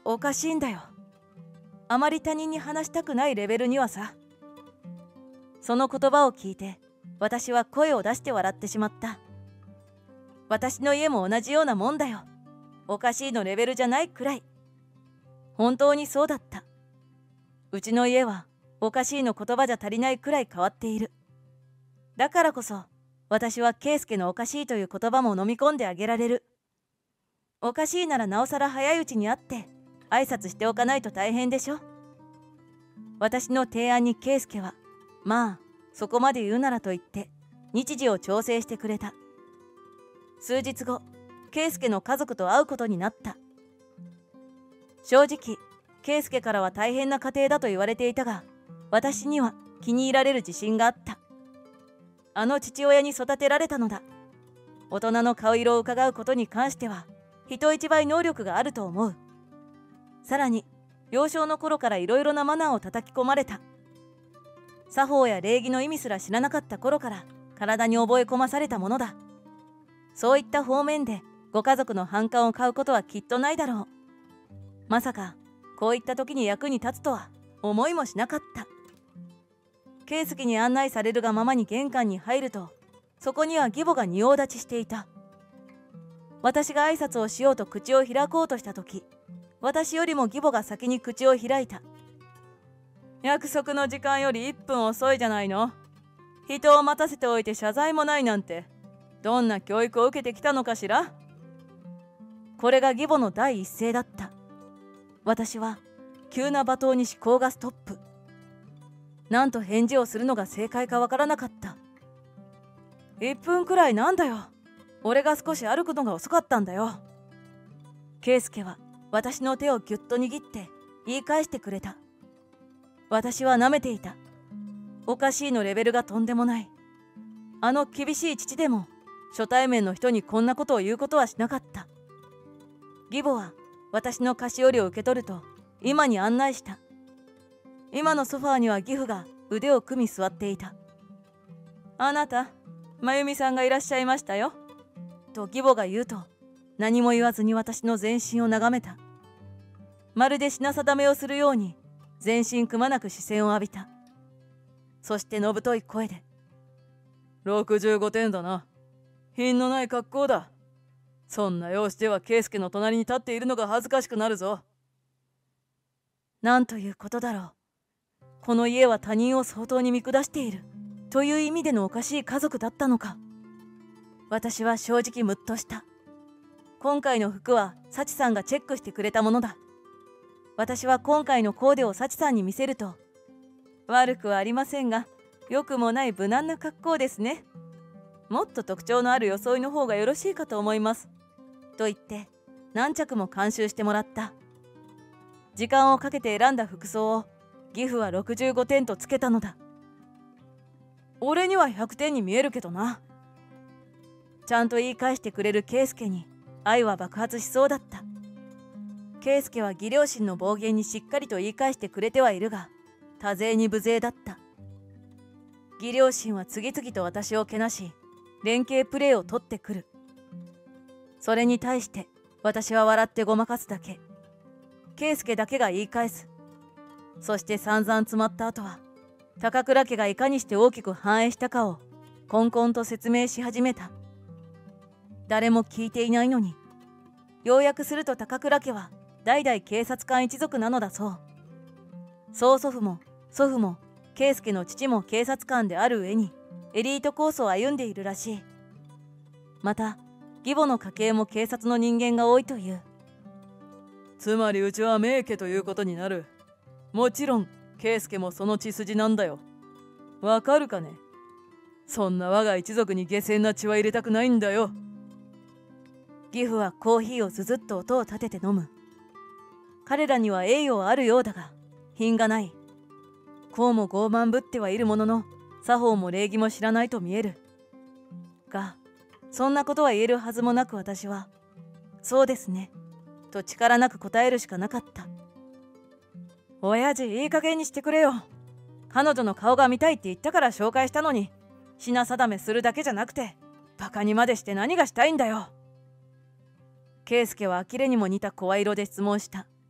おかしいんだよ。あまり他人に話したくないレベルにはさ。その言葉を聞いて私は声を出して笑ってしまった。私の家も同じようなもんだよ。おかしいのレベルじゃないくらい。本当にそうだった。うちの家はおかしいの言葉じゃ足りないくらい変わっている。だからこそ私は圭介のおかしいという言葉も飲み込んであげられる。おかしいならなおさら早いうちに会って挨拶しておかないと大変でしょ。私の提案に圭介はまあそこまで言うならと言って日時を調整してくれた。数日後、圭介の家族と会うことになった。正直圭介からは大変な家庭だと言われていたが、私には気に入られる自信があった。あの父親に育てられたのだ。大人の顔色を伺うことに関しては人一倍能力があると思う。さらに幼少の頃からいろいろなマナーを叩き込まれた。作法や礼儀の意味すら知らなかった頃から体に覚え込まされたものだ。そういった方面でご家族の反感を買うことはきっとないだろう。まさかこういった時に役に立つとは思いもしなかった。圭介に案内されるがままに玄関に入ると、そこには義母が仁王立ちしていた。私が挨拶をしようと口を開こうとした時、私よりも義母が先に口を開いた。約束の時間よりいっぷん遅いじゃないの。人を待たせておいて謝罪もないなんて、どんな教育を受けてきたのかしら。これが義母の第一声だった。私は急な罵倒に思考がストップ。なんと返事をするのが正解かわからなかった。いっぷんくらいなんだよ。俺が少し歩くのが遅かったんだよ。圭介は私の手をぎゅっと握って言い返してくれた。私は舐めていた。おかしいのレベルがとんでもない。あの厳しい父でも初対面の人にこんなことを言うことはしなかった。義母は私の菓子折りを受け取ると今に案内した。今のソファーには義父が腕を組み座っていた。あなた、真由美さんがいらっしゃいましたよ。と義母が言うと、何も言わずに私の全身を眺めた。まるで品定めをするように全身くまなく視線を浴びた。そしてのぶとい声で、ろくじゅうごてんだな。品のない格好だ。そんな容姿では圭介の隣に立っているのが恥ずかしくなるぞ。なんということだろう。この家は他人を相当に見下しているという意味でのおかしい家族だったのか。私は正直ムッとした。今回の服は幸さんがチェックしてくれたものだ。私は今回のコーデを幸さんに見せると、悪くはありませんが良くもない無難な格好ですね。もっと特徴のある装いの方がよろしいかと思いますと言って何着も監修してもらった。時間をかけて選んだ服装を義父はろくじゅうごてんとつけたのだ。俺にはひゃくてんに見えるけどな。ちゃんと言い返してくれる圭介に愛は爆発しそうだった。圭介は義両親の暴言にしっかりと言い返してくれてはいるが、多勢に無勢だった。義両親は次々と私をけなし、連携プレーを取ってくる。それに対して私は笑ってごまかすだけ。圭介だけが言い返す。そして散々詰まった後は、高倉家がいかにして大きく反映したかをこんこんと説明し始めた。誰も聞いていないのに、要約すると高倉家は代々警察官一族なのだそう。曽祖父も祖父も圭介の父も警察官である上にエリートコースを歩んでいるらしい。また義母の家系も警察の人間が多いという。つまりうちは名家ということになる。もちろん圭介もその血筋なんだよ。わかるかね。そんな我が一族に下賤な血は入れたくないんだよ。義父はコーヒーをずずっと音を立てて飲む。彼らには栄誉はあるようだが品がない。こうも傲慢ぶってはいるものの、作法も礼儀も知らないと見える。がそんなことは言えるはずもなく、私はそうですねと力なく答えるしかなかった。親父、いい加減にしてくれよ。彼女の顔が見たいって言ったから紹介したのに、品定めするだけじゃなくてバカにまでして何がしたいんだよ。圭介は呆れにも似た声色で質問した。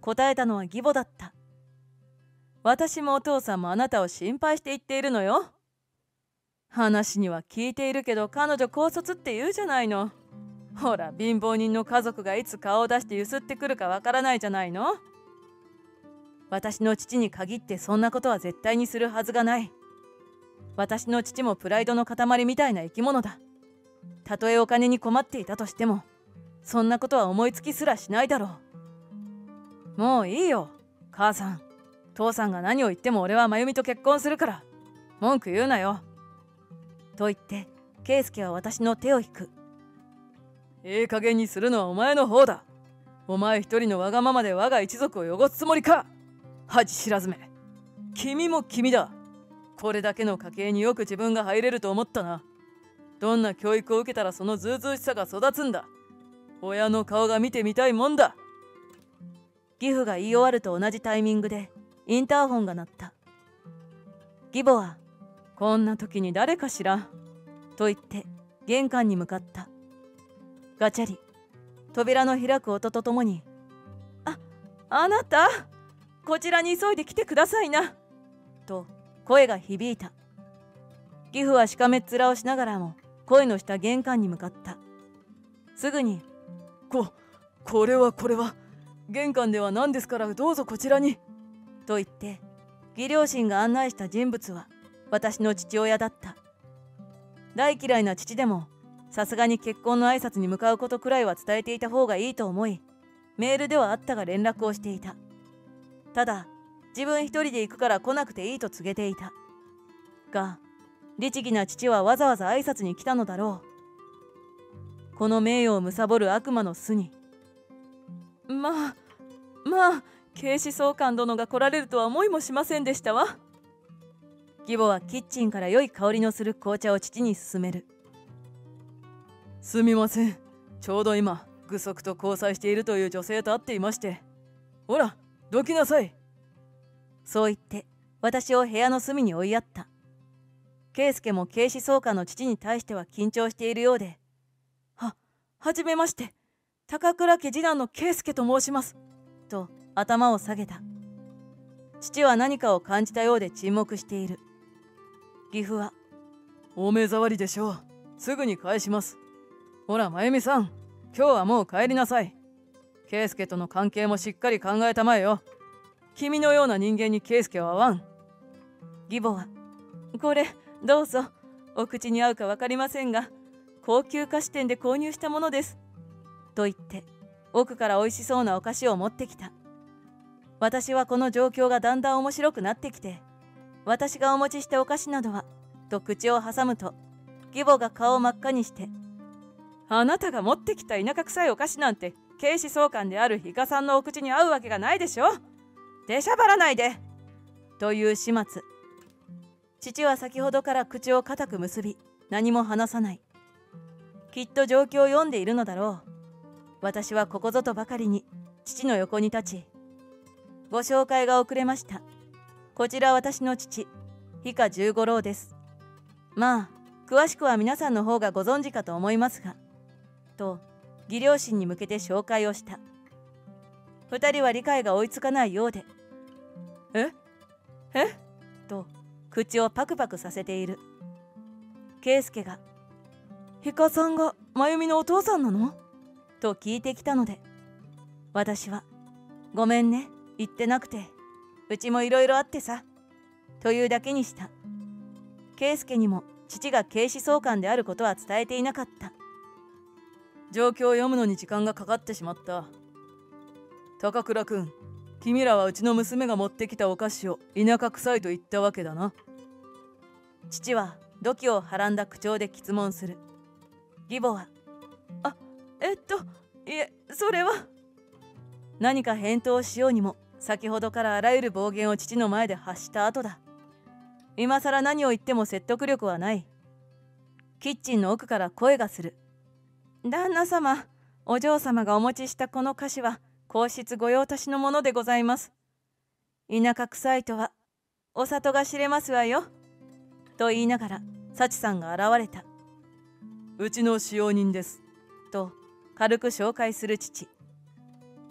答えたのは義母だった。私もお父さんもあなたを心配して言っているのよ。話には聞いているけど彼女高卒って言うじゃないの。ほら貧乏人の家族がいつ顔を出してゆすってくるかわからないじゃないの。私の父に限ってそんなことは絶対にするはずがない。私の父もプライドの塊みたいな生き物だ。たとえお金に困っていたとしてもそんなことは思いつきすらしないだろう。もういいよ母さん。父さんが何を言っても俺は真由美と結婚するから文句言うなよ。と言って圭介は私の手を引く。ええ加減にするのはお前の方だ。お前一人のわがままで我が一族を汚すつもりか。恥知らずめ。君も君だ。これだけの家系によく自分が入れると思ったな。どんな教育を受けたらそのずうずうしさが育つんだ。親の顔が見てみたいもんだ。義父が言い終わると同じタイミングでインターホンが鳴った。義母はこんな時に誰かしらと言って玄関に向かった。ガチャリ、扉の開く音とともに、あ、あなた、こちらに急いで来てくださいなと声が響いた。義父はしかめっ面をしながらも声のした玄関に向かった。すぐに、こ、これはこれは、玄関では何ですからどうぞこちらにと言って義両親が案内した人物は私の父親だった。大嫌いな父でもさすがに結婚の挨拶に向かうことくらいは伝えていた方がいいと思い、メールではあったが連絡をしていた。ただ自分一人で行くから来なくていいと告げていたが、律儀な父はわざわざ挨拶に来たのだろう。この名誉を貪る悪魔の巣に、まあまあ警視総監殿が来られるとは思いもしませんでしたわ。義母はキッチンから良い香りのする紅茶を父に勧める。すみません、ちょうど今具足と交際しているという女性と会っていまして。ほらどきなさい。そう言って私を部屋の隅に追いやった。圭介も警視総監の父に対しては緊張しているようで、は、はじめまして、高倉家次男の圭介と申しますと頭を下げた。父は何かを感じたようで沈黙している。義父は、お目障りでしょう。すぐに返します。ほら真由美さん、今日はもう帰りなさい。圭介との関係もしっかり考えたまえよ。君のような人間に圭介は合わん。義母は、これどうぞ。お口に合うか分かりませんが高級菓子店で購入したものですと言って奥から美味しそうなお菓子を持ってきた。私はこの状況がだんだん面白くなってきて、私がお持ちしたお菓子などはと口を挟むと、義母が顔を真っ赤にして、あなたが持ってきた田舎臭いお菓子なんて警視総監である比嘉さんのお口に合うわけがないでしょ。出しゃばらないでという始末。父は先ほどから口を固く結び何も話さない。きっと状況を読んでいるのだろう。私はここぞとばかりに父の横に立ち、ご紹介が遅れました。こちら私の父、比嘉十五郎です。まあ詳しくは皆さんの方がご存知かと思いますが、と義両親に向けて紹介をした。二人は理解が追いつかないようで、ええと口をパクパクさせている。圭介が、比嘉さんが真由美のお父さんなのと聞いてきたので、私は、ごめんね、言ってなくて、うちもいろいろあってさ、というだけにした。圭介にも父が警視総監であることは伝えていなかった。状況を読むのに時間がかかってしまった。高倉君、君らはうちの娘が持ってきたお菓子を田舎臭いと言ったわけだな。父は土器をはらんだ口調で詰問する。義母は、あ、えっと、いえ、それは。何か返答をしようにも、先ほどからあらゆる暴言を父の前で発した後だ。今さら何を言っても説得力はない。キッチンの奥から声がする。旦那様、お嬢様がお持ちしたこの菓子は、皇室御用達のものでございます。田舎臭いとはお里が知れますわよ。と言いながら幸さんが現れた。うちの使用人です。と軽く紹介する父。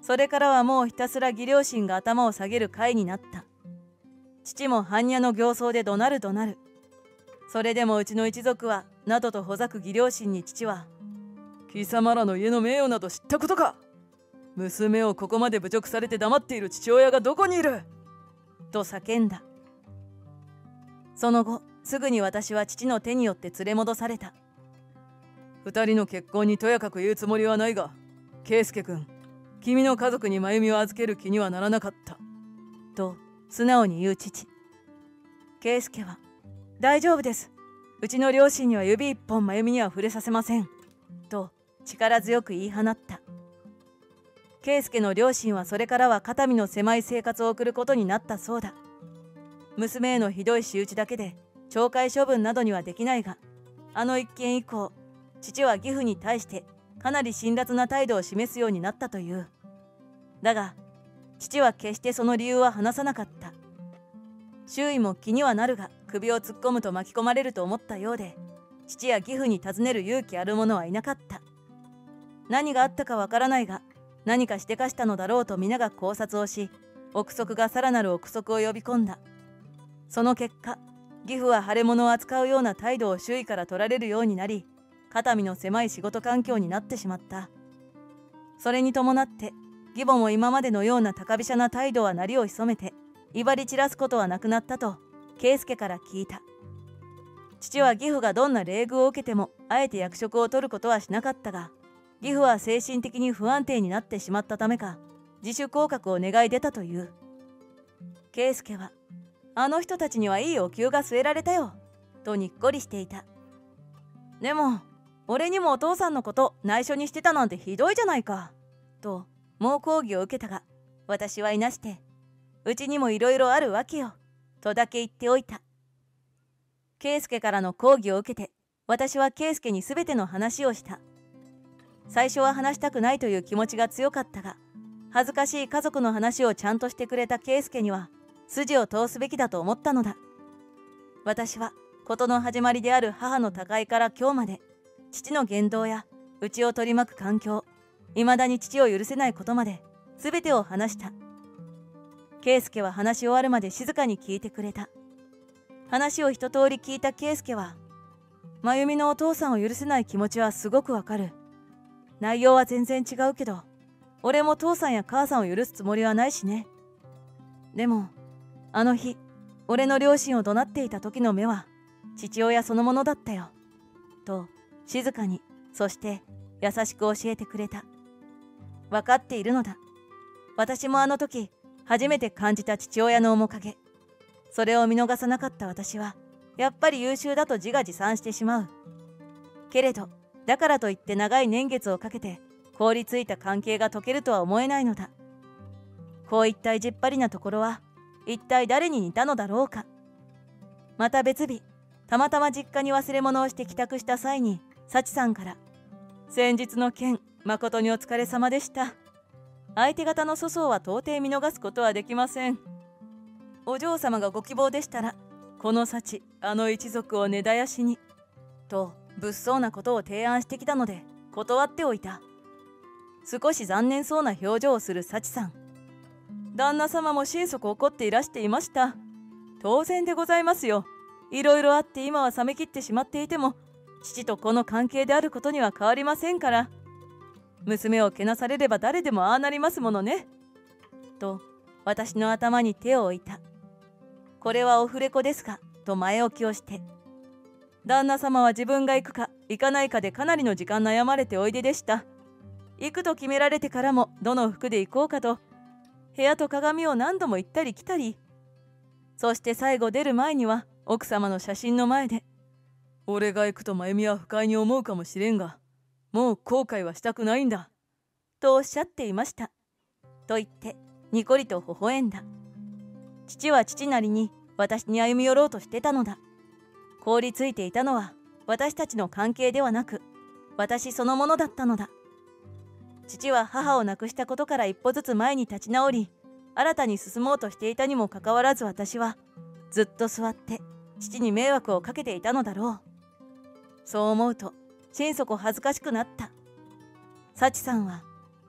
それからはもうひたすら義両親が頭を下げる会になった。父も般若の形相で怒鳴る怒鳴る。それでもうちの一族はなどとほざく義両親に父は、貴様らの家の名誉など知ったことか。娘をここまで侮辱されて黙っている父親がどこにいると叫んだ。その後すぐに私は父の手によって連れ戻された。二人の結婚にとやかく言うつもりはないが、圭介君、君の家族に真由美を預ける気にはならなかったと素直に言う父。圭介は、大丈夫です、うちの両親には指一本真由美には触れさせませんと力強く言い放った。圭介の両親はそれからは肩身の狭い生活を送ることになったそうだ。娘へのひどい仕打ちだけで懲戒処分などにはできないが、あの一件以降、父は義父に対してかなり辛辣な態度を示すようになったという。だが父は決してその理由は話さなかった。周囲も気にはなるが、首を突っ込むと巻き込まれると思ったようで、父や義父に尋ねる勇気ある者はいなかった。何があったかわからないが、何かしでかしたのだろうと皆が考察をし、憶測がさらなる憶測を呼び込んだ。その結果、義父は腫れ物を扱うような態度を周囲から取られるようになり、肩身の狭い仕事環境になってしまった。それに伴って義母も今までのような高飛車な態度はなりを潜めて威張り散らすことはなくなったと圭介から聞いた。父は義父がどんな冷遇を受けてもあえて役職を取ることはしなかったが、義父は精神的に不安定になってしまったためか、自主降格を願い出たという。圭介は、あの人たちにはいいお給が据えられたよとにっこりしていた。でも俺にもお父さんのこと内緒にしてたなんてひどいじゃないかと猛抗議を受けたが、私はいなして、うちにもいろいろあるわけよとだけ言っておいた。圭介からの抗議を受けて、私は圭介にすべての話をした。最初は話したくないという気持ちが強かったが、恥ずかしい家族の話をちゃんとしてくれた圭介には筋を通すべきだと思ったのだ。私は事の始まりである母の他界から今日まで、父の言動やうちを取り巻く環境、いまだに父を許せないことまで全てを話した。圭介は話し終わるまで静かに聞いてくれた。話を一通り聞いた圭介は、真由美のお父さんを許せない気持ちはすごくわかる。内容は全然違うけど、俺も父さんや母さんを許すつもりはないしね。でもあの日俺の両親を怒鳴っていた時の目は父親そのものだったよと静かに、そして優しく教えてくれた。分かっているのだ。私もあの時初めて感じた父親の面影。それを見逃さなかった私はやっぱり優秀だと自画自賛してしまう。けれどだからといって長い年月をかけて凍りついた関係が解けるとは思えないのだ。こういった意地っ張りなところは一体誰に似たのだろうか。また別日、たまたま実家に忘れ物をして帰宅した際に幸さんから、先日の件誠にお疲れ様でした。相手方の粗相は到底見逃すことはできません。お嬢様がご希望でしたらこの幸あの一族を根絶やしにと物騒なことを提案してきたので断っておいた。少し残念そうな表情をする幸さん。旦那様も心底怒っていらしていました。当然でございますよ。いろいろあって今は冷め切ってしまっていても、父と子の関係であることには変わりませんから。娘をけなされれば誰でもああなりますものね。と私の頭に手を置いた。これはオフレコですかと前置きをして。旦那様は自分が行くか行かないかでかなりの時間悩まれておいででした。行くと決められてからもどの服で行こうかと部屋と鏡を何度も行ったり来たり、そして最後出る前には奥様の写真の前で、俺が行くと真由美は不快に思うかもしれんが、もう後悔はしたくないんだとおっしゃっていました。と言ってにこりと微笑んだ。父は父なりに私に歩み寄ろうとしてたのだ。凍りついていたのは私たちの関係ではなく、私そのものだったのだ。父は母を亡くしたことから一歩ずつ前に立ち直り、新たに進もうとしていたにもかかわらず、私はずっと座って父に迷惑をかけていたのだろう。そう思うと心底恥ずかしくなった。幸さんは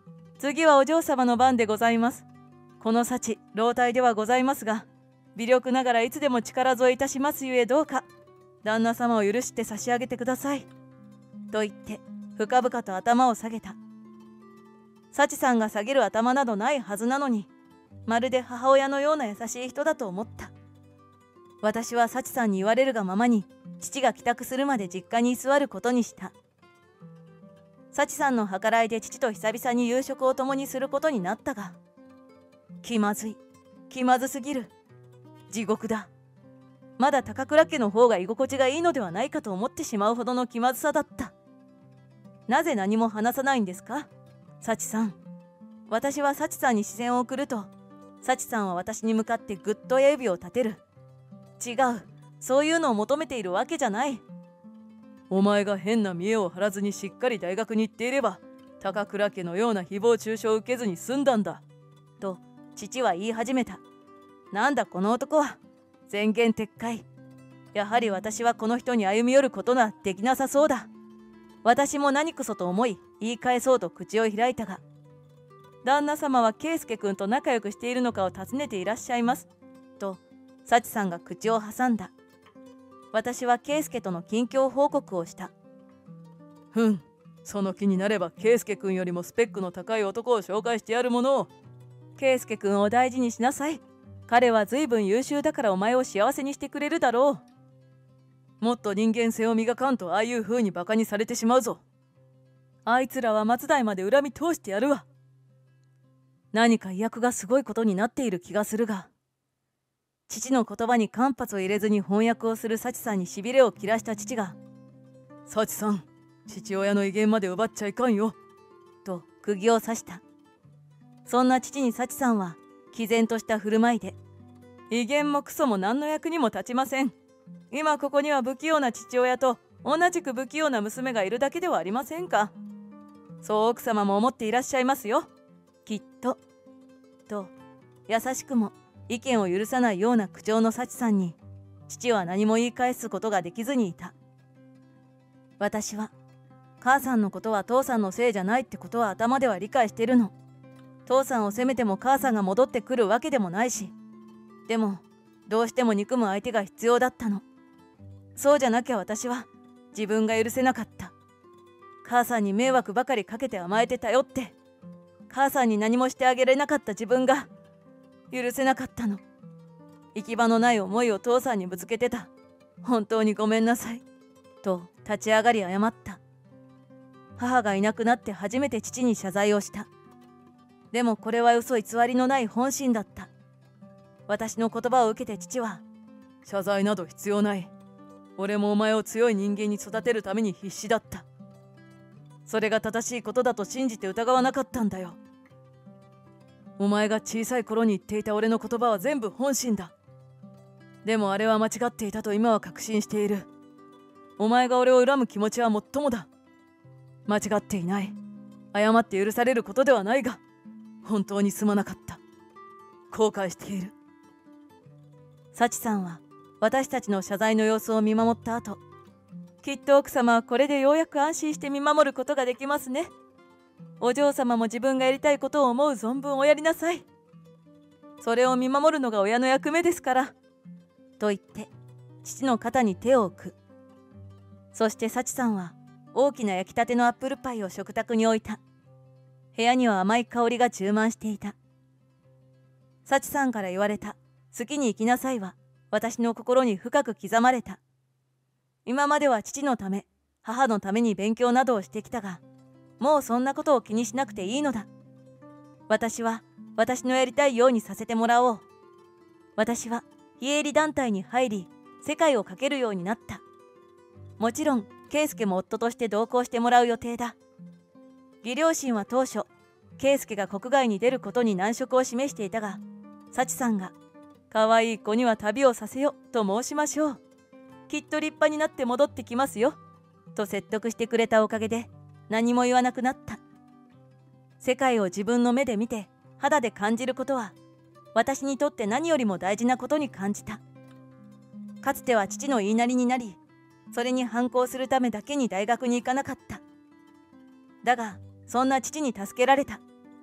次はお嬢様の番でございます。この幸、老体ではございますが、微力ながらいつでも力添えいたしますゆえどうか、旦那様を許して差し上げてください。と言って、深々と頭を下げた。幸さんが下げる頭などないはずなのに、まるで母親のような優しい人だと思った。私は幸さんに言われるがままに、父が帰宅するまで実家に居座ることにした。幸さんの計らいで父と久々に夕食を共にすることになったが、気まずい、気まずすぎる、地獄だ。まだ高倉家の方が居心地がいいのではないかと思ってしまうほどの気まずさだった。なぜ何も話さないんですか、幸さん。私は幸さんに視線を送ると、幸さんは私に向かってぐっと親指を立てる。違う、そういうのを求めているわけじゃない。お前が変な見栄を張らずにしっかり大学に行っていれば、高倉家のような誹謗中傷を受けずに済んだんだ。と父は言い始めた。なんだこの男は。宣言撤回。やはり私はこの人に歩み寄ることができなさそうだ。私も何こそと思い言い返そうと口を開いたが、旦那様は圭介君と仲良くしているのかを尋ねていらっしゃいます。と幸さんが口を挟んだ。私は圭介との近況報告をした。ふん、その気になれば圭介君よりもスペックの高い男を紹介してやるものを。圭介君を大事にしなさい。彼は随分優秀だからお前を幸せにしてくれるだろう。もっと人間性を磨かんとああいう風にバカにされてしまうぞ。あいつらは松代まで恨み通してやるわ。何か意訳がすごいことになっている気がするが、父の言葉に間髪を入れずに翻訳をする幸さんにしびれを切らした父が、幸さん、父親の威厳まで奪っちゃいかんよ。と釘を刺した。そんな父に幸さんは毅然とした振る舞いで、威厳もクソも何の役にも立ちません。今ここには不器用な父親と同じく不器用な娘がいるだけではありませんか。そう奥様も思っていらっしゃいますよ、きっと。と優しくも意見を許さないような口調の幸さんに、父は何も言い返すことができずにいた。私は母さんのことは父さんのせいじゃないってことは頭では理解してるの。父さんを責めても母さんが戻ってくるわけでもないし、でもどうしても憎む相手が必要だったの。そうじゃなきゃ私は自分が許せなかった。母さんに迷惑ばかりかけて甘えて頼って、母さんに何もしてあげられなかった自分が許せなかったの。行き場のない思いを父さんにぶつけてた。本当にごめんなさい。と立ち上がり謝った。母がいなくなって初めて父に謝罪をした。でもこれは嘘偽りのない本心だった。私の言葉を受けて父は、謝罪など必要ない。俺もお前を強い人間に育てるために必死だった。それが正しいことだと信じて疑わなかったんだよ。お前が小さい頃に言っていた俺の言葉は全部本心だ。でもあれは間違っていたと今は確信している。お前が俺を恨む気持ちはもっともだ。間違っていない。謝って許されることではないが、本当にすまなかった。後悔している。幸さんは私たちの謝罪の様子を見守った後、きっと奥様はこれでようやく安心して見守ることができますね。お嬢様も自分がやりたいことを思う存分おやりなさい。それを見守るのが親の役目ですから。と言って父の肩に手を置く。そして幸さんは大きな焼きたてのアップルパイを食卓に置いた。部屋には甘い香りが充満していた。幸さんから言われた好きに生きなさいは私の心に深く刻まれた。今までは父のため母のために勉強などをしてきたが、もうそんなことを気にしなくていいのだ。私は私のやりたいようにさせてもらおう。私は非営利団体に入り世界をかけるようになった。もちろん圭介も夫として同行してもらう予定だ。義両親は当初圭介が国外に出ることに難色を示していたが、幸さんが可愛い子には旅をさせよと申しましょう。きっと立派になって戻ってきますよ。と説得してくれたおかげで何も言わなくなった。世界を自分の目で見て肌で感じることは私にとって何よりも大事なことに感じた。かつては父の言いなりになり、それに反抗するためだけに大学に行かなかった。だがそんな父に助けられた。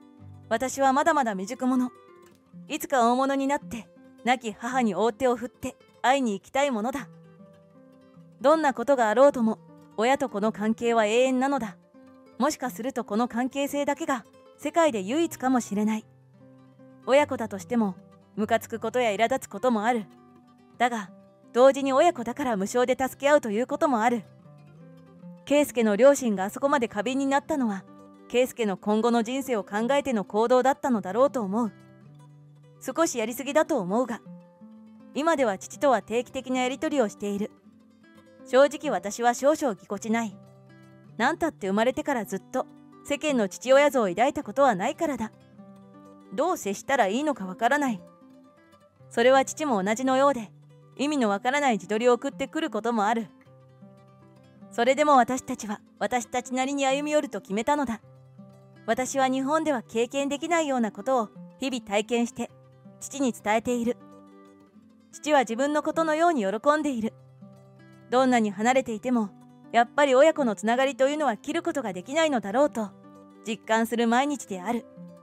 私はまだまだ未熟者。いつか大物になって亡き母に大手を振って会いに行きたいものだ。どんなことがあろうとも親と子の関係は永遠なのだ。もしかするとこの関係性だけが世界で唯一かもしれない。親子だとしてもムカつくことや苛立つこともある。だが同時に親子だから無償で助け合うということもある。圭介の両親があそこまで過敏になったのは圭介の今後の人生を考えての行動だったのだろうと思う。少しやりすぎだと思うが、今では父とは定期的なやり取りをしている。正直私は少々ぎこちない。なんたって生まれてからずっと世間の父親像を抱いたことはないからだ。どう接したらいいのかわからない。それは父も同じのようで、意味のわからない自撮りを送ってくることもある。それでも私たちは私たちなりに歩み寄ると決めたのだ。私は日本では経験できないようなことを日々体験して父に伝えている。父は自分のことのように喜んでいる。どんなに離れていてもやっぱり親子のつながりというのは切ることができないのだろうと実感する毎日である。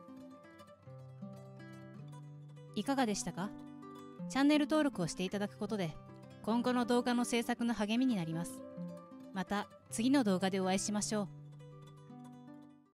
いかがでしたか？チャンネル登録をしていただくことで今後の動画の制作の励みになります。また次の動画でお会いしましょう。